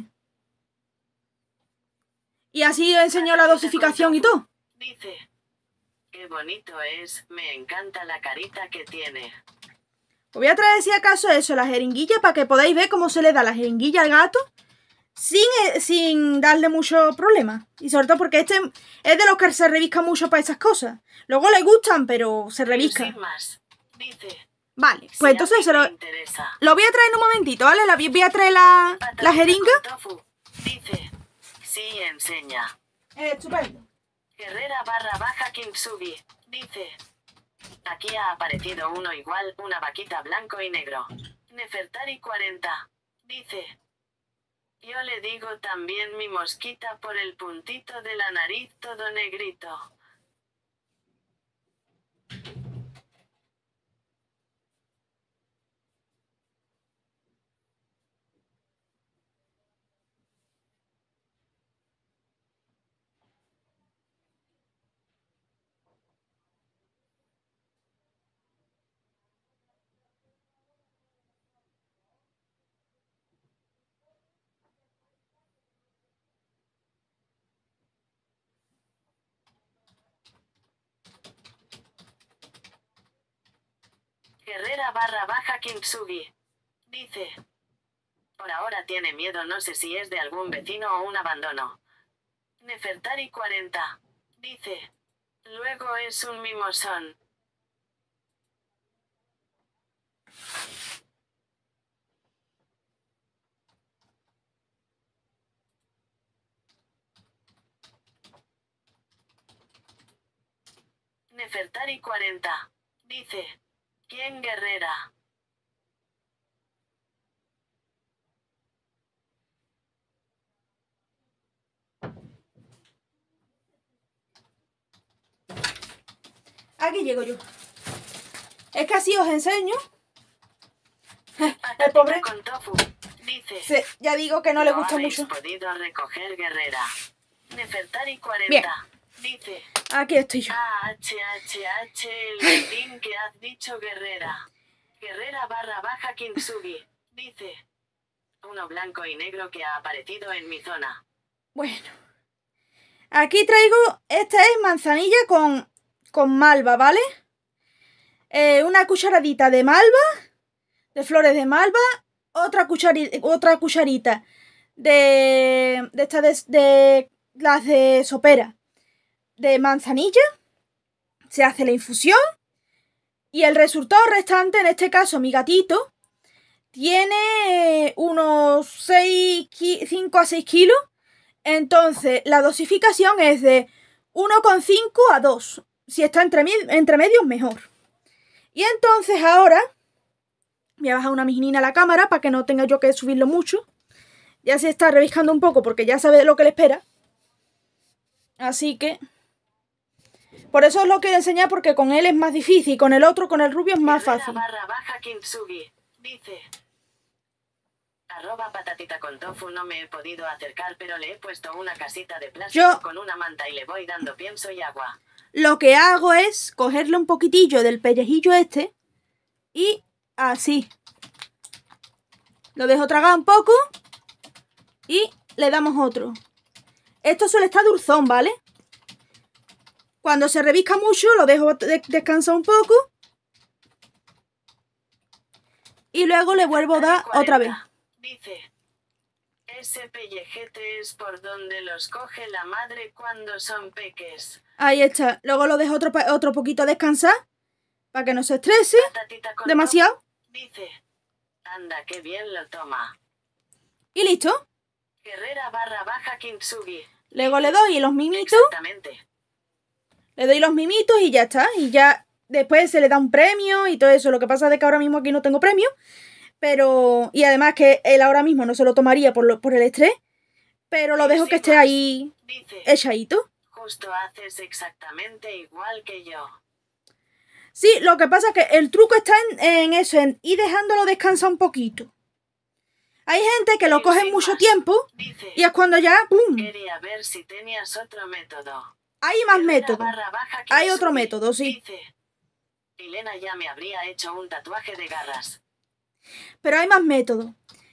Y así os enseño la dosificación y todo. Dice. Qué bonito es, me encanta la carita que tiene. Os voy a traer si acaso eso, la jeringuilla, para que podáis ver cómo se le da la jeringuilla al gato sin, eh, sin darle mucho problema. Y sobre todo porque este es de los que se revisca mucho para esas cosas. Luego le gustan, pero se revisca. Sin más. Dice. Vale, Si pues a entonces ti se te lo, interesa. lo voy a traer en un momentito, ¿vale? La, voy a traer la, Patatita la jeringa. con tofu. Dice. Sí, enseña. Eh, estupendo. Guerrera barra baja Kintsugi. Dice. Aquí ha aparecido uno igual, una vaquita blanco y negro. Nefertari cuarenta. Dice. Yo le digo también mi mosquita por el puntito de la nariz todo negrito. Guerrera barra baja Kintsugi. Dice. Por ahora tiene miedo, no sé si es de algún vecino o un abandono. Nefertari cuarenta. Dice. Luego es un mimosón. Nefertari cuarenta. Dice. ¿Quién guerrera? Aquí llego yo. Es que así os enseño. Patatita El pobre, con tofu. Dice. se- ya digo que no le gusta habéis mucho. podido recoger guerrera. Nefertari cuarenta. Bien. Dice. Aquí estoy yo. H H H el link que has dicho guerrera. Guerrera barra baja Kintsugi. Dice. Uno blanco y negro que ha aparecido en mi zona. Bueno. Aquí traigo, esta es manzanilla con, con malva, ¿vale? Eh, una cucharadita de malva, de flores de malva, otra, cuchari, otra cucharita de, de, esta de, de las de sopera, de manzanilla. Se hace la infusión y el resultado restante, en este caso mi gatito, tiene unos seis, cinco a seis kilos. Entonces, la dosificación es de uno coma cinco a dos. Si está entre, entre medios, mejor. Y entonces ahora voy a bajar una mijinina a la cámara para que no tenga yo que subirlo mucho. Ya se está reviscando un poco porque ya sabe lo que le espera. Así que... Por eso os lo quiero enseñar, porque con él es más difícil. Con el otro, con el rubio, es más Guerrera fácil. barra baja Kintsugi. Dice. Arroba patatita con tofu, no me he podido acercar, pero le he puesto una casita de plástico Yo- con una manta y le voy dando pienso y agua. Lo que hago es cogerle un poquitillo del pellejillo este y así. Lo dejo tragar un poco y le damos otro. Esto suele estar dulzón, ¿vale? Cuando se revisca mucho lo dejo de descansar un poco y luego le vuelvo a dar otra vez. Dice. Ese pellejete es por donde los coge la madre cuando son peques. Ahí está. Luego lo dejo otro, pa- otro poquito a descansar para que no se estrese Patatita con demasiado. tofu. Dice. Anda, qué bien lo toma. Y listo. Guerrera barra baja Kintsugi. Luego le doy los mimitos. Exactamente. Le doy los mimitos y ya está. Y ya después se le da un premio y todo eso. Lo que pasa es que ahora mismo aquí no tengo premio. Pero... Y además que él ahora mismo no se lo tomaría por, lo, por el estrés. Pero lo dejo que esté ahí Dice. echadito. Justo haces exactamente igual que yo. Sí, lo que pasa es que el truco está en, en eso, en ir dejándolo descansar un poquito. Hay gente que lo Sí, coge sin mucho más. tiempo Dice. y es cuando ya ¡pum! Quería ver si tenías otro método. Hay más Herrera métodos. barra baja Hay otro Kintsugi método, sí. Dice, Elena ya me habría hecho un tatuaje de garras. Pero hay más métodos.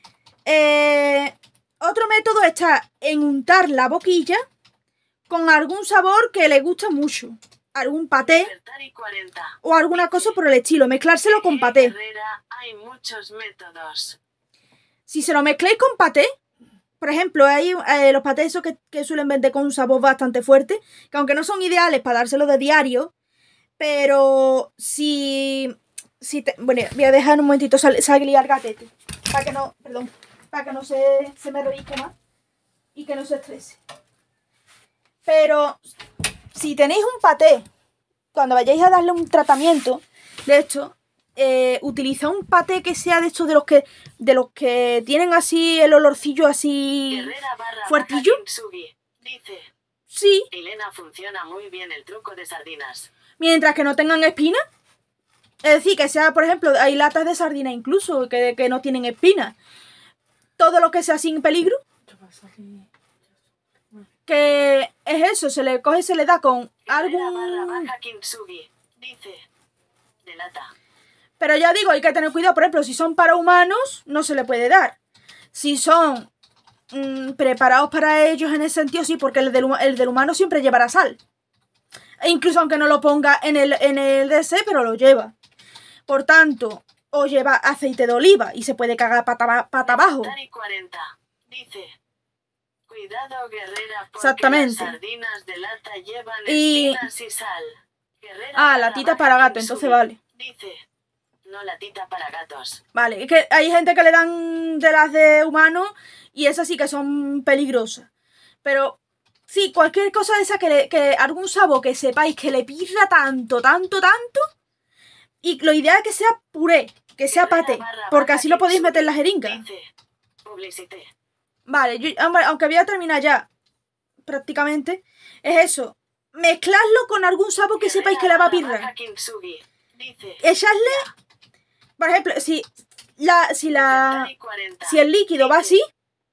Eh, otro método está en untar la boquilla con algún sabor que le gusta mucho. Algún paté Nefertari cuarenta. o alguna cosa por el estilo. Mezclárselo con Eh, paté. Herrera, hay muchos métodos. Si se lo mezcláis con paté, por ejemplo, hay eh, los patés esos que, que suelen vender con un sabor bastante fuerte, que aunque no son ideales para dárselo de diario, pero si... si te, bueno, voy a dejar un momentito sal, salir al gatete, para que no, perdón, para que no se, se me revisque más y que no se estrese. Pero si tenéis un paté, cuando vayáis a darle un tratamiento, de hecho, eh, utiliza un paté que sea de estos de los que de los que tienen así el olorcillo así Herrera barra fuertillo. baja Kintsugi Dice, Sí, Elena funciona muy bien el truco de sardinas. mientras que no tengan espina. Es decir, que sea, por ejemplo, hay latas de sardina incluso que, que no tienen espina. Todo lo que sea sin peligro, Esto pasa aquí. que es eso, se le coge y se le da con Herrera barra algún... baja Kintsugi Dice, delata. Pero ya digo, hay que tener cuidado, por ejemplo, si son para humanos, no se le puede dar. Si son mmm, preparados para ellos en ese sentido, sí, porque el del, el del humano siempre llevará sal. E incluso aunque no lo ponga en el, en el D C, pero lo lleva. Por tanto, o lleva aceite de oliva y se puede cagar pata, pata abajo. Nefertari cuarenta. Dice, cuidado guerrera porque Exactamente. las sardinas de lata llevan Y- espinas y sal. Guerrera Ah, barra latita baja para gato, Kintsugi entonces vale. Dice, no latita para gatos. Vale, es que hay gente que le dan de las de humanos y esas sí que son peligrosas. Pero sí, cualquier cosa de esa que, le, que algún sabor que sepáis que le pirra tanto, tanto, tanto. Y lo ideal es que sea puré, que sea Guerrera paté, barra porque baja así lo podéis Kintsugi meter en la jeringa. Dice, publicité. Vale, yo, hombre, aunque voy a terminar ya, prácticamente, es eso. Mezcladlo con algún sabor que sepáis que le va a Guerrera barra pirrar. baja Kintsugi Dice, Echadle, por ejemplo, si la, si la, Nefertari cuarenta. si el líquido va así,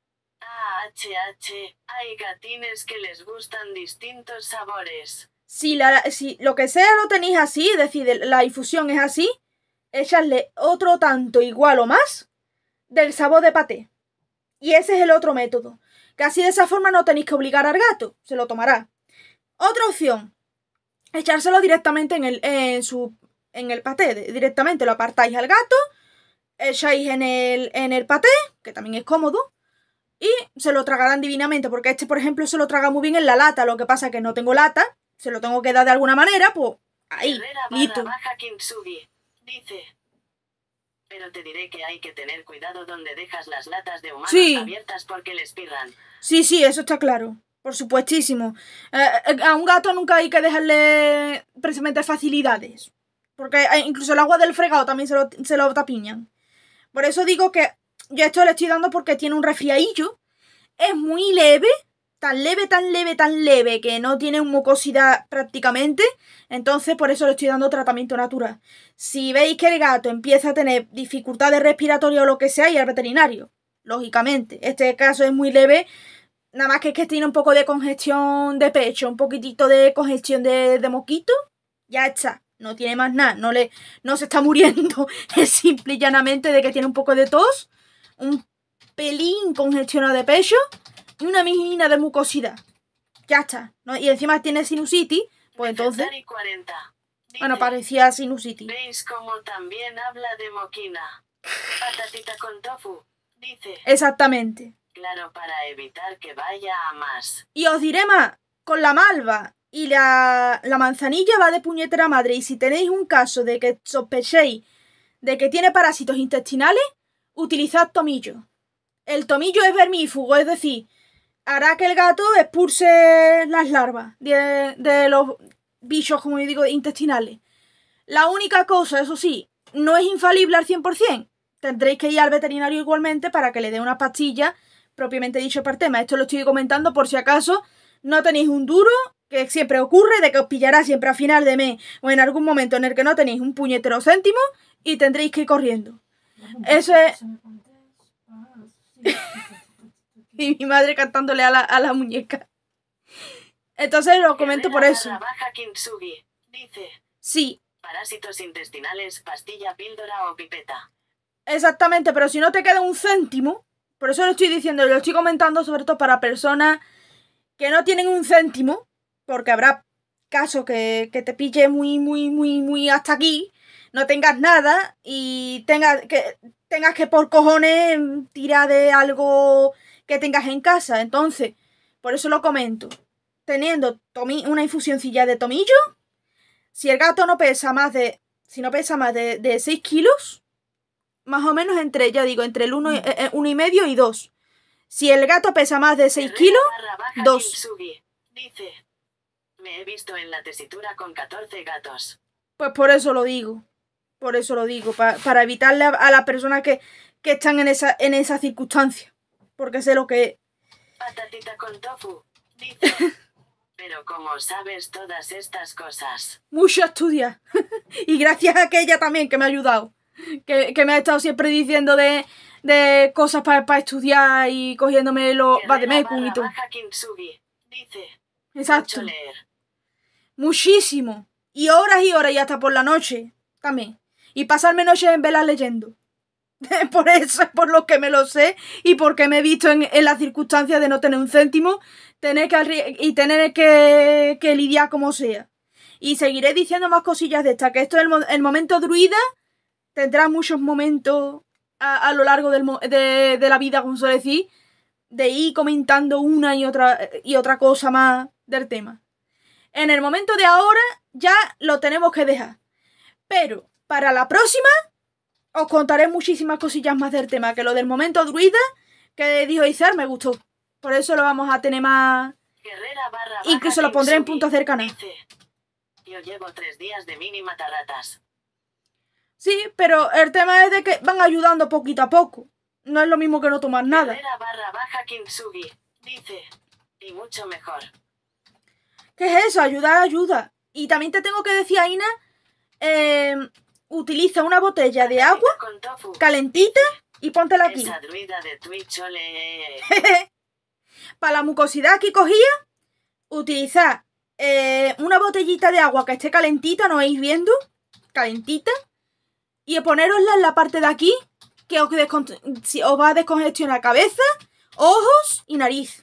A H H, hay gatines que les gustan distintos sabores. si, la, si lo que sea lo tenéis así, es decir, la infusión es así, echadle otro tanto igual o más del sabor de paté. Y ese es el otro método. Que así de esa forma no tenéis que obligar al gato, se lo tomará. Otra opción, echárselo directamente en el, en su, en el paté. Directamente lo apartáis al gato, echáis en el, en el paté, que también es cómodo, y se lo tragarán divinamente, porque este, por ejemplo, se lo traga muy bien en la lata. Lo que pasa es que no tengo lata, se lo tengo que dar de alguna manera, pues ahí, Herrera listo. barra baja Kintsugi Dice, pero te diré que hay que tener cuidado donde dejas las latas de humanos Sí. abiertas porque les pirran. Sí, sí, eso está claro. Por supuestísimo. Eh, eh, a un gato nunca hay que dejarle precisamente facilidades. Porque eh, incluso el agua del fregado también se lo, se lo tapiñan. Por eso digo que yo esto le estoy dando porque tiene un resfriadillo. Es muy leve. Tan leve, tan leve, tan leve que no tiene mucosidad prácticamente. Entonces por eso le estoy dando tratamiento natural. Si veis que el gato empieza a tener dificultades respiratorias o lo que sea, ir al veterinario. Lógicamente. Este caso es muy leve. Nada más que es que tiene un poco de congestión de pecho, un poquitito de congestión de, de mosquito. Ya está. No tiene más nada. No, le, no se está muriendo. Es simple y llanamente de que tiene un poco de tos. Un pelín congestionado de pecho. Y una mijina de mucosidad. Ya está. ¿No? Y encima tiene sinusitis. Pues entonces... Nefertari cuarenta. Dice, Bueno, parecía sinusitis. ¿veis cómo también habla de moquina? Patatita con tofu. Dice, Exactamente. claro, para evitar que vaya a más. Y os diré más, con la malva y la, la manzanilla va de puñetera madre. Y si tenéis un caso de que sospechéis de que tiene parásitos intestinales, utilizad tomillo. El tomillo es vermífugo, es decir, hará que el gato expulse las larvas de, de los bichos, como yo digo, intestinales. La única cosa, eso sí, no es infalible al cien por cien. Tendréis que ir al veterinario igualmente para que le dé una pastilla propiamente dicho para el tema. Esto lo estoy comentando por si acaso no tenéis un duro, que siempre ocurre, de que os pillará siempre a final de mes o en algún momento en el que no tenéis un puñetero céntimo y tendréis que ir corriendo. Eso es... Y mi madre cantándole a la, a la muñeca. Entonces lo comento por Guerrera eso. barra baja Kintsugi dice: Sí, parásitos intestinales, pastilla, píldora o pipeta. exactamente, pero si no te queda un céntimo, por eso lo estoy diciendo, lo estoy comentando sobre todo para personas que no tienen un céntimo, porque habrá casos que, que te pille muy, muy, muy, muy hasta aquí, no tengas nada y tengas que, tengas que por cojones tirar de algo que tengas en casa. Entonces, por eso lo comento. Teniendo tomi- una infusioncilla de tomillo, si el gato no pesa más de, si no pesa más de, de seis kilos, más o menos entre, ya digo, entre el uno, eh, eh, uno y medio y dos. Si el gato pesa más de seis Guerrera kilos, barra baja dos. Kintsugi dice: me he visto en la tesitura con catorce gatos. Pues por eso lo digo. Por eso lo digo. Pa- para evitarle a, a las personas que, que están en esa, en esa circunstancia. Porque sé lo que es. Patatita con tofu dice: pero ¿cómo sabes todas estas cosas? Mucho estudiar. Y gracias a aquella también que me ha ayudado. Que, que me ha estado siempre diciendo de, de cosas para pa estudiar y cogiéndome los Guerrera vademecum y barra todo. baja Kintsugi dice: Exacto. mucho leer. Muchísimo. Y horas y horas y hasta por la noche también. Y pasarme noches en velas leyendo. Por eso es por lo que me lo sé y porque me he visto en, en las circunstancias de no tener un céntimo tener que arri- y tener que, que lidiar como sea. Y seguiré diciendo más cosillas de estas, que esto es el, mo- el momento druida, tendrá muchos momentos a, a lo largo del mo- de, de la vida, como suele decir, de ir comentando una y otra, y otra cosa más del tema. En el momento de ahora ya lo tenemos que dejar. Pero para la próxima os contaré muchísimas cosillas más del tema, que lo del momento druida que dijo Izar me gustó. Por eso lo vamos a tener más... Guerrera barra baja Incluso lo pondré en Kintsugi puntos del canal. dice: yo llevo tres días de mini matarratas. Sí, pero el tema es de que van ayudando poquito a poco. No es lo mismo que no tomar nada. Guerrera barra baja Kintsugi dice: y mucho mejor. ¿Qué es eso? Ayudar ayuda. Y también te tengo que decir, Aina, eh, utiliza una botella de Patatita agua con tofu. calentita y póntela aquí. Esa druida de Twitch, ole. Para la mucosidad que cogía, utilizar eh, una botellita de agua que esté calentita, no vais viendo, calentita, y ponerosla en la parte de aquí, que os, descon- si os va a descongestionar cabeza, ojos y nariz.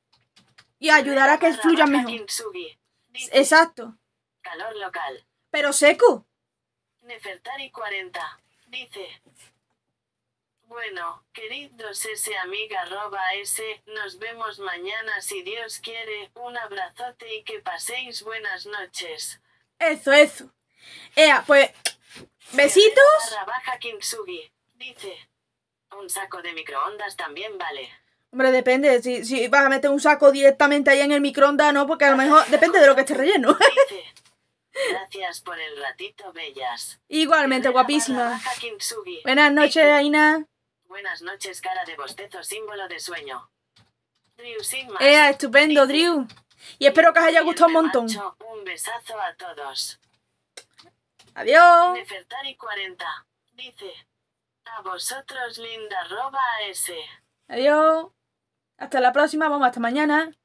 Y ayudará a que Guerrera barra fluyan baja mejor. Kintsugi dice: Exacto. calor local. Pero seco. Nefertari cuarenta dice: bueno, queridos S amiga arroba S, nos vemos mañana si Dios quiere, un abrazote y que paséis buenas noches. Eso, eso. Ea, pues, besitos. Guerrera barra baja Kintsugi dice: un saco de microondas también vale. Hombre, depende. Si, si vas a meter un saco directamente ahí en el microondas, no, porque a lo mejor depende de lo que esté relleno. Dice: gracias por el ratito, bellas. Igualmente, Guerrera guapísima. barra baja Kintsugi Buenas noches, dice: Aina. buenas noches, cara de bostezo, símbolo de sueño. Drew sin más. Ea, estupendo, dice: Drew. Y espero que os haya y gustado un me montón. marcho, un besazo a todos. Adiós. Nefertari cuarenta dice: a vosotros linda arroba S. Adiós. Hasta la próxima. Vamos, hasta mañana.